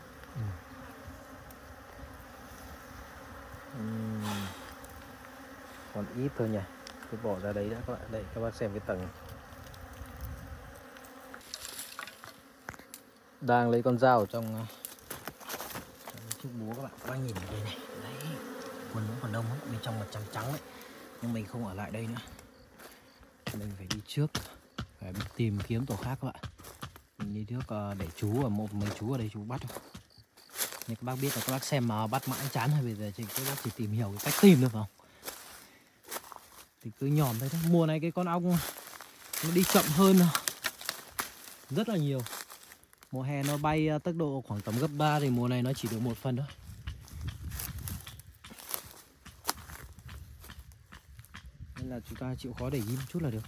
Còn ít thôi nhỉ. Cứ bỏ ra đấy đã các bạn. Đây các bác xem cái tầng. Đang lấy con dao ở trong chiếc búa các bạn. Các bác nhìn ở đây này. Đấy. Quần vẫn còn đông lắm. Bên trong là trắng trắng đấy. Nhưng mình không ở lại đây nữa. Mình phải đi trước phải tìm kiếm tổ khác các bạn. Mình đi trước để chú ở mấy chú ở đây chú bắt thôi. Như các bác biết là các bác xem mà bắt mãi chán hay bây giờ các bác chỉ tìm hiểu cái cách tìm được không? Thì cứ nhòm thấy thôi. Mùa này cái con ong nó đi chậm hơn rất là nhiều. Mùa hè nó bay tốc độ khoảng tầm gấp 3 thì mùa này nó chỉ được 1 phần thôi. Nên là chúng ta chịu khó để ý một chút là được.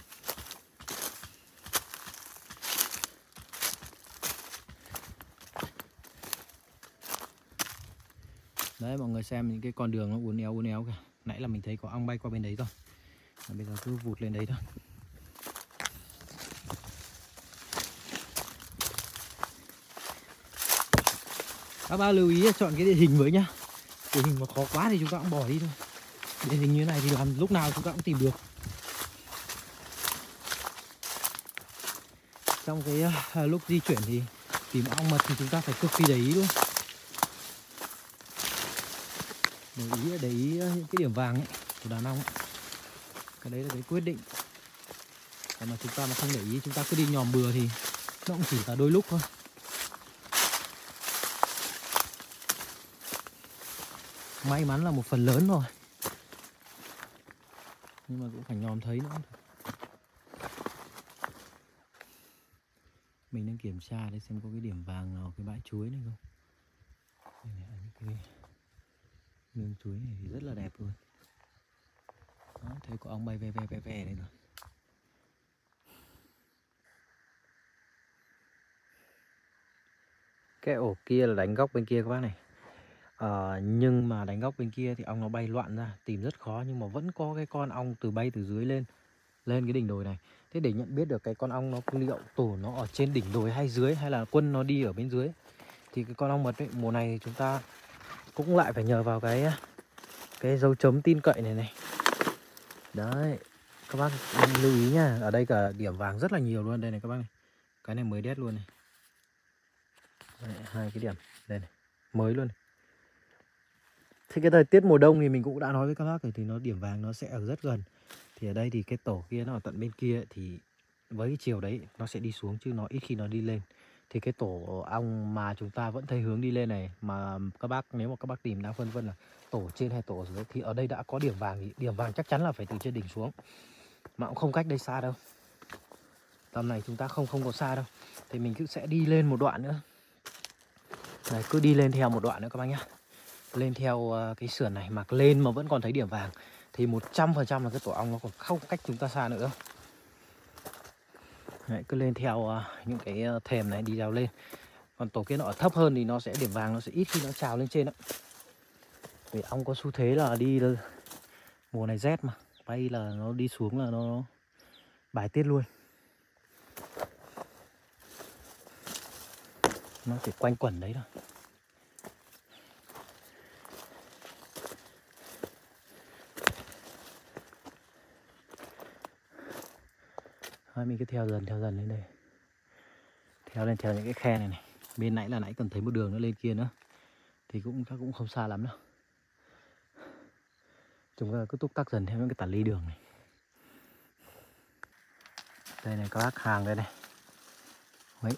Đấy, mọi người xem những cái con đường nó uốn éo kìa. Nãy là mình thấy có ong bay qua bên đấy rồi. Bây giờ cứ vụt lên đấy thôi. Các bác lưu ý chọn cái địa hình mới nhá. Địa hình mà khó quá thì chúng ta cũng bỏ đi thôi. Địa hình như thế này thì làm lúc nào chúng ta cũng tìm được. Trong cái lúc di chuyển thì tìm ong mật thì chúng ta phải cực kỳ để ý luôn. Để ý những cái điểm vàng ấy của đàn ong ấy. Cái đấy là cái quyết định. Còn mà chúng ta mà không để ý, chúng ta cứ đi nhòm bừa thì nó cũng chỉ là đôi lúc thôi. May mắn là một phần lớn rồi, nhưng mà cũng phải nhòm thấy nữa. Mình đang kiểm tra để xem có cái điểm vàng nào cái bãi chuối này không. Đây này, cái nương chuối này thì rất là đẹp luôn. Đó, thấy có ong bay ve đây rồi. Cái ổ kia là đánh góc bên kia các bác này. Nhưng mà đánh góc bên kia thì ong nó bay loạn ra, tìm rất khó. Nhưng mà vẫn có cái con ong bay từ dưới lên cái đỉnh đồi này. Thế để nhận biết được cái con ong nó liệu tổ nó ở trên đỉnh đồi hay dưới, hay là quân nó đi ở bên dưới, thì cái con ong mật ấy, mùa này thì chúng ta cũng lại phải nhờ vào cái dấu chấm tin cậy này. Đấy, các bác lưu ý nha. Ở đây cả điểm vàng rất là nhiều luôn. Đây này các bác này. Cái này mới đét luôn này. Đấy, 2 cái điểm đây này, mới luôn này. Thì cái thời tiết mùa đông thì mình cũng đã nói với các bác rồi, thì nó điểm vàng nó sẽ ở rất gần. Thì ở đây thì cái tổ kia nó ở tận bên kia ấy, thì với cái chiều đấy nó sẽ đi xuống chứ nó ít khi nó đi lên. Thì cái tổ ong mà chúng ta vẫn thấy hướng đi lên này, mà các bác nếu mà các bác tìm đang phân vân là tổ trên hay tổ dưới, thì ở đây đã có điểm vàng thì điểm vàng chắc chắn là phải từ trên đỉnh xuống, mà cũng không cách đây xa đâu. Tầm này chúng ta không có xa đâu. Thì mình cứ sẽ đi lên một đoạn nữa. Đấy, cứ đi lên theo một đoạn nữa các bác nhá. Lên theo cái sườn này mà lên mà vẫn còn thấy điểm vàng thì 100% là cái tổ ong nó còn không cách chúng ta xa nữa. Đấy, cứ lên theo những cái thềm này đi leo lên. Còn tổ kia nó ở thấp hơn thì nó sẽ điểm vàng nó sẽ ít khi nó trào lên trên đó. Vì ong có xu thế là đi mùa này rét mà, bay là nó đi xuống là nó bài tiết luôn. Nó chỉ quanh quẩn đấy thôi. Thôi mình cứ theo dần lên đây. Theo lên theo những cái khe này. Bên nãy cần thấy một đường nó lên kia nữa. Thì chắc cũng không xa lắm đâu. Chúng ta cứ túc tắc dần theo những cái tản ly đường này. Đây này các bác, hàng đây này. Đấy.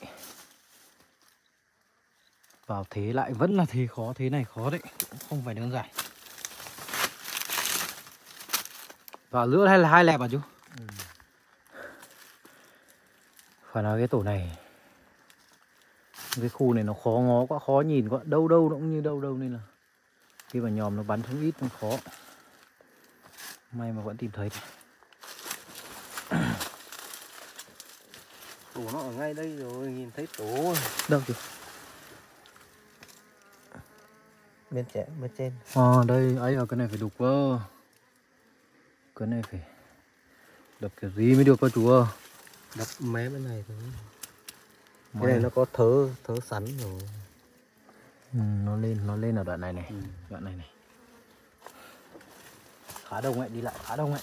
Vào thế lại vẫn là thế khó, thế này khó đấy, cũng không phải đơn giản. Vào giữa hay là 2 lẹp à chú? Phải nói cái tổ này, cái khu này nó khó ngó quá, khó nhìn quá, đâu nó cũng như đâu nên là khi mà nhòm nó bắn không ít nó khó. May mà vẫn tìm thấy. Tổ nó ở ngay đây rồi, nhìn thấy tổ. Đâu chú? Bên trên. Đây, ấy ở cái này phải đục cơ. Cái này phải đập kiểu gì mới được cơ chú ơi. Đập mé bên này thôi. Cái này nó có thớ sắn rồi. Nó lên ở đoạn này này. Đoạn này này. Khá đông ấy, đi lại khá đông ấy.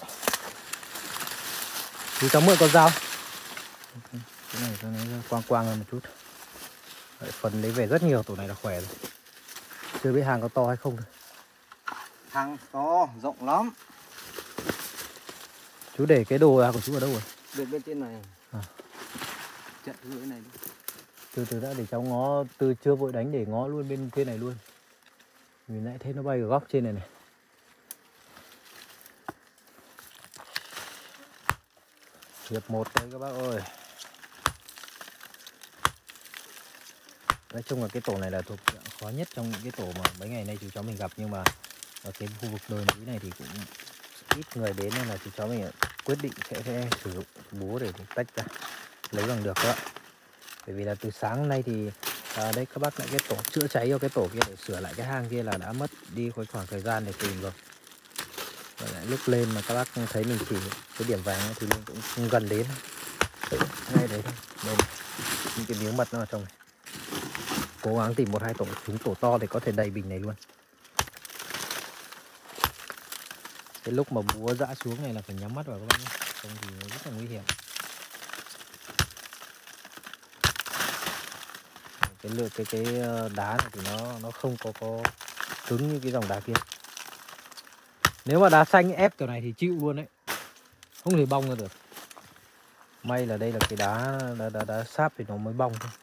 Chú cháu mượn con dao. Cái này cho nó quang hơn một chút. Đấy, phần lấy về rất nhiều, tổ này là khỏe rồi. Chưa biết hàng có to hay không thôi. Hàng to, rộng lắm. Chú để cái đồ của chú ở đâu rồi? Được bên trên này. À. Chặn lưỡi này. Từ từ đã, để cháu ngó, từ chưa vội đánh để ngó luôn bên trên này luôn. Mình lại thấy nó bay ở góc trên này này. Hiệp 1 đây các bác ơi. Nói chung là cái tổ này là thuộc khó nhất trong những cái tổ mà mấy ngày nay chú cháu mình gặp. Nhưng mà ở cái khu vực đồi núi này thì cũng ít người đến, nên là chú cháu mình quyết định sẽ sử dụng búa để tách ra lấy bằng được các bạn. Bởi vì là từ sáng nay thì đây các bác lại cái tổ chữa cháy cho cái tổ kia để sửa lại cái hang kia là đã mất đi khoảng thời gian để tìm rồi. Và lại lúc lên mà các bác thấy mình chỉ cái điểm vàng thì mình cũng gần đến ngay đấy thôi. Đây này, những cái miếng mật nó ở trong này. Cố gắng tìm 1-2 tổ trúng tổ to thì có thể đầy bình này luôn. Cái lúc mà búa dã xuống này là phải nhắm mắt vào các bác nhé, không thì rất là nguy hiểm. Cái đá này thì nó không có cứng như cái dòng đá kia. Nếu mà đá xanh ép kiểu này thì chịu luôn đấy, không thể bong ra được. May là đây là cái đá sáp thì nó mới bong thôi.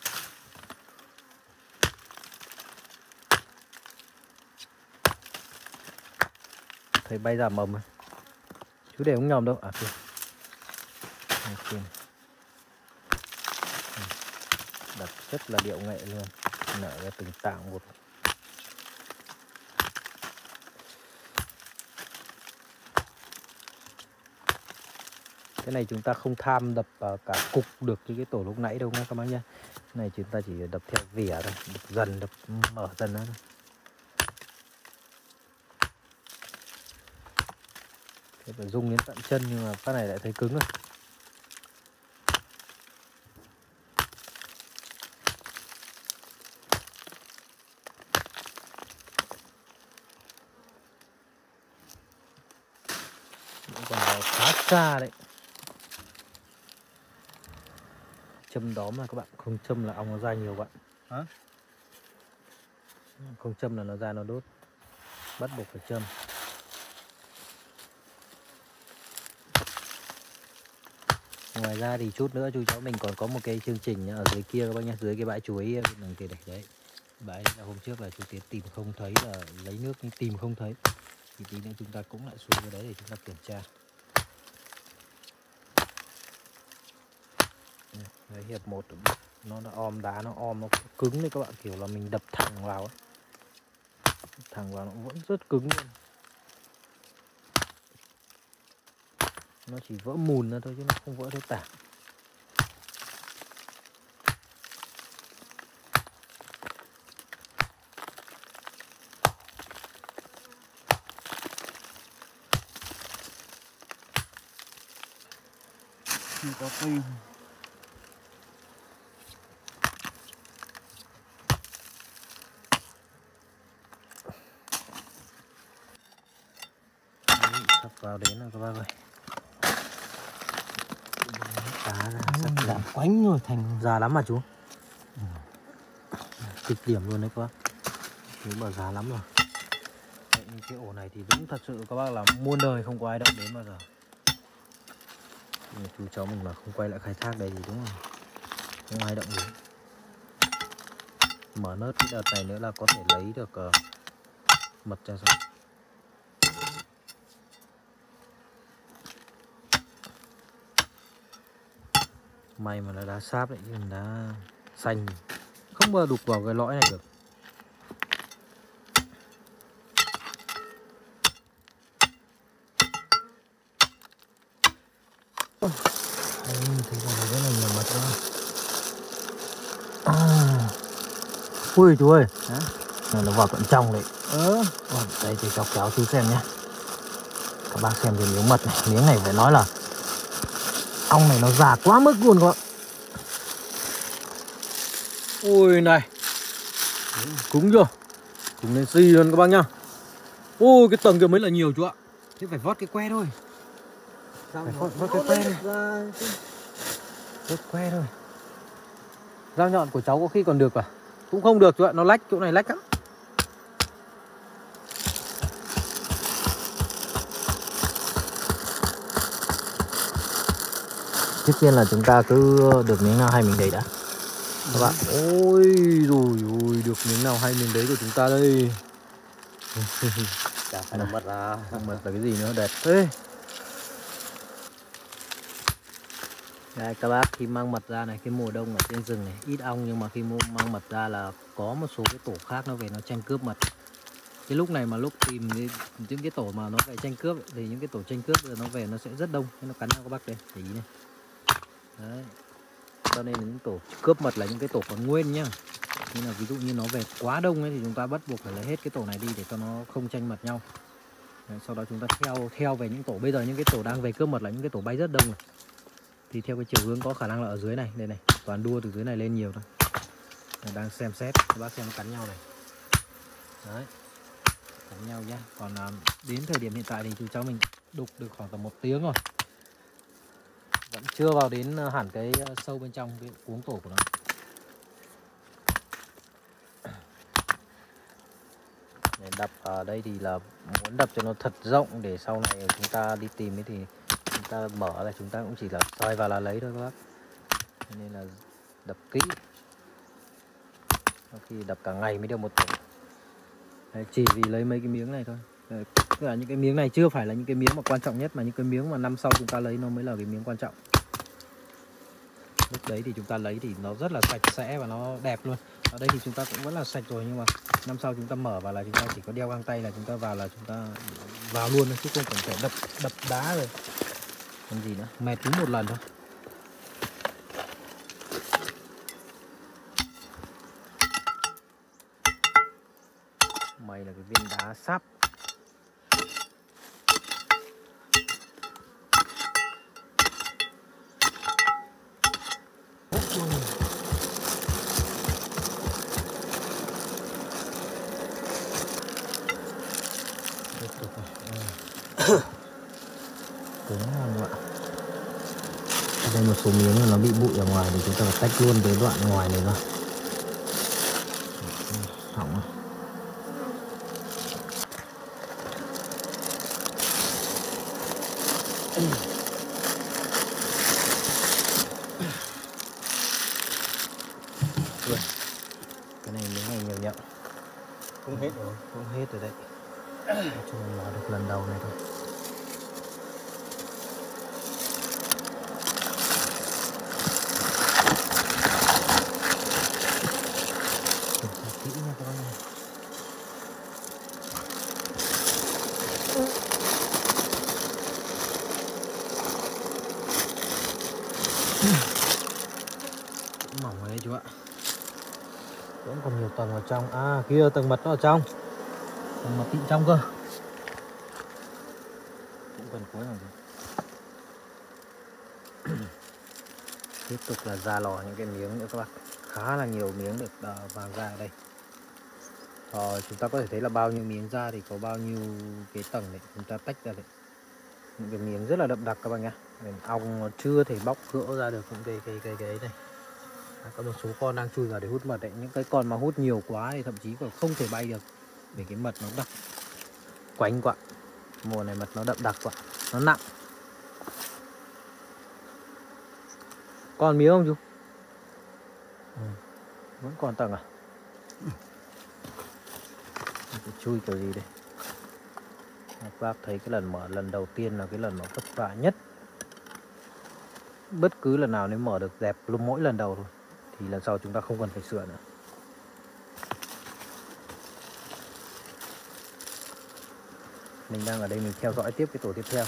Thấy bay ra mầm rồi. Chú để không nhầm đâu. À kìa. Đặt rất là điệu nghệ luôn. Nở ra từng tạng một. Cái này chúng ta không tham đập cả cục được như cái tổ lúc nãy đâu nha các bác nhé. Cái này chúng ta chỉ đập theo vỉa thôi, đập dần, đập mở dần thôi. Thế phải rung đến tận chân nhưng mà phát này lại thấy cứng rồi. Còn vào khá xa đấy. Châm đóm là các bạn, không châm là ong nó ra nhiều bạn. Hả? Không châm là nó ra nó đốt. Bắt buộc phải châm. Ngoài ra thì chút nữa chú cháu mình còn có một cái chương trình ở dưới kia các bác nhé, dưới cái bãi chuối đằng kia đấy. Bãi là hôm trước là chú Tiến tìm không thấy, là lấy nước nhưng tìm không thấy. Thì tí nữa chúng ta cũng lại xuống cái đấy để chúng ta kiểm tra. Đấy, hiệp 1 nó om đá, nó om, nó cứng đấy các bạn, kiểu là mình đập thẳng vào ấy. Thẳng vào nó vẫn rất cứng luôn. Nó chỉ vỡ mùn ra thôi chứ nó không vỡ theo tảng. Không có pin. Sắp vào đến rồi các bác ơi. Đá ra sắp Làm quánh rồi thành già lắm mà chú. Kịch điểm luôn đấy các bác. Nếu mà già lắm rồi. Đấy, như cái ổ này thì đúng thật sự các bác là muôn đời không có ai động đến bao giờ. Nhưng chú cháu mình mà không quay lại khai thác đây thì đúng rồi, không ai động đến. Mở nớt cái đợt này nữa là có thể lấy được mật ra rồi. May mà là đá sáp đấy, chứ đá xanh không bao đục vào cái lõi này được. Thấy vào đây rất là nhiều mật luôn. Ui chú ơi, này nó vào tận trong đấy. Đây thì chọc cháu chú xem nhé. Các bác xem cái miếng mật này, miếng này phải nói là ong này nó già quá mức luôn các bạn. Ui này, cúng chưa, cúng lên xì luôn các bác nhá. Ôi cái tầng kia mới là nhiều chú ạ. Thế phải vót cái que thôi. Phải vót cái que thôi. Vót que thôi. Dao nhọn của cháu có khi còn được à? Cũng không được chú ạ, nó lách, chỗ này lách lắm. Trước tiên là chúng ta cứ được miếng nào hay mình đấy đã các bạn. Ôi rồi ôi, được miếng nào hay mình đấy của chúng ta đây. Chả phải là mật ra. Mật là cái gì nữa đẹp thế. Đây các bác, khi mang mật ra này, cái mùa đông ở trên rừng này ít ong, nhưng mà khi mang mật ra là có một số cái tổ khác nó về nó tranh cướp mật. Cái lúc này mà lúc tìm những cái tổ mà nó về tranh cướp ấy, thì những cái tổ tranh cướp nó về nó sẽ rất đông, nó cắn nhau các bác đây, để ý này. Đấy. Cho nên những tổ cướp mật là những cái tổ còn nguyên nhá. Nhưng là ví dụ như nó về quá đông ấy thì chúng ta bắt buộc phải lấy hết cái tổ này đi để cho nó không tranh mật nhau. Đấy, sau đó chúng ta theo về những tổ, bây giờ những cái tổ đang về cướp mật là những cái tổ bay rất đông rồi. Thì theo cái chiều hướng có khả năng là ở dưới này, đây này, toàn đua từ dưới này lên nhiều thôi. Đang xem xét, các bác xem nó cắn nhau này. Đấy, cắn nhau nhá. Còn đến thời điểm hiện tại thì chú cháu mình đục được khoảng tầm 1 tiếng rồi. Vẫn chưa vào đến hẳn cái sâu bên trong cái cuống tổ của nó. Để đập ở đây thì là muốn đập cho nó thật rộng để sau này chúng ta đi tìm ấy thì chúng ta mở là chúng ta cũng chỉ là soi vào là lấy thôi các bác. Cho nên là đập kỹ. Có khi đập cả ngày mới được một tổ. Đấy, chỉ vì lấy mấy cái miếng này thôi. Đấy, tức là những cái miếng này chưa phải là những cái miếng mà quan trọng nhất, mà những cái miếng mà năm sau chúng ta lấy nó mới là cái miếng quan trọng. Lúc đấy thì chúng ta lấy thì nó rất là sạch sẽ và nó đẹp luôn. Ở đây thì chúng ta cũng vẫn là sạch rồi, nhưng mà năm sau chúng ta mở vào là chúng ta chỉ có đeo găng tay là chúng ta vào là chúng ta vào luôn thôi, chứ không cần phải đập đá rồi. Còn gì nữa, mệt đúng một lần thôi. May là cái viên đá sáp. Cứng không ạ? Đây một số miếng nó bị bụi ở ngoài thì chúng ta phải tách luôn cái đoạn ngoài này ra. Hỏng rồi. Cái này miếng này nhiều nhậu. Cũng hết rồi. Cũng hết rồi đấy. Nói chung là mở được lần đầu này thôi. Kỹ nha các bạn. Cũng mỏng đấy chú ạ. Vẫn còn nhiều tầng ở trong. À kia tầng mật nó ở trong. Tầng mật tịnh trong cơ. Cũng gần cuối rồi. Tiếp tục là ra lò những cái miếng nữa các bạn. Khá là nhiều miếng được vàng ra ở đây. Chúng ta có thể thấy là bao nhiêu miếng ra thì có bao nhiêu cái tầng này chúng ta tách ra đấy. Những cái miếng rất là đậm đặc các bạn nhé. Ong chưa thể bóc gỡ ra được những cái ấy này. Có một số con đang chui vào để hút mật đấy. Những cái con mà hút nhiều quá thì thậm chí còn không thể bay được, vì cái mật nó đặc quánh quá. Mùa này mật nó đậm đặc quá, nó nặng. Còn miếng không chú? Vẫn còn tầng à? Chui kiểu gì đây? Các bác thấy cái lần mở lần đầu tiên là cái lần nó vất vả nhất. Bất cứ lần nào nếu mở được dẹp luôn mỗi lần đầu thôi thì lần sau chúng ta không cần phải sửa nữa. Mình đang ở đây mình theo dõi tiếp cái tổ tiếp theo.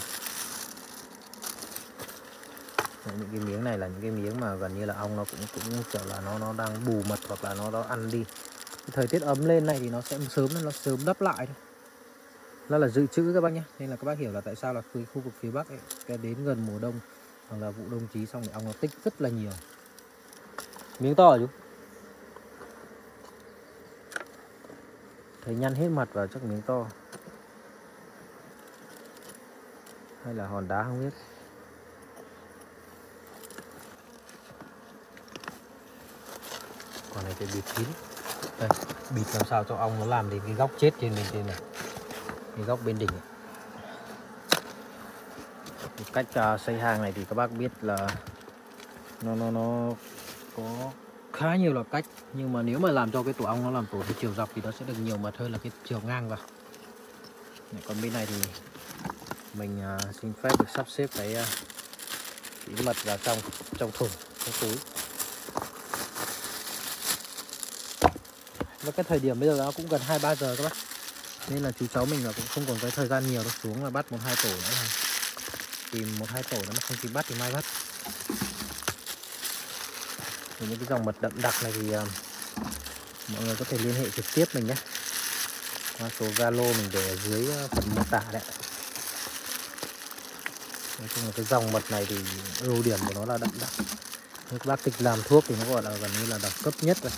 Những cái miếng này là những cái miếng mà gần như là ong nó cũng kiểu là nó đang bù mật hoặc là nó ăn đi. Thời tiết ấm lên này thì nó sẽ sớm đắp lại thôi. Nó là dự trữ các bác nhé. Nên là các bác hiểu là tại sao là khu vực phía Bắc ấy, đến gần mùa đông hoặc là vụ đông chí xong thì ong nó tích rất là nhiều. Miếng to hả chú? Thấy nhăn hết mặt vào chắc miếng to. Hay là hòn đá không biết. Còn này phải bịt kín. Đây, bịt làm sao cho ong nó làm đến cái góc chết trên bên trên này. Cái góc bên đỉnh này. Cách xây hang này thì các bác biết là nó có khá nhiều là cách, nhưng mà nếu mà làm cho cái tổ ong nó làm tổ theo chiều dọc thì nó sẽ được nhiều mật hơn là cái chiều ngang vào. Còn bên này thì mình xin phép được sắp xếp cái mật vào trong thùng, trong túi. Và cái thời điểm bây giờ nó cũng gần 2-3 giờ các bác, nên là chú cháu mình là cũng không còn cái thời gian nhiều đâu, xuống là bắt 1-2 tổ nữa thôi. Tìm 1-2 tổ nữa mà không kịp bắt thì mai bắt. Thì những cái dòng mật đậm đặc này thì mọi người có thể liên hệ trực tiếp mình nhé, qua số Zalo mình để ở dưới phần mô tả đấy. Nói chung là cái dòng mật này thì ưu điểm của nó là đậm đặc. Các bác thích làm thuốc thì nó gọi là gần như là đẳng cấp nhất rồi.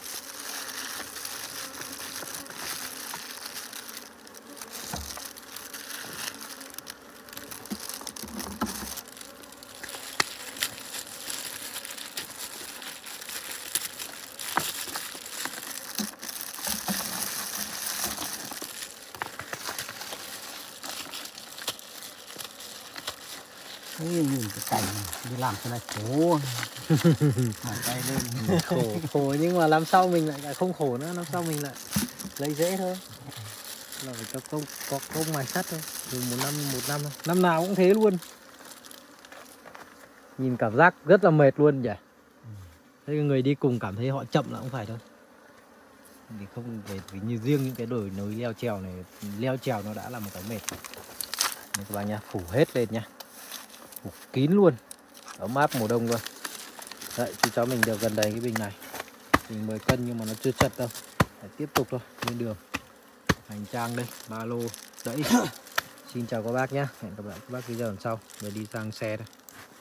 Nhìn cái cảnh đi làm cái này khổ. Mỏi tay lên. Khổ nhưng mà làm sao mình lại không khổ nữa, làm sao mình lại lấy dễ thôi. Là phải có công mài sắt thôi. Dùng một năm thôi. Năm nào cũng thế luôn. Nhìn cảm giác rất là mệt luôn nhỉ. Thế người đi cùng cảm thấy họ chậm là không phải đâu. Thì không phải vì như riêng những cái đồi núi leo trèo này, leo trèo nó đã là một cái mệt. Đây các bạn nhá, phủ hết lên nhá. Phủ kín luôn. Ấm áp mùa đông luôn. Đấy, chú cháu mình được gần đầy cái bình này. Bình 10 cân nhưng mà nó chưa chật đâu. Phải tiếp tục thôi, lên đường. Hành trang đây, ba lô, đẫy. Xin chào các bác nhé. Hẹn gặp lại các bác video lần sau. Rồi đi sang xe đây.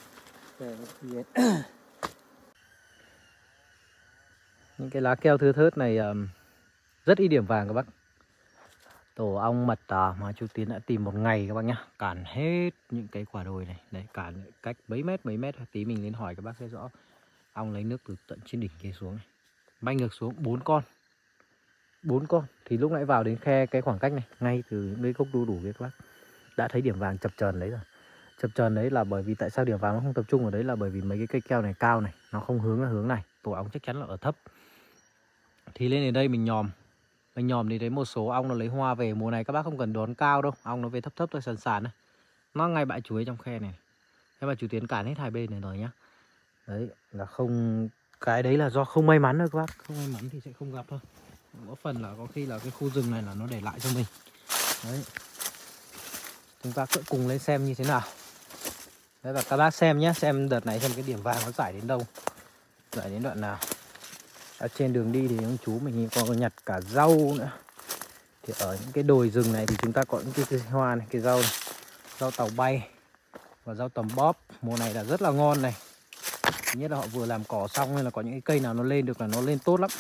Những cái lá keo thưa thớt này rất ít điểm vàng các bác. Tổ ong mật mà chú Tiến đã tìm một ngày các bác nhá. Cản hết những cái quả đồi này. Đấy, cản cách mấy mét. Tí mình lên hỏi các bác sẽ rõ. Ong lấy nước từ tận trên đỉnh kia xuống này. Bay ngược xuống 4 con. 4 con. Thì lúc nãy vào đến khe cái khoảng cách này, ngay từ nơi gốc đu đủ kia các bác, đã thấy điểm vàng chập chờn đấy rồi. Chập chờn đấy là bởi vì tại sao điểm vàng nó không tập trung ở đấy là bởi vì mấy cái cây keo này cao này, nó không hướng là hướng này. Tổ ong chắc chắn là ở thấp. Thì lên đến đây mình nhòm thì thấy một số ong nó lấy hoa về. Mùa này các bác không cần đón cao đâu, ong nó về thấp thôi, sàn thôi. Nó ngay bãi chuối trong khe này. Thế mà chú Tiến cản hết hai bên này rồi nhá. Đấy là không, cái đấy là do không may mắn thôi các bác. Không may mắn thì sẽ không gặp thôi. Có phần là có khi là cái khu rừng này là nó để lại cho mình. Đấy. Chúng ta cứ cùng lên xem như thế nào. Đấy, và các bác xem nhé, xem đợt này xem cái điểm vàng nó giải đến đâu, giải đến đoạn nào. Ở trên đường đi thì ông chú mình còn nhặt cả rau nữa. Thì ở những cái đồi rừng này thì chúng ta có những cái hoa này, cái rau này, rau tàu bay và rau tầm bóp. Mùa này là rất là ngon này. Thứ nhất là họ vừa làm cỏ xong nên là có những cái cây nào nó lên được là nó lên tốt lắm.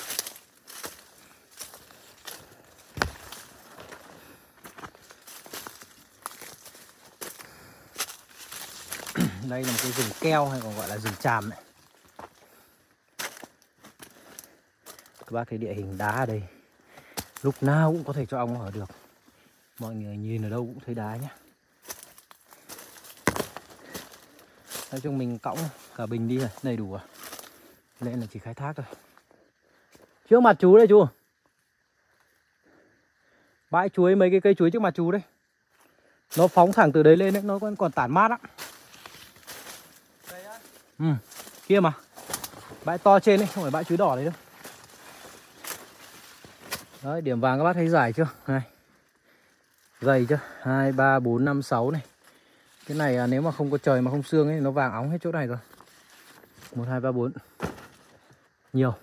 Đây là một cái rừng keo hay còn gọi là rừng tràm này. Các bác thấy địa hình đá ở đây, lúc nào cũng có thể cho ong ở được. Mọi người nhìn ở đâu cũng thấy đá nhé. Nói chung mình cõng cả bình đi rồi, đầy đủ rồi. Nên là chỉ khai thác thôi. Trước mặt chú đây chú. Bãi chuối, mấy cái cây chuối trước mặt chú đây. Nó phóng thẳng từ đấy lên đấy, nó còn tản mát lắm. Kia mà. Bãi to trên đấy, không phải bãi chuối đỏ đấy đâu. Đấy, điểm vàng các bác thấy giải chưa? Này. Dày chưa? 2, 3, 4, 5, 6 này. Cái này nếu mà không có trời mà không sương ấy, nó vàng óng hết chỗ này rồi. 1, 2, 3, 4. Nhiều.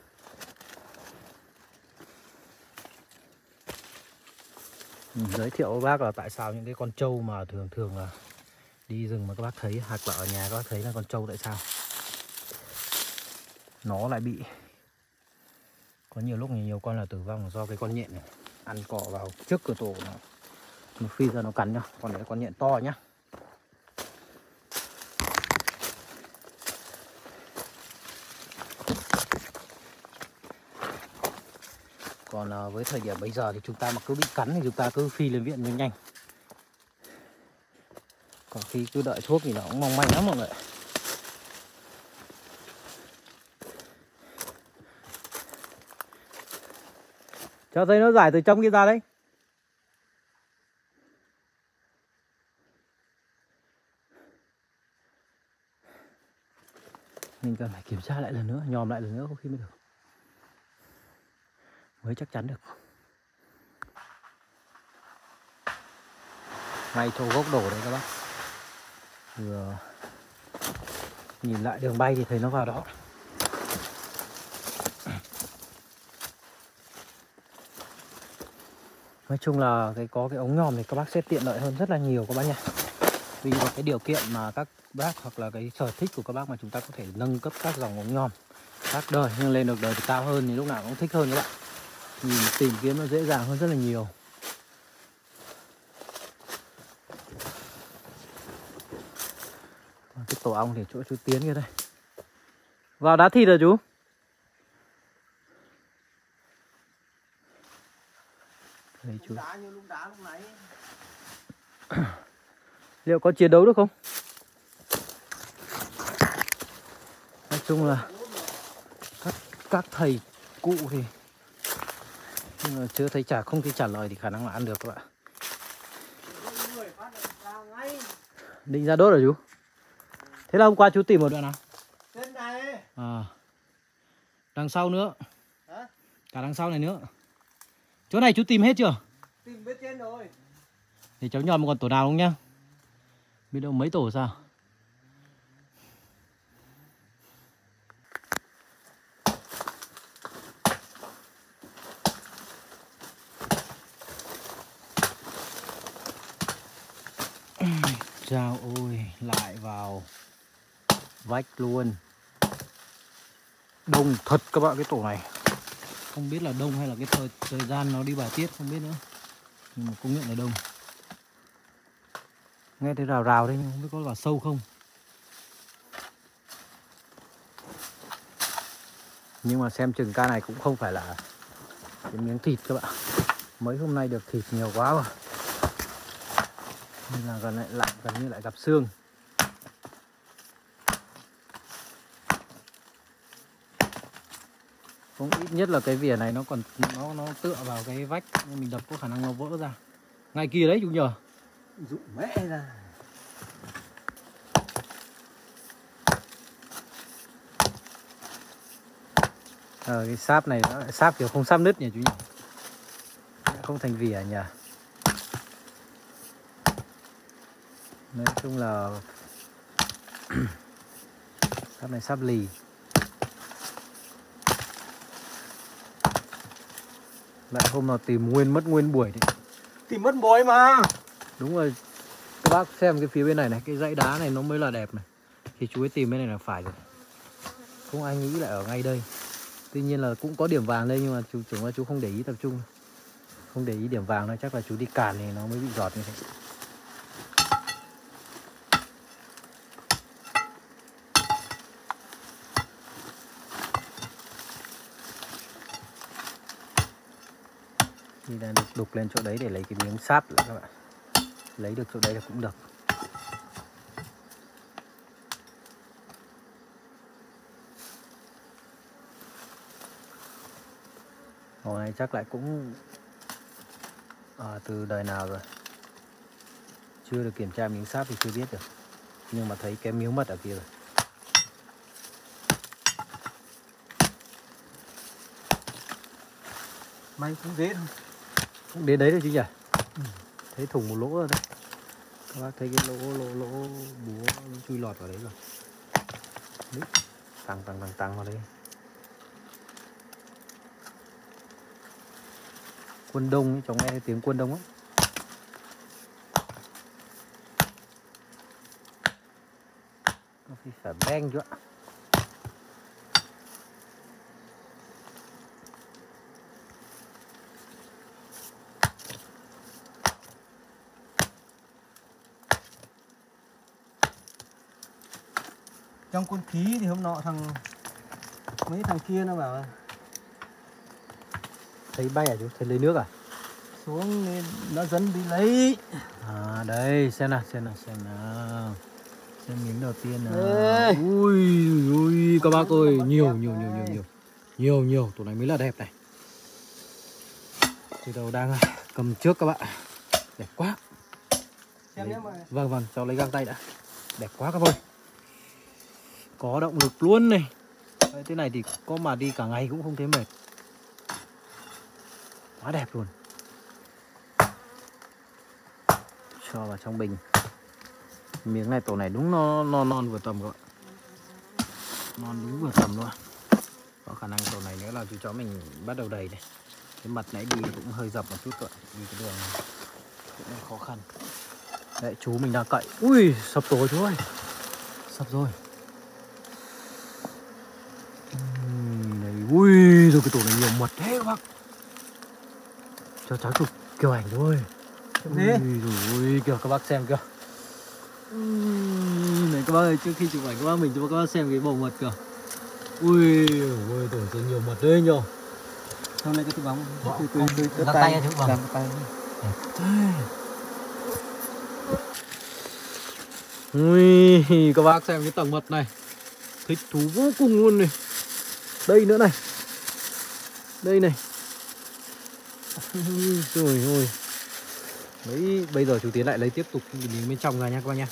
Giới thiệu với bác là tại sao những cái con trâu mà thường là đi rừng mà các bác thấy, hoặc là ở nhà các bác thấy là con trâu tại sao nó lại bị, có nhiều lúc nhiều con là tử vong do cái con nhện này ăn cỏ vào trước cửa tổ nó phi ra nó cắn nhá. Còn đấy con nhện to nhá. Còn với thời điểm bây giờ thì chúng ta mà cứ bị cắn thì chúng ta cứ phi lên viện nhanh. Còn khi cứ đợi thuốc thì nó cũng mong manh lắm mọi người. Cho dây nó dài từ trong kia ra đấy. Mình cần phải kiểm tra lại lần nữa, nhòm lại lần nữa có khi mới được. Mới chắc chắn được. Ngay chỗ gốc đổ đấy các bác. Vừa nhìn lại đường bay thì thấy nó vào đó. Nói chung là có cái ống nhòm thì các bác sẽ tiện lợi hơn rất là nhiều các bác nha. Vì là cái điều kiện mà các bác hoặc là cái sở thích của các bác mà chúng ta có thể nâng cấp các dòng ống nhòm các đời, nhưng lên được đời thì cao hơn thì lúc nào cũng thích hơn các bạn. Nhìn tìm kiếm nó dễ dàng hơn rất là nhiều. Cái tổ ong thì chỗ chú Tiến kia đây. Vào đá thịt rồi chú. Đây chú. Liệu có chiến đấu được không? Nói chung là các thầy cụ thì nhưng mà chưa thấy không thấy trả lời thì khả năng là ăn được các bạn. Định ra đốt rồi chú. Thế là hôm qua chú tìm một đoạn nào? Trên này. À. Đằng sau nữa. Hả? Cả đằng sau này nữa. Chỗ này chú tìm hết chưa? Tìm bên trên rồi. Để cháu nhòm một con tổ nào không nhá? Biết đâu mấy tổ sao? Chào ôi, lại vào vách luôn. Đông thật các bạn cái tổ này. Không biết là đông hay là cái thời gian nó đi bài tiết không biết nữa. Nhưng mà công nhận là đông. Nghe thấy rào rào đấy nhưng không biết có vào sâu không. Nhưng mà xem chừng ca này cũng không phải là cái miếng thịt các bạn. Mấy hôm nay được thịt nhiều quá rồi. Nên là gần như lại gặp xương. Cũng ít nhất là cái vỉa này nó còn nó tựa vào cái vách nên mình đập có khả năng nó vỡ ra. Ngay kia đấy chú nhờ. Dụ mẹ ra. Cái sáp này nó sáp kiểu không sáp nứt nhỉ chú nhỉ. Không thành vỉa nhỉ. Nói chung là sáp này sáp lì. Lại hôm nào tìm mất nguyên buổi đấy. Tìm mất buổi mà. Đúng rồi. Các bác xem cái phía bên này này, cái dãy đá này nó mới là đẹp này. Thì chú ấy tìm bên này là phải rồi. Không ai nghĩ lại ở ngay đây. Tuy nhiên là cũng có điểm vàng đây nhưng mà tưởng là chú không để ý tập trung. Không để ý điểm vàng thôi, chắc là chú đi càn thì nó mới bị giọt như thế. Thì là đục lên chỗ đấy để lấy cái miếng sáp lại các bạn. Lấy được chỗ đấy là cũng được. Hồ này chắc lại cũng từ đời nào rồi. Chưa được kiểm tra miếng sáp thì chưa biết được. Nhưng mà thấy cái miếng mật ở kia rồi. May cũng dễ thôi. Cũng đến đấy rồi chứ nhỉ? Thấy thủng một lỗ rồi đấy. Các bác thấy cái lỗ búa nó chui lọt vào đấy rồi. Đấy. Tăng vào đây. Quân đông ấy, cháu nghe thấy tiếng quân đông lắm. Có khi phải beng chứ ạ. Trong con khí thì hôm nọ mấy thằng kia nó bảo Thấy bay à chú? Thấy lấy nước à? xuống nên nó dẫn đi lấy. À đây, xem nào. Xem miếng đầu tiên nào. Ui các bác ơi, nhiều. Tổ này mới là đẹp này. Thì đầu đang cầm trước các bạn. Đẹp quá. Xem nhé mọi. Vâng vâng, cháu lấy găng tay đã. Đẹp quá các ơi. Có động lực luôn này. Đấy, thế này thì có mà đi cả ngày cũng không thấy mệt. Quá đẹp luôn. Cho vào trong bình. Miếng này tổ này đúng non vừa tầm các bạn. Non đúng vừa tầm luôn. Có khả năng tổ này nữa là chú chó mình bắt đầu đầy này. Cái mặt nãy đi cũng hơi dập một chút rồi. Đi cái đường này cũng khó khăn. Đấy, chú mình đang cậy. Ui, sập tổ rồi chú ơi. Sập rồi. Đấy, ui, rồi cái tổ này nhiều mật thế các bác. Cho cháu chụp kiểu ảnh thôi. Ui, rồi kìa các bác xem kìa. Này các bác ơi, trước khi chụp ảnh các bác mình cho các bác xem cái bầu mật kìa. Ui, ôi tổ này nhiều mật đấy nhờ. Hôm nay cái túi bóng. Găng tay nha chú. Vâng. Ui, các bác xem cái tầng mật này. Thích thú vô cùng luôn này. Đây nữa này. Đây này. Trời ơi. Đấy, bây giờ chú Tiến lại lấy tiếp tục miếng bên trong ra nha các bác nha.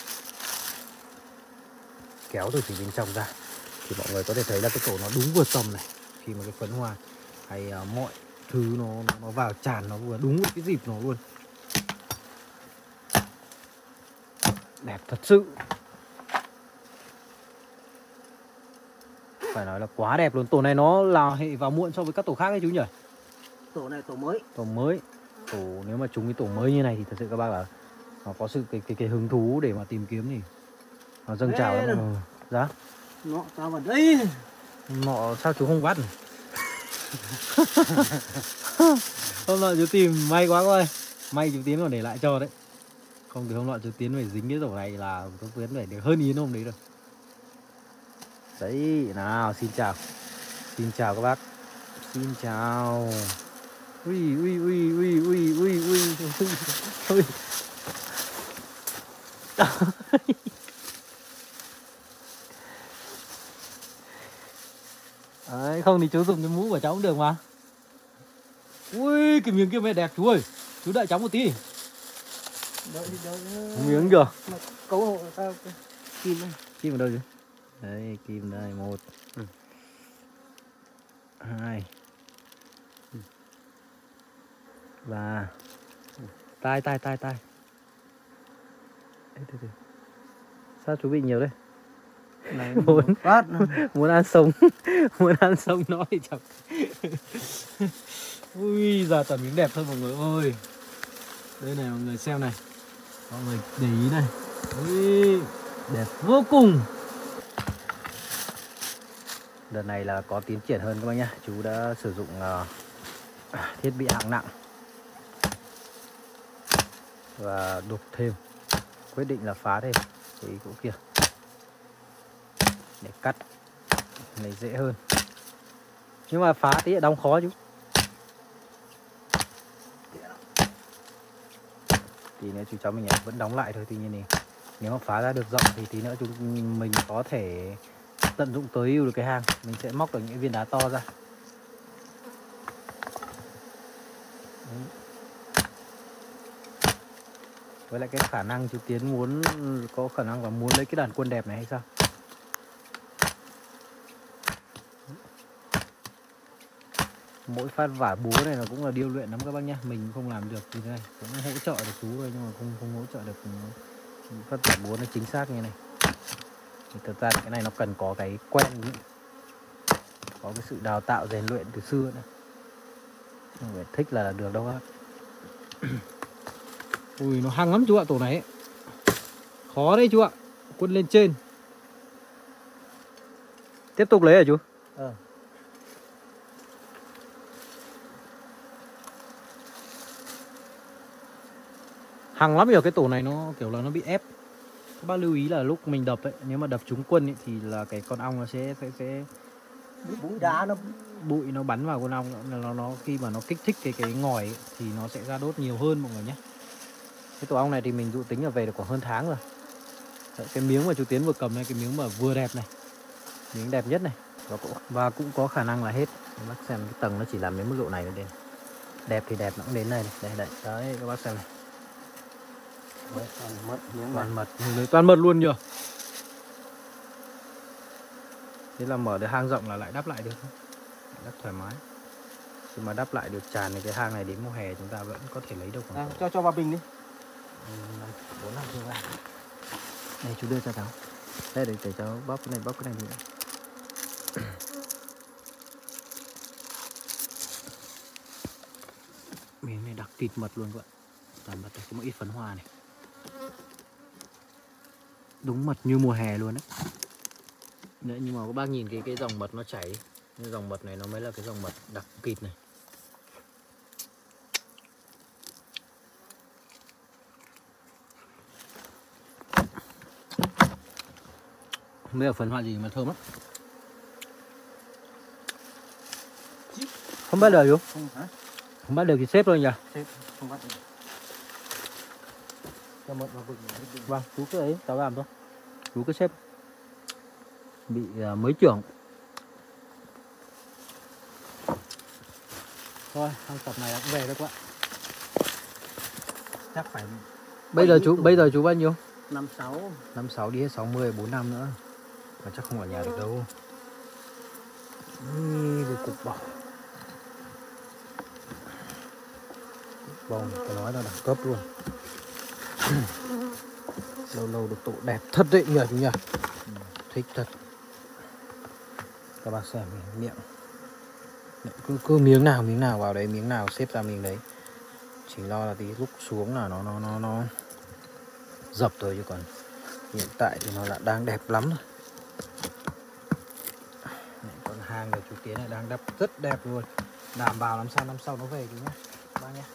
Kéo từ phía bên trong ra thì mọi người có thể thấy là cái tổ nó đúng vừa tầm này. Khi mà cái phấn hoa hay mọi thứ nó vào tràn, nó vừa đúng cái dịp nó luôn. Đẹp thật sự. Phải nói là quá đẹp luôn. Tổ này nó là hệ vào muộn so với các tổ khác ấy chú nhỉ? Tổ này tổ mới. Tổ mới. Tổ nếu mà trúng cái tổ mới như này thì thật sự các bác là nó có sự cái hứng thú để mà tìm kiếm thì nó dâng trào lắm. Giá. Nó tao vào đây. Nọ sao chú không bắt? Hôm nọ chú tìm may quá coi. May chú Tiến còn để lại cho đấy. Không thì hôm nọ chú Tiến phải dính cái tổ này là chú Tiến phải được hơn Yến hôm đấy rồi. Đấy, nào, xin chào. Xin chào các bác. Xin chào. Ui. Đấy, không thì chú dùng cái mũ của cháu cũng được mà. Ui, cái miếng kia mẹ đẹp chú ơi. Chú đợi cháu một tí. Đợi. Miếng kìa. Cấu hộ sao? Kim đây. Kim ở đâu chứ? Đây, kim đây, 1 2 3. Tai. Ê, sao chú bị nhiều đấy? Này, muốn ăn sống. Muốn ăn sống nó thì chẳng. Ui, giờ toàn miếng đẹp thôi mọi người ơi. Đây này mọi người xem này. Mọi người để ý này. Ui, đẹp vô cùng. Đợt này là có tiến triển hơn các bác nhá. Chú đã sử dụng thiết bị hạng nặng và đục thêm. Quyết định là phá thêm cái cỗ kia để cắt này dễ hơn. Nhưng mà phá tí đóng khó chú. Tí nữa chú cháu mình vẫn đóng lại thôi. Tuy nhiên thì nếu mà phá ra được rộng thì tí nữa mình có thể tận dụng tối ưu được cái hang. Mình sẽ móc được những viên đá to ra. Đấy. Với lại cái khả năng chú Tiến muốn có khả năng và muốn lấy cái đàn quân đẹp này hay sao? Mỗi phát vả búa này nó cũng là điêu luyện lắm các bác nhé. Mình không làm được như thế này, cũng hỗ trợ được chú thôi nhưng mà không hỗ trợ được phát vả búa nó chính xác như này. Thì thật ra cái này nó cần có cái quen, có cái sự đào tạo rèn luyện từ xưa nữa. Không phải thích là được đâu các. Ui, nó hăng lắm chú ạ, tổ này ấy. Khó đấy chú ạ. Quân lên trên. Tiếp tục lấy hả chú? Hăng lắm rồi, cái tổ này nó kiểu là nó bị ép. Các bác lưu ý là lúc mình đập ấy, nếu mà đập trúng quân ấy, thì là cái con ong nó sẽ bụi đá bụi nó bắn vào con ong, nó khi mà nó kích thích cái ngòi ấy, thì nó sẽ ra đốt nhiều hơn mọi người nhé. Cái tổ ong này thì mình dự tính là về được khoảng hơn tháng rồi. Đấy, cái miếng mà chú Tiến vừa cầm này, cái miếng mà vừa đẹp này, miếng đẹp nhất này, và cũng có khả năng là hết. Bác xem cái tầng nó chỉ làm đến mức độ này thôi đây. Đẹp thì đẹp, nó cũng đến này này. Đây, đây, đấy các bác xem này. Đấy, toàn mật miếng Toàn này. mật, toàn mật luôn nhờ. Thế là mở được hang rộng là lại đắp lại được, đắp thoải mái. Khi mà đắp lại được tràn này, cái hang này đến mùa hè chúng ta vẫn có thể lấy được khoảng cho vào bình đi. 4-5 kg. Đây chú đưa cho cháu. Đây để cháu bóp cái này đi. Miếng này đặc thịt mật luôn các bạn. Toàn mật này, có một ít phấn hoa này. Đúng mật như mùa hè luôn đấy. Đấy, nhưng mà các bác nhìn cái dòng mật nó chảy, cái dòng mật này nó mới là cái dòng mật đặc kịt này. Không biết là phấn hoa gì mà thơm lắm. Không bắt được chú? Không bắt được thì xếp thôi nhỉ? Xếp, không bắt được. Cho mật vào bình. Vâng, chú cứ ấy, cháu làm thôi. Chú cứ xếp. Bị mới trưởng. Thôi, hang tập này cũng về thôi các bạn. Chắc phải Bây giờ chú bao nhiêu? 56. 56 đi hết 60, 4 năm nữa. Mà chắc không ở nhà được đâu. Với cục bông. Cục bông, tôi nói là đẳng cấp luôn. Lâu lâu được tụ đẹp thật đấy nhỉ chú nhỉ? Thích thật. Các bác xem miệng. Cứ miếng nào vào đấy, miếng nào xếp ra miếng đấy. Chỉ lo là tí lúc xuống là nó dập thôi, chứ còn hiện tại thì nó đã đang đẹp lắm rồi. Đấy, còn hang của chú Tiến này đang đắp rất đẹp luôn, đảm bảo làm sao năm sau nó về chú nhé bác nhé.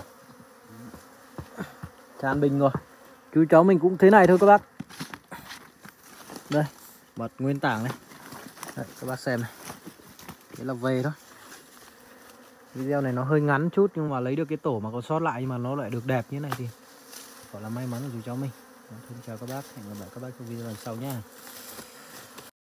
Tràn bình rồi, chú cháu mình cũng thế này thôi các bác. Đây mật nguyên tảng này. Đấy, các bác xem này, thế là về thôi. Video này nó hơi ngắn chút nhưng mà lấy được cái tổ mà còn sót lại nhưng mà nó lại được đẹp như này thì gọi là may mắn của chú cháu mình. Xin chào các bác, hẹn gặp lại các bác trong video lần sau nhé.